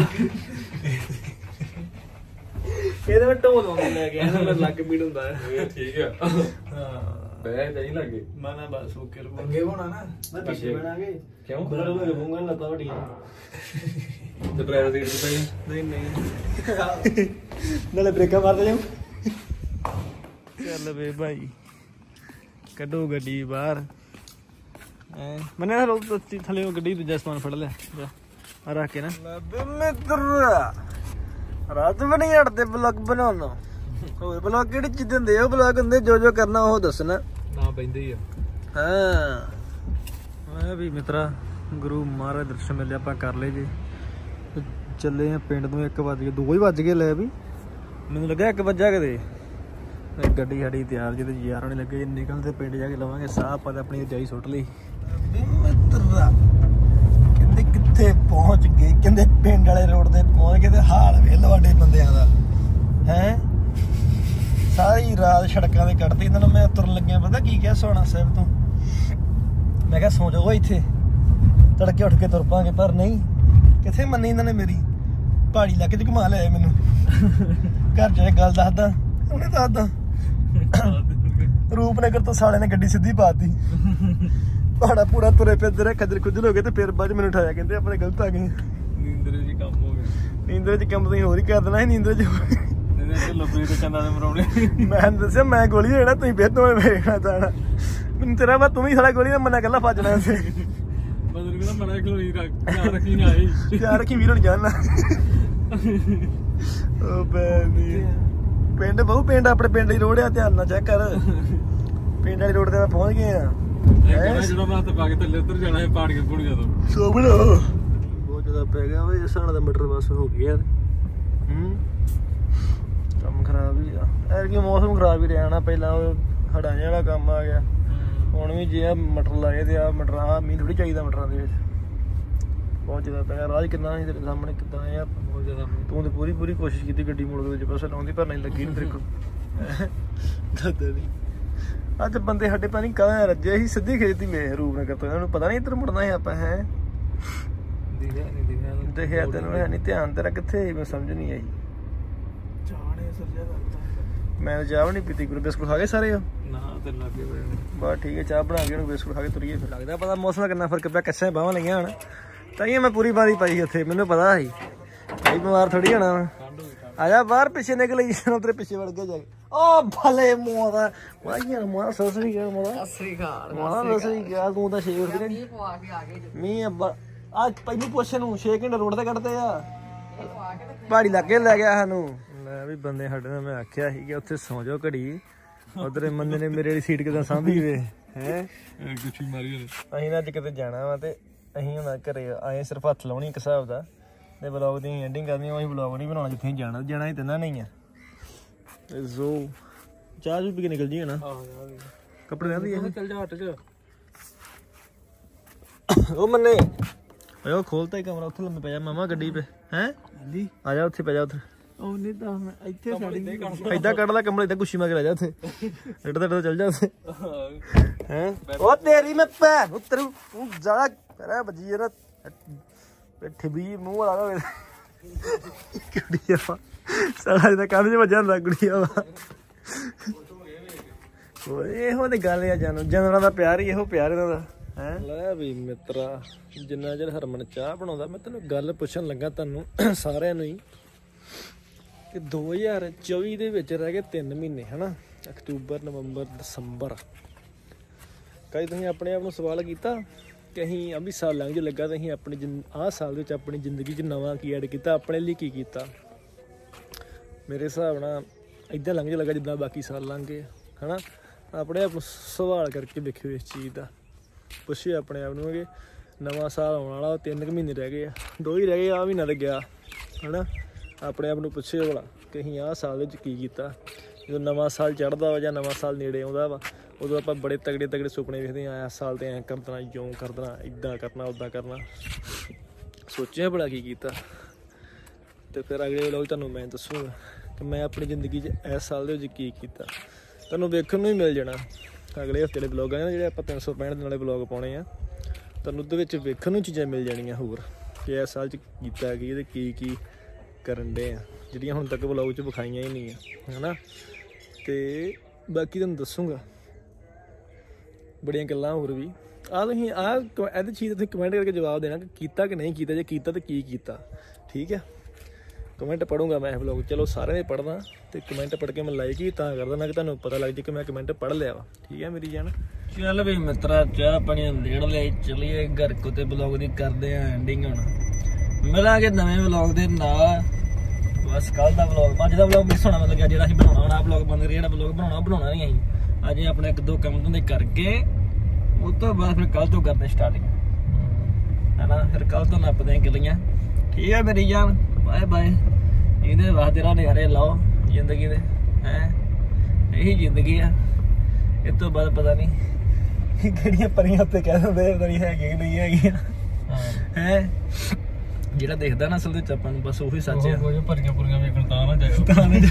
ਇਹਦੇ ਵਿੱਚ ਢੋਲ ਆਉਂਦੇ ਲੈ ਕੇ ਇਹਨਾਂ ਦਾ ਲੱਕ ਪੀੜ ਹੁੰਦਾ ਹੈ। ਠੀਕ ਆ ਹਾਂ ਬਹਿ ਜਾਈ ਲੱਗੇ ਮੈਂ ਨਾ ਬਸ ਓਕੇ ਅੱਗੇ ਹੋਣਾ ਨਾ ਮੈਂ ਪਿੱਛੇ ਬਣਾਗੇ ਕਿਉਂ ਬੜਾ ਹੋ ਜਾਊਗਾ ਨਾ ਲੱਤਾਂ ਵੱਡੀਆਂ ਤੇ ਬ੍ਰੇਕ ਦੇ ਪਈ ਨਹੀਂ ਨਹੀਂ ਨਾਲੇ ਬ੍ਰੇਕਾਂ ਮਾਰਦੇ ਜਾਉ। ਚੱਲ ਵੇ ਭਾਈ ਕੱਢੋ ਗੱਡੀ ਬਾਹਰ। ਐ ਮਨੇ ਰੋਕ ਥੱਲੇ ਉਹ ਗੱਡੀ ਦੂਜਾ ਸਮਾਨ ਫੜ ਲੈ ਜਾ ਆ ਰੱਖ ਕੇ ਨਾ ਮਿੱਤਰ। ਰਾਤ ਵੀ ਨਹੀਂ ਹਟਦੇ ਬਲੌਗ ਬਣਾਉਣਾ। ਹੋਰ ਬਲੌਗ ਕਿਹੜੀ ਚੀਜ਼ ਹੁੰਦੇ ਉਹ ਬਲੌਗ ਹੁੰਦੇ ਜੋ ਜੋ ਕਰਨਾ ਉਹ ਦੱਸਣਾ ਨਾ ਪੈਂਦੇ ਹੀ ਆ। ਹਾਂ ਮੈਂ ਵੀ ਮਿੱਤਰਾ ਗੁਰੂ ਮਹਾਰਾਜ ਦਰਸ਼ਨ ਮਿਲੇ ਆਪਾਂ ਕਰ ਲਏ ਜੀ। ਚੱਲੇ ਆ ਪਿੰਡ ਨੂੰ ਇੱਕ ਵੱਜ ਗਏ ਦੋ ਹੀ ਵੱਜ ਗਏ ਲੈ ਵੀ ਮੈਨੂੰ ਲੱਗਾ ਇੱਕ ਵੱਜਾ ਕਿਤੇ। ਗੱਡੀ ਸਾਡੀ ਤਿਆਰ ਜਿਹਦੇ ਯਾਰ ਹੋਣੇ ਲੱਗੇ ਨਿਕਲਦੇ ਪਿੰਡ ਜਾ ਕੇ ਲਵਾਂਗੇ ਸਾਹ। ਆਪਾਂ ਤਾਂ ਆਪਣੀ ਰਜਾਈ ਸੁੱਟ ਲਈ ਮਿੱਤਰਾ। ਕਹਿੰਦੇ ਕਿੱਥੇ ਪਹੁੰਚ ਗਏ, ਕਹਿੰਦੇ ਪਿੰਡ ਵਾਲੇ ਰੋਡ ਤੇ ਪਹੁੰਚ ਗਏ ਤੇ ਹਾਲ ਵੇਖ ਲਓ ਸਾਡੇ ਬੰਦਿਆਂ ਦਾ ਹੈ। ਸਾਰੀ ਰਾਤ ਸੜਕਾਂ ਤੇ ਕੱਢਦੀ ਇਹਨਾਂ ਨੂੰ। ਮੈਂ ਤੁਰਨ ਲੱਗਿਆ ਪਤਾ ਕੀ ਕਿਹਾ ਸੋਹਣਾ ਸਾਹਿਬ ਤੋਂ, ਮੈਂ ਕਿਹਾ ਸੌਂ ਜਾਓ ਇੱਥੇ ਤੜਕੇ ਉੱਠ ਕੇ ਤੁਰ ਪਾਂਗੇ। ਪਰ ਨਹੀਂ ਕਿੱਥੇ ਮੰਨੀ ਇਹਨਾਂ ਨੇ ਮੇਰੀ। ਪਹਾੜੀ ਇਲਾਕੇ ਚ ਘੁਮਾ ਲਿਆ ਮੈਨੂੰ। ਘਰ ਜਾ ਕੇ ਗੱਲ ਦੱਸਦਾ ਉਹਨੇ ਦੱਸਦਾ ਰੂਪਨਗਰ ਤੋਂ ਸਾਲੇ ਨੇ ਗੱਡੀ ਸਿੱਧੀ ਪਾਤੀ। ਪਹਾੜਾ ਪੂੜਾ ਤੁਰੇ ਫਿਰਦੇ ਰਹੇ ਖੱਜਲ ਖੁੱਜਲ ਹੋ ਗਏ ਤੇ ਫਿਰ ਬਾਅਦ ਚ ਮੈਨੂੰ ਉਠਾਇਆ ਕਹਿੰਦੇ ਆਪਣੇ ਗਲਤ ਆ ਗਏ। ਨੀਂਦਰ ਚ ਕੰਮ ਹੋ ਗਿਆ। ਨੀਂਦਰ ਚ ਕੰਮ ਤੁਸੀਂ ਹੋਰ ਹੀ ਕਰ ਦੇਣਾ ਸੀ। ਨੀਂਦਰ ਚ ਮੈਂ ਦੱਸਿਆ ਮੈਂ ਗੋਲੀ ਹੋਣਾ ਤੁਸੀਂ ਫਿਰ ਦੋਵੇਂ ਵੇਖਣਾ ਜਾਣਾ। ਤੇਰਾ ਮੈਂ ਤੂੰ ਵੀ ਸਾਲਾ ਗੋਲੀ ਨਾ ਮਨਾ ਕੱਲਾ ਫੱਜਣਾ ਉੱਥੇ ਬਦਲ ਕੇ ਮਨਾ ਖਲੋਈ ਧਿਆਨ ਰੱਖੀ ਨਾ ਆਈ ਯਾਰ ਰੱਖੀ ਵੀਰੋਂ ਜਾਣਾ ਓ ਬੈਨੀ ਪਿੰਡ ਬਹੁ ਪਿੰਡ ਆਪਣੇ ਪਿੰਡ ਦੀ ਰੋਡ ਆ ਧਿਆਨ ਨਾਲ ਚੈੱਕ ਕਰ ਪਿੰਡ ਵਾਲੀ ਰੋਡ ਤੇ ਆਪਾਂ ਪਹੁੰਚ ਗਏ ਆ ਜਦੋਂ ਮੈਂ ਹੱਥ ਪਾ ਕੇ ਥੱਲੇ ਉਤਰ ਜਾਣਾ ਹੈ ਪਾੜ ਕੇ ਪੁੜੀਆਂ ਤੋਂ ਸੋਬਣਾ ਬਹੁਤ ਜ਼ਿਆਦਾ ਪੈ ਗਿਆ ਓਏ ਸਾਡਾ ਦਾ ਮਟਰ ਬਸ ਹੋ ਗਿਆ ਯਾਰ ਹੂੰ ਕੰਮ ਖਰਾਬ ਹੀ ਆ ਐਰ ਕੀ ਮੌਸਮ ਖਰਾਬ ਹੀ ਰਿਹਾ ਨਾ ਪਹਿਲਾਂ ਉਹ ਹੜਾਂ ਵਾਲਾ ਕੰਮ ਆ ਗਿਆ ਹੁਣ ਵੀ ਜੇ ਆ ਮਟਰ ਲਾਏ ਤੇ ਆ ਮਟਰ ਆ ਮੀਂਹ ਥੋੜੀ ਚਾਹੀਦਾ ਮਟਰਾਂ ਦੇ ਵਿੱਚ ਬਹੁਤ ਜ਼ਿਆਦਾ ਪੈ ਗਿਆ ਰਾਜ ਕਿੰਨਾ ਸੀ ਤੇਰੇ ਸਾਹਮਣੇ ਕਿੱਦਾਂ ਆ ਬਹੁਤ ਜ਼ਿਆਦਾ ਤੂੰ ਤੇ ਪੂਰੀ ਪੂਰੀ ਕੋਸ਼ਿਸ਼ ਕੀਤੀ ਗੱਡੀ ਮੋੜ ਦੇ ਵਿੱਚ ਬਸ ਲਾਉਂਦੀ ਪਰ ਨਹੀਂ ਲੱਗੀ ਨਹੀਂ ਤੇਰੇ ਕੋਲ ਦਾਦਾ ਨਹੀਂ ਅੱਜ ਬੰਦੇ ਸਾਡੇ ਪਤਾ ਨਹੀਂ ਕਦਾਂ ਰੱਜੇ ਸੀ ਸਿੱਧੀ ਖੇਤੀ ਮੈਂ ਰੂਪ ਨੇ ਕਰਤਾ ਉਹਨੂੰ ਪਤਾ ਨਹੀਂ ਇੱਧਰ ਮੁੜਨਾ ਹੈ ਆਪਾਂ ਹੈ ਦਿਖਿਆ ਨਹੀਂ ਦਿਖਿਆ ਦੇਖਿਆ ਤੈਨੂੰ ਹੈ ਨਹੀਂ ਧਿਆਨ ਤੇਰਾ ਕਿੱਥੇ ਮੈਂ ਸਮਝ ਨਹੀਂ ਆਈ ਮੈਂ ਚਾਹ ਨਹੀਂ ਪੀਤੀ ਗੁਰੂ ਬਿਸਕੁਟ ਖਾ ਗਏ ਸਾਰੇ ਨਾ ਤੇ ਲੱਗੇ ਪਏ ਬਸ ਠੀਕ ਹੈ ਚਾਹ ਬਣਾ ਕੇ ਉਹਨੂੰ ਬਿਸਕੁਟ ਖਾ ਕੇ ਤੁਰੀਏ ਫਿਰ ਲੱਗਦਾ ਪਤਾ ਮੌਸਮ ਦਾ ਕਿੰਨਾ ਫਰਕ ਪਿਆ ਕੱਛਾਂ ਬਾਹਾਂ ਲਈਆਂ ਹਣ ਤਾਂ ਇਹ ਮੈਂ ਪੂਰੀ ਬਾਰੀ ਪਾਈ ਉੱਥੇ ਮੈਨੂੰ ਪਤਾ ਸੀ ਭਾਈ ਬਿਮਾਰ ਥੋੜੀ ਹੋਣਾ ਵਾ ਆ ਜਾ ਬਾਹਰ ਪਿੱਛੇ ਨਿਕਲ ਗਈ ਤੇਰੇ ਪਿੱਛੇ ਵੜ ਕੇ ਜਾ ਕੇ ਓ ਭਲੇ ਮੂੰਹ ਦਾ ਵਾਈਆਂ ਮੂੰਹ ਸਸਰੀ ਗਿਆ ਮੋੜਾ ਸਸਰੀ ਘਾਲ ਮੋੜਾ ਸਸਰੀ ਗਿਆ ਤੂੰ ਤਾਂ ਛੇ ਉੱਠ ਮੀਂਹ ਪਵਾ ਕੇ ਆ ਗਏ ਮੀਂਹ ਅੱਜ ਪਹਿਲੀ ਪੁੱਛ ਨੂੰ ਛੇ ਘੰਟੇ ਰੋਡ ਤੇ ਕੱਢਦੇ ਆ ਪਹਾੜੀ ਇਲਾਕੇ ਲੈ ਗਿਆ ਸਾਨੂੰ ਲੈ ਵੀ ਬੰਦੇ ਸਾਡੇ ਨਾਲ ਮੈਂ ਆਖਿਆ ਸੀ ਕਿ ਉੱਥੇ ਸੌਂ ਜਾਓ ਘੜੀ ਉਧਰ ਮੰਨੇ ਨੇ ਮੇਰੇ ਵਾਲੀ ਸੀਟ ਕਿਦਾਂ ਸਾਂਭੀ ਵੇ ਹੈ ਗੁੱਛੀ ਮਾਰੀ ਉਹਨੇ ਅਸੀਂ ਨਾ ਅੱਜ ਕਿਤੇ ਜਾਣਾ ਵਾ ਤੇ ਅਸੀਂ ਹੁਣ ਘਰੇ ਆਏ ਸਿਰਫ ਹੱਥ ਲਾਉਣੀ ਇੱਕ ਹਿਸਾਬ ਦਾ ਤੇ ਬਲੌਗ ਦੀ ਐਂਡਿੰਗ ਕਰਨੀ ਅਸੀਂ ਬਲੌਗ ਨਹੀਂ ਬਣਾਉਣਾ ਜਿੱਥੇ ਜਾਣਾ ਜਾਣਾ ਹੀ ਤਿੰਨਾਂ ਨਹੀਂ ਆ ਤੇ ਜ਼ੋ ਚਾਹ ਚੂ ਪੀ ਕੇ ਨਿਕਲ ਜੀ ਨਾ ਕੱਪੜੇ ਰਹਿੰਦੀ ਆ ਚੱਲ ਜਾ ਹੱਟ ਚ ਉਹ ਮੰਨੇ ਓਏ ਉਹ ਖੋਲਤਾ ਹੀ ਕਮਰਾ ਉੱਥੇ ਲੰਮੇ ਪੈ ਜਾ ਮਾਮਾ ਗੱਡੀ 'ਤੇ ਹੈ ਹਾਂਜੀ ਆ ਜਾ ਉੱਥੇ ਪੈ ਜਾ ਉੱਥੇ ਉਹ ਨਹੀਂ ਤਾਂ ਮੈਂ ਇੱਥੇ ਸਾਡੀ ਏਦਾਂ ਕੱਢ ਲੈ ਕਮਰੇ ਏਦਾਂ ਕੁਸ਼ੀ ਮਾਰ ਕੇ ਲੈ ਜਾ ਉੱਥੇ ਏਡਾ ਏਡਾ ਚੱਲ ਜਾ ਉੱਥੇ ਹੈ ਉਹ ਤੇਰੀ ਮੈਂ ਭੈਣ ਉਤਰੂ ਤੂੰ ਜ਼ਿਆਦਾ ਪੈਰਾ ਵੱਜੀ ਜਰਾ ਠਿਬੀ ਮੂੰਹ ਵਾਲਾ ਹੋਵੇ ਕੁੜੀਆ ਸਾਲਾ ਇਹਦਾ ਕੰਮ 'ਚ ਵੱਜਾ ਹੁੰਦਾ ਕੁੜੀਆ ਵਾ ਓਏ ਇਹੋ ਤੇ ਗੱਲ ਆ ਜਾਨੋ ਜਾਨਵਰਾਂ ਦਾ ਪਿਆਰ ਹੀ ਇਹੋ ਪਿਆਰ ਇਹਨਾਂ ਦਾ ਹੈ ਲੈ ਵੀ ਮਿੱਤਰਾ ਜਿੰਨਾ ਚਿਰ ਹਰਮਨ ਚਾਹ ਬਣਾਉਂਦਾ ਮੈਂ ਤੈਨੂੰ ਗੱਲ ਪੁੱਛਣ ਲੱਗਾ ਤੁਹਾਨੂੰ ਸਾਰਿਆਂ ਨੂੰ ਹੀ ਕਿ ਦੋ ਹਜ਼ਾਰ ਚੌਵੀ ਦੇ ਵਿੱਚ ਰਹਿ ਗਏ ਤਿੰਨ ਮਹੀਨੇ ਹਨਾ ਅਕਤੂਬਰ ਨਵੰਬਰ ਦਸੰਬਰ ਕਈ ਤੁਸੀਂ ਆਪਣੇ ਆਪ ਨੂੰ ਸਵਾਲ ਕੀਤਾ ਕਿ ਅਸੀਂ ਅਭੀ ਸਾਲ ਲੰਘ ਜੋ ਲੱਗਾ ਤਾਂ ਅਸੀਂ ਆਪਣੀ ਆਹ ਸਾਲ ਦੇ ਵਿੱਚ ਆਪਣੀ ਜ਼ਿੰਦਗੀ 'ਚ ਨਵਾਂ ਕੀ ਐਡ ਕੀਤਾ ਆਪਣੇ ਲਈ ਕੀ ਕੀਤਾ ਮੇਰੇ ਹਿਸਾਬ ਨਾਲ ਇੱਦਾਂ ਲੰਘ ਜੋ ਲੱਗਾ ਜਿੱਦਾਂ ਬਾਕੀ ਸਾਲ ਲੰਘ ਗਏ ਹਨਾ ਆਪਣੇ ਆਪ ਨੂੰ ਸਵਾਲ ਕਰਕੇ ਵੇਖਿਓ ਇਸ ਚੀਜ਼ ਦਾ ਪੁੱਛਿਓ ਆਪਣੇ ਆਪ ਨੂੰ ਕਿ ਨਵਾਂ ਸਾਲ ਆਉਣ ਵਾਲਾ ਤਿੰਨ ਕੁ ਮਹੀਨੇ ਰਹਿ ਗਏ ਆ ਦੋ ਹੀ ਰਹਿ ਗਏ ਆ ਮਹੀਨਾ ਲੱਗਿਆ ਹਨਾ ਆਪਣੇ ਆਪ ਨੂੰ ਪੁੱਛਿਓ ਭਲਾ ਕਿ ਅਸੀਂ ਆਹ ਸਾਲ ਵਿੱਚ ਕੀ ਕੀਤਾ ਜਦੋਂ ਨਵਾਂ ਸਾਲ ਚੜ੍ਹਦਾ ਵਾ ਜਾਂ ਨਵਾਂ ਸਾਲ ਨੇੜੇ ਆਉਂਦਾ ਵਾ ਉਦੋਂ ਆਪਾਂ ਬੜੇ ਤਗੜੇ ਤਗੜੇ ਸੁਪਨੇ ਵੇਖਦੇ ਹਾਂ ਇਸ ਸਾਲ ਤੇ ਐਂ ਕਰਨਾ ਜਿਉਂ ਕਰਨਾ ਇੱਦਾਂ ਕਰਨਾ ਉੱਦਾਂ ਕਰਨਾ ਸੋਚਿਆ ਭਲਾ ਕੀ ਕੀਤਾ ਤੇ ਫਿਰ ਅਗਲੇ ਵਲੋਗ ਤੁਹਾਨੂੰ ਮੈਂ ਦੱਸੂਗਾ ਕਿ ਮੈਂ ਆਪਣੀ ਜ਼ਿੰਦਗੀ 'ਚ ਇਸ ਸਾਲ ਦੇ ਵਿੱਚ ਕੀ ਕੀਤਾ ਤੁਹਾਨੂੰ ਵੇਖਣ ਨੂੰ ਹੀ ਮਿਲ ਜਾਣਾ ਅਗਲੇ ਹਫਤੇ ਦੇ ਵਲੋਗ ਆ ਜਿਹੜੇ ਆਪਾਂ ਤਿੰਨ ਸੌ ਪੈਂਹਠ ਦਿਨ ਵਾਲੇ ਵਲੋਗ ਪਾਉਣੇ ਆ ਤੁਹਾਨੂੰ ਉਹਦੇ ਵਿੱਚ ਵੇਖਣ ਨੂੰ ਚੀਜ਼ਾਂ ਮਿਲ ਜਾਣੀਆਂ ਹੋਰ ਕਿ ਇਸ ਸਾਲ 'ਚ ਕੀਤਾ ਕੀ ਅਤੇ ਕੀ ਕੀ ਕਰਨ ਡੇ ਆ ਜਿਹੜੀਆਂ ਹੁਣ ਤੱਕ ਵਲੋਗ 'ਚ ਵਿਖਾਈਆਂ ਹੀ ਨਹੀਂ ਆ ਹੈ ਨਾ ਅਤੇ ਬਾਕੀ ਤੁਹਾਨੂੰ ਦੱਸੂਗਾ ਬੜੀਆਂ ਗੱਲਾਂ ਹੋਰ ਵੀ ਆਹ ਤੁਸੀਂ ਆਹ ਇਹਦੀ ਚੀਜ਼ ਤੁਸੀਂ ਕਮੈਂਟ ਕਰਕੇ ਜਵਾਬ ਦੇਣਾ ਕਿ ਕੀਤਾ ਕਿ ਨਹੀਂ ਕੀਤਾ ਜੇ ਕੀਤਾ ਤਾਂ ਕੀ ਕੀਤਾ ਠੀਕ ਹੈ ਕਮੈਂਟ ਪੜ੍ਹੂੰਗਾ ਮੈਂ ਇਹ ਵਲੋਗ ਚਲੋ ਸਾਰਿਆਂ ਦੇ ਪੜ੍ਹਦਾ ਅਤੇ ਕਮੈਂਟ ਪੜ੍ਹ ਕੇ ਮੈਂ ਲਾਈਕ ਹੀ ਤਾਂ ਕਰਦਾ ਨਾ ਕਿ ਤੁਹਾਨੂੰ ਪਤਾ ਲੱਗ ਜੇ ਕਿ ਮੈਂ ਕਮੈਂਟ ਪੜ੍ਹ ਲਿਆ ਵਾ ਠੀਕ ਹੈ ਮੇਰੀ ਜਾਨ ਚੱਲ ਵੀ ਮਿੱਤਰਾ ਚਾਹ ਪਾਣੀ ਦੇਣ ਲਈ ਚਲੀਏ ਘਰ ਕੋ ਤੇ ਵਲੋਗ ਦੀ ਕਰਦੇ ਆ ਐਂਡਿੰਗ ਹੁਣ ਮਿਲਾਂਗੇ ਨਵੇਂ ਵਲੋਗ ਦੇ ਨਾਲ ਬਸ ਕੱਲ ਦਾ ਵਲੋਗ ਅੱਜ ਦਾ ਵਲੋਗ ਮਿਸ ਹੋਣਾ ਮਤਲਬ ਜਿਹੜਾ ਅਸੀਂ ਬਣਾਉਣਾ ਹੁਣ ਆਹ ਵਲੋਗ ਬੰਦ ਰਿਹਾ ਜਿਹੜਾ ਵਲੋਗ ਬਣਾਉਣਾ ਬਣਾਉਣਾ ਨਹੀਂ ਅਸੀਂ ਅੱਜ ਆਪਣੇ ਇੱਕ ਦੋ ਕੰਮ ਧੰਦੇ ਕਰਕੇ ਉਹ ਤੋਂ ਬਾਅਦ ਫਿਰ ਕੱਲ ਤੋਂ ਕਰਦੇ ਸਟਾਰਟਿੰਗ ਹੈ ਨਾ ਫਿਰ ਕੱਲ ਤੋਂ ਨੱਪਦੇ ਗਲੀਆਂ ਠੀਕ ਹੈ ਮੇਰੀ ਜਾਨ ਬਾਏ ਬਾਏ ਇਹਦੇ ਬਾਅਦ ਤੇਰਾ ਨਜ਼ਾਰੇ ਲਾਓ ਜ਼ਿੰਦਗੀ ਦੇ ਹੈ ਇਹੀ ਜ਼ਿੰਦਗੀ ਆ ਇਹ ਤੋਂ ਬਾਅਦ ਪਤਾ ਨਹੀਂ ਕਿਹੜੀਆਂ ਪਰੀਆਂ ਉੱਤੇ ਕਹਿ ਦਿੰਦੇ ਪਤਾ ਨਹੀਂ ਹੈਗੀ ਕਿ ਨਹੀਂ ਹੈਗੀਆਂ ਹੈ ਜਿਹੜਾ ਦੇਖਦਾ ਨਾ ਅਸਲ ਦੇ ਚ ਆਪਾਂ ਨੂੰ ਬਸ ਉਹੀ ਸੱਚ ਆ ਭਰੀਆਂ ਭੁਰੀਆਂ ਵੇਖਣ ਤਾਂ ਨਾ ਜਾਇਓ ਤਾਂ ਨਾ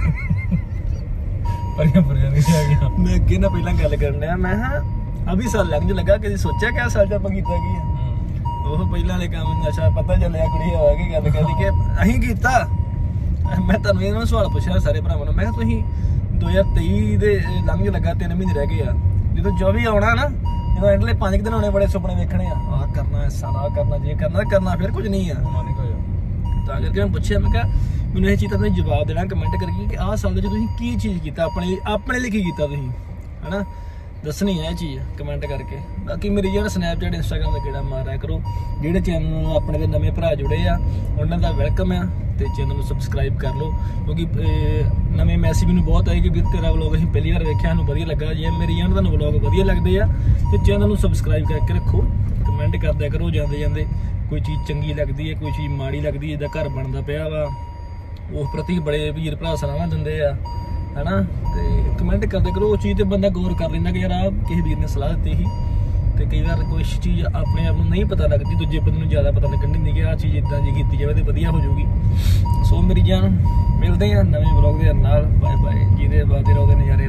ਭਰੀਆਂ ਭੁਰੀਆਂ ਨਹੀਂ ਹੈਗੀਆਂ ਮੈਂ ਅੱਗੇ ਨਾ ਪਹਿਲਾਂ ਗੱਲ ਕਰਨ ਡਿਆ ਮੈਂ ਹਾਂ ਅਭੀ ਸਾਲ ਲੰਘ ਲੱਗਾ ਕਦੀ ਸੋਚਿਆ ਕਿ ਸਾਲ ਚ ਆਪਾਂ ਕੀਤਾ ਕੀ ਆ ਉਹ ਪਹਿਲਾਂ ਵਾਲੇ ਕੰਮ ਨਸ਼ਾ ਪਤਾ ਚੱਲਿਆ ਕੁੜੀ ਆ ਕੇ ਗੱਲ ਕਰਦੀ ਕਿ ਅਸੀਂ ਕੀਤਾ ਮੈਂ ਤੁਹਾਨੂੰ ਇਹਨਾਂ ਨੂੰ ਸਵਾਲ ਪੁੱਛਿਆ ਸਾਰੇ ਭਰਾਵਾਂ ਨੂੰ ਮੈਂ ਕਿਹਾ ਤੁਸੀਂ ਦੋ ਹਜ਼ਾਰ ਤੇਈ ਦੇ ਲੰਘ ਲੱਗਾ ਤਿੰਨ ਮਹੀਨੇ ਰਹਿ ਗਏ ਆ ਜਦੋਂ ਚੌਵੀ ਆਉਣਾ ਨਾ ਜਦੋਂ ਐਂਡਲੇ ਪੰਜ ਕੁ ਦਿਨ ਹੋਣੇ ਬੜੇ ਸੁਪਨੇ ਵੇਖਣੇ ਆ ਆਹ ਕਰਨਾ ਐਸਾ ਆਹ ਕਰਨਾ ਜੇ ਕਰਨਾ ਕਰਨਾ ਫਿਰ ਕੁਝ ਨਹੀਂ ਆ ਤਾਂ ਕਰਕੇ ਮੈਂ ਪੁੱਛਿਆ ਮੈਂ ਕਿਹਾ ਮੈਨੂੰ ਇਹ ਚੀਜ਼ ਦਾ ਤੁਸੀਂ ਜਵਾਬ ਦੇਣਾ ਕਮੈਂਟ ਕਰਕੇ ਕਿ ਆਹ ਸਾਲ ਦੇ ਤੁਸੀਂ ਕੀ ਚੀਜ਼ ਕੀਤਾ ਆਪਣੇ ਆਪਣੇ ਲਈ ਕੀ ਕੀਤਾ ਤੁਸੀਂ ਹਨਾ ਦੱਸਣੀ ਹੈ ਇਹ ਚੀਜ਼ ਕਮੈਂਟ ਕਰਕੇ। ਬਾਕੀ ਮੇਰੀ ਜਿਹੜਾ ਸਨੈਪਚੈਟ ਇੰਸਟਾਗ੍ਰਾਮ ਦਾ ਕਿਹੜਾ ਮਾਰਿਆ ਕਰੋ। ਜਿਹੜੇ ਚੈਨਲ ਨੂੰ ਆਪਣੇ ਦੇ ਨਵੇਂ ਭਰਾ ਜੁੜੇ ਆ ਉਹਨਾਂ ਦਾ ਵੈਲਕਮ ਆ ਤੇ ਚੈਨਲ ਨੂੰ ਸਬਸਕ੍ਰਾਈਬ ਕਰ ਲਓ ਕਿਉਂਕਿ ਨਵੇਂ ਮੈਸੇਜ ਮੈਨੂੰ ਬਹੁਤ ਆਏ ਕਿ ਵੀਰ ਤੇਰਾ ਵਲੌਗ ਅਸੀਂ ਪਹਿਲੀ ਵਾਰ ਵੇਖਿਆ ਸਾਨੂੰ ਵਧੀਆ ਲੱਗਾ। ਜੇ ਮੇਰੀ ਇਹਨਾਂ ਤੁਹਾਨੂੰ ਵਲੌਗ ਵਧੀਆ ਲੱਗਦੇ ਆ ਤੇ ਚੈਨਲ ਨੂੰ ਸਬਸਕ੍ਰਾਈਬ ਕਰਕੇ ਰੱਖੋ। ਕਮੈਂਟ ਕਰਦਿਆ ਕਰੋ ਜਾਂਦੇ ਜਾਂਦੇ ਕੋਈ ਚੀਜ਼ ਚੰਗੀ ਲੱਗਦੀ ਹੈ ਕੋਈ ਚੀਜ਼ ਮਾੜੀ ਲੱਗਦੀ ਹੈ, ਜਿੱਦਾਂ ਘਰ ਬਣਦਾ ਪਿਆ ਵਾ ਉਸ ਪ੍ਰਤੀ ਬੜੇ ਵੀਰ ਭਰਾ ਸਲਾਹਾਂ ਦਿੰਦੇ ਆ ਹਨਾ ਤੇ ਕਮੈਂਟ ਕਰਦੇ ਕਰੋ। ਉਹ ਚੀਜ਼ ਤੇ ਬੰਦਾ ਗੌਰ ਕਰ ਲੈਂਦਾ ਕਿ ਯਾਰ ਆਹ ਕਿਸੇ ਵੀਰ ਨੇ ਸਲਾਹ ਦਿੱਤੀ ਸੀ ਤੇ ਕਈ ਵਾਰ ਕੋਈ ਚੀਜ਼ ਆਪਣੇ ਆਪ ਨੂੰ ਨਹੀਂ ਪਤਾ ਲੱਗਦੀ, ਦੂਜੇ ਬੰਦੇ ਨੂੰ ਜ਼ਿਆਦਾ ਪਤਾ ਲੱਗਣ ਦਿੰਦੀ ਕਿ ਆਹ ਚੀਜ਼ ਇਦਾਂ ਜੀ ਕੀਤੀ ਜਾਵੇ ਤੇ ਵਧੀਆ ਹੋ ਜਾਊਗੀ। ਸੋ ਮੇਰੀ ਜਾਨ ਮਿਲਦੇ ਆ ਨਵੇਂ ਵਲੌਗ ਦੇ ਨਾਲ। Bye bye. ਜਿਹਦੇ ਬਾਅਦ ਰਹੋ ਦੇ ਨਜ਼ਾਰੇ।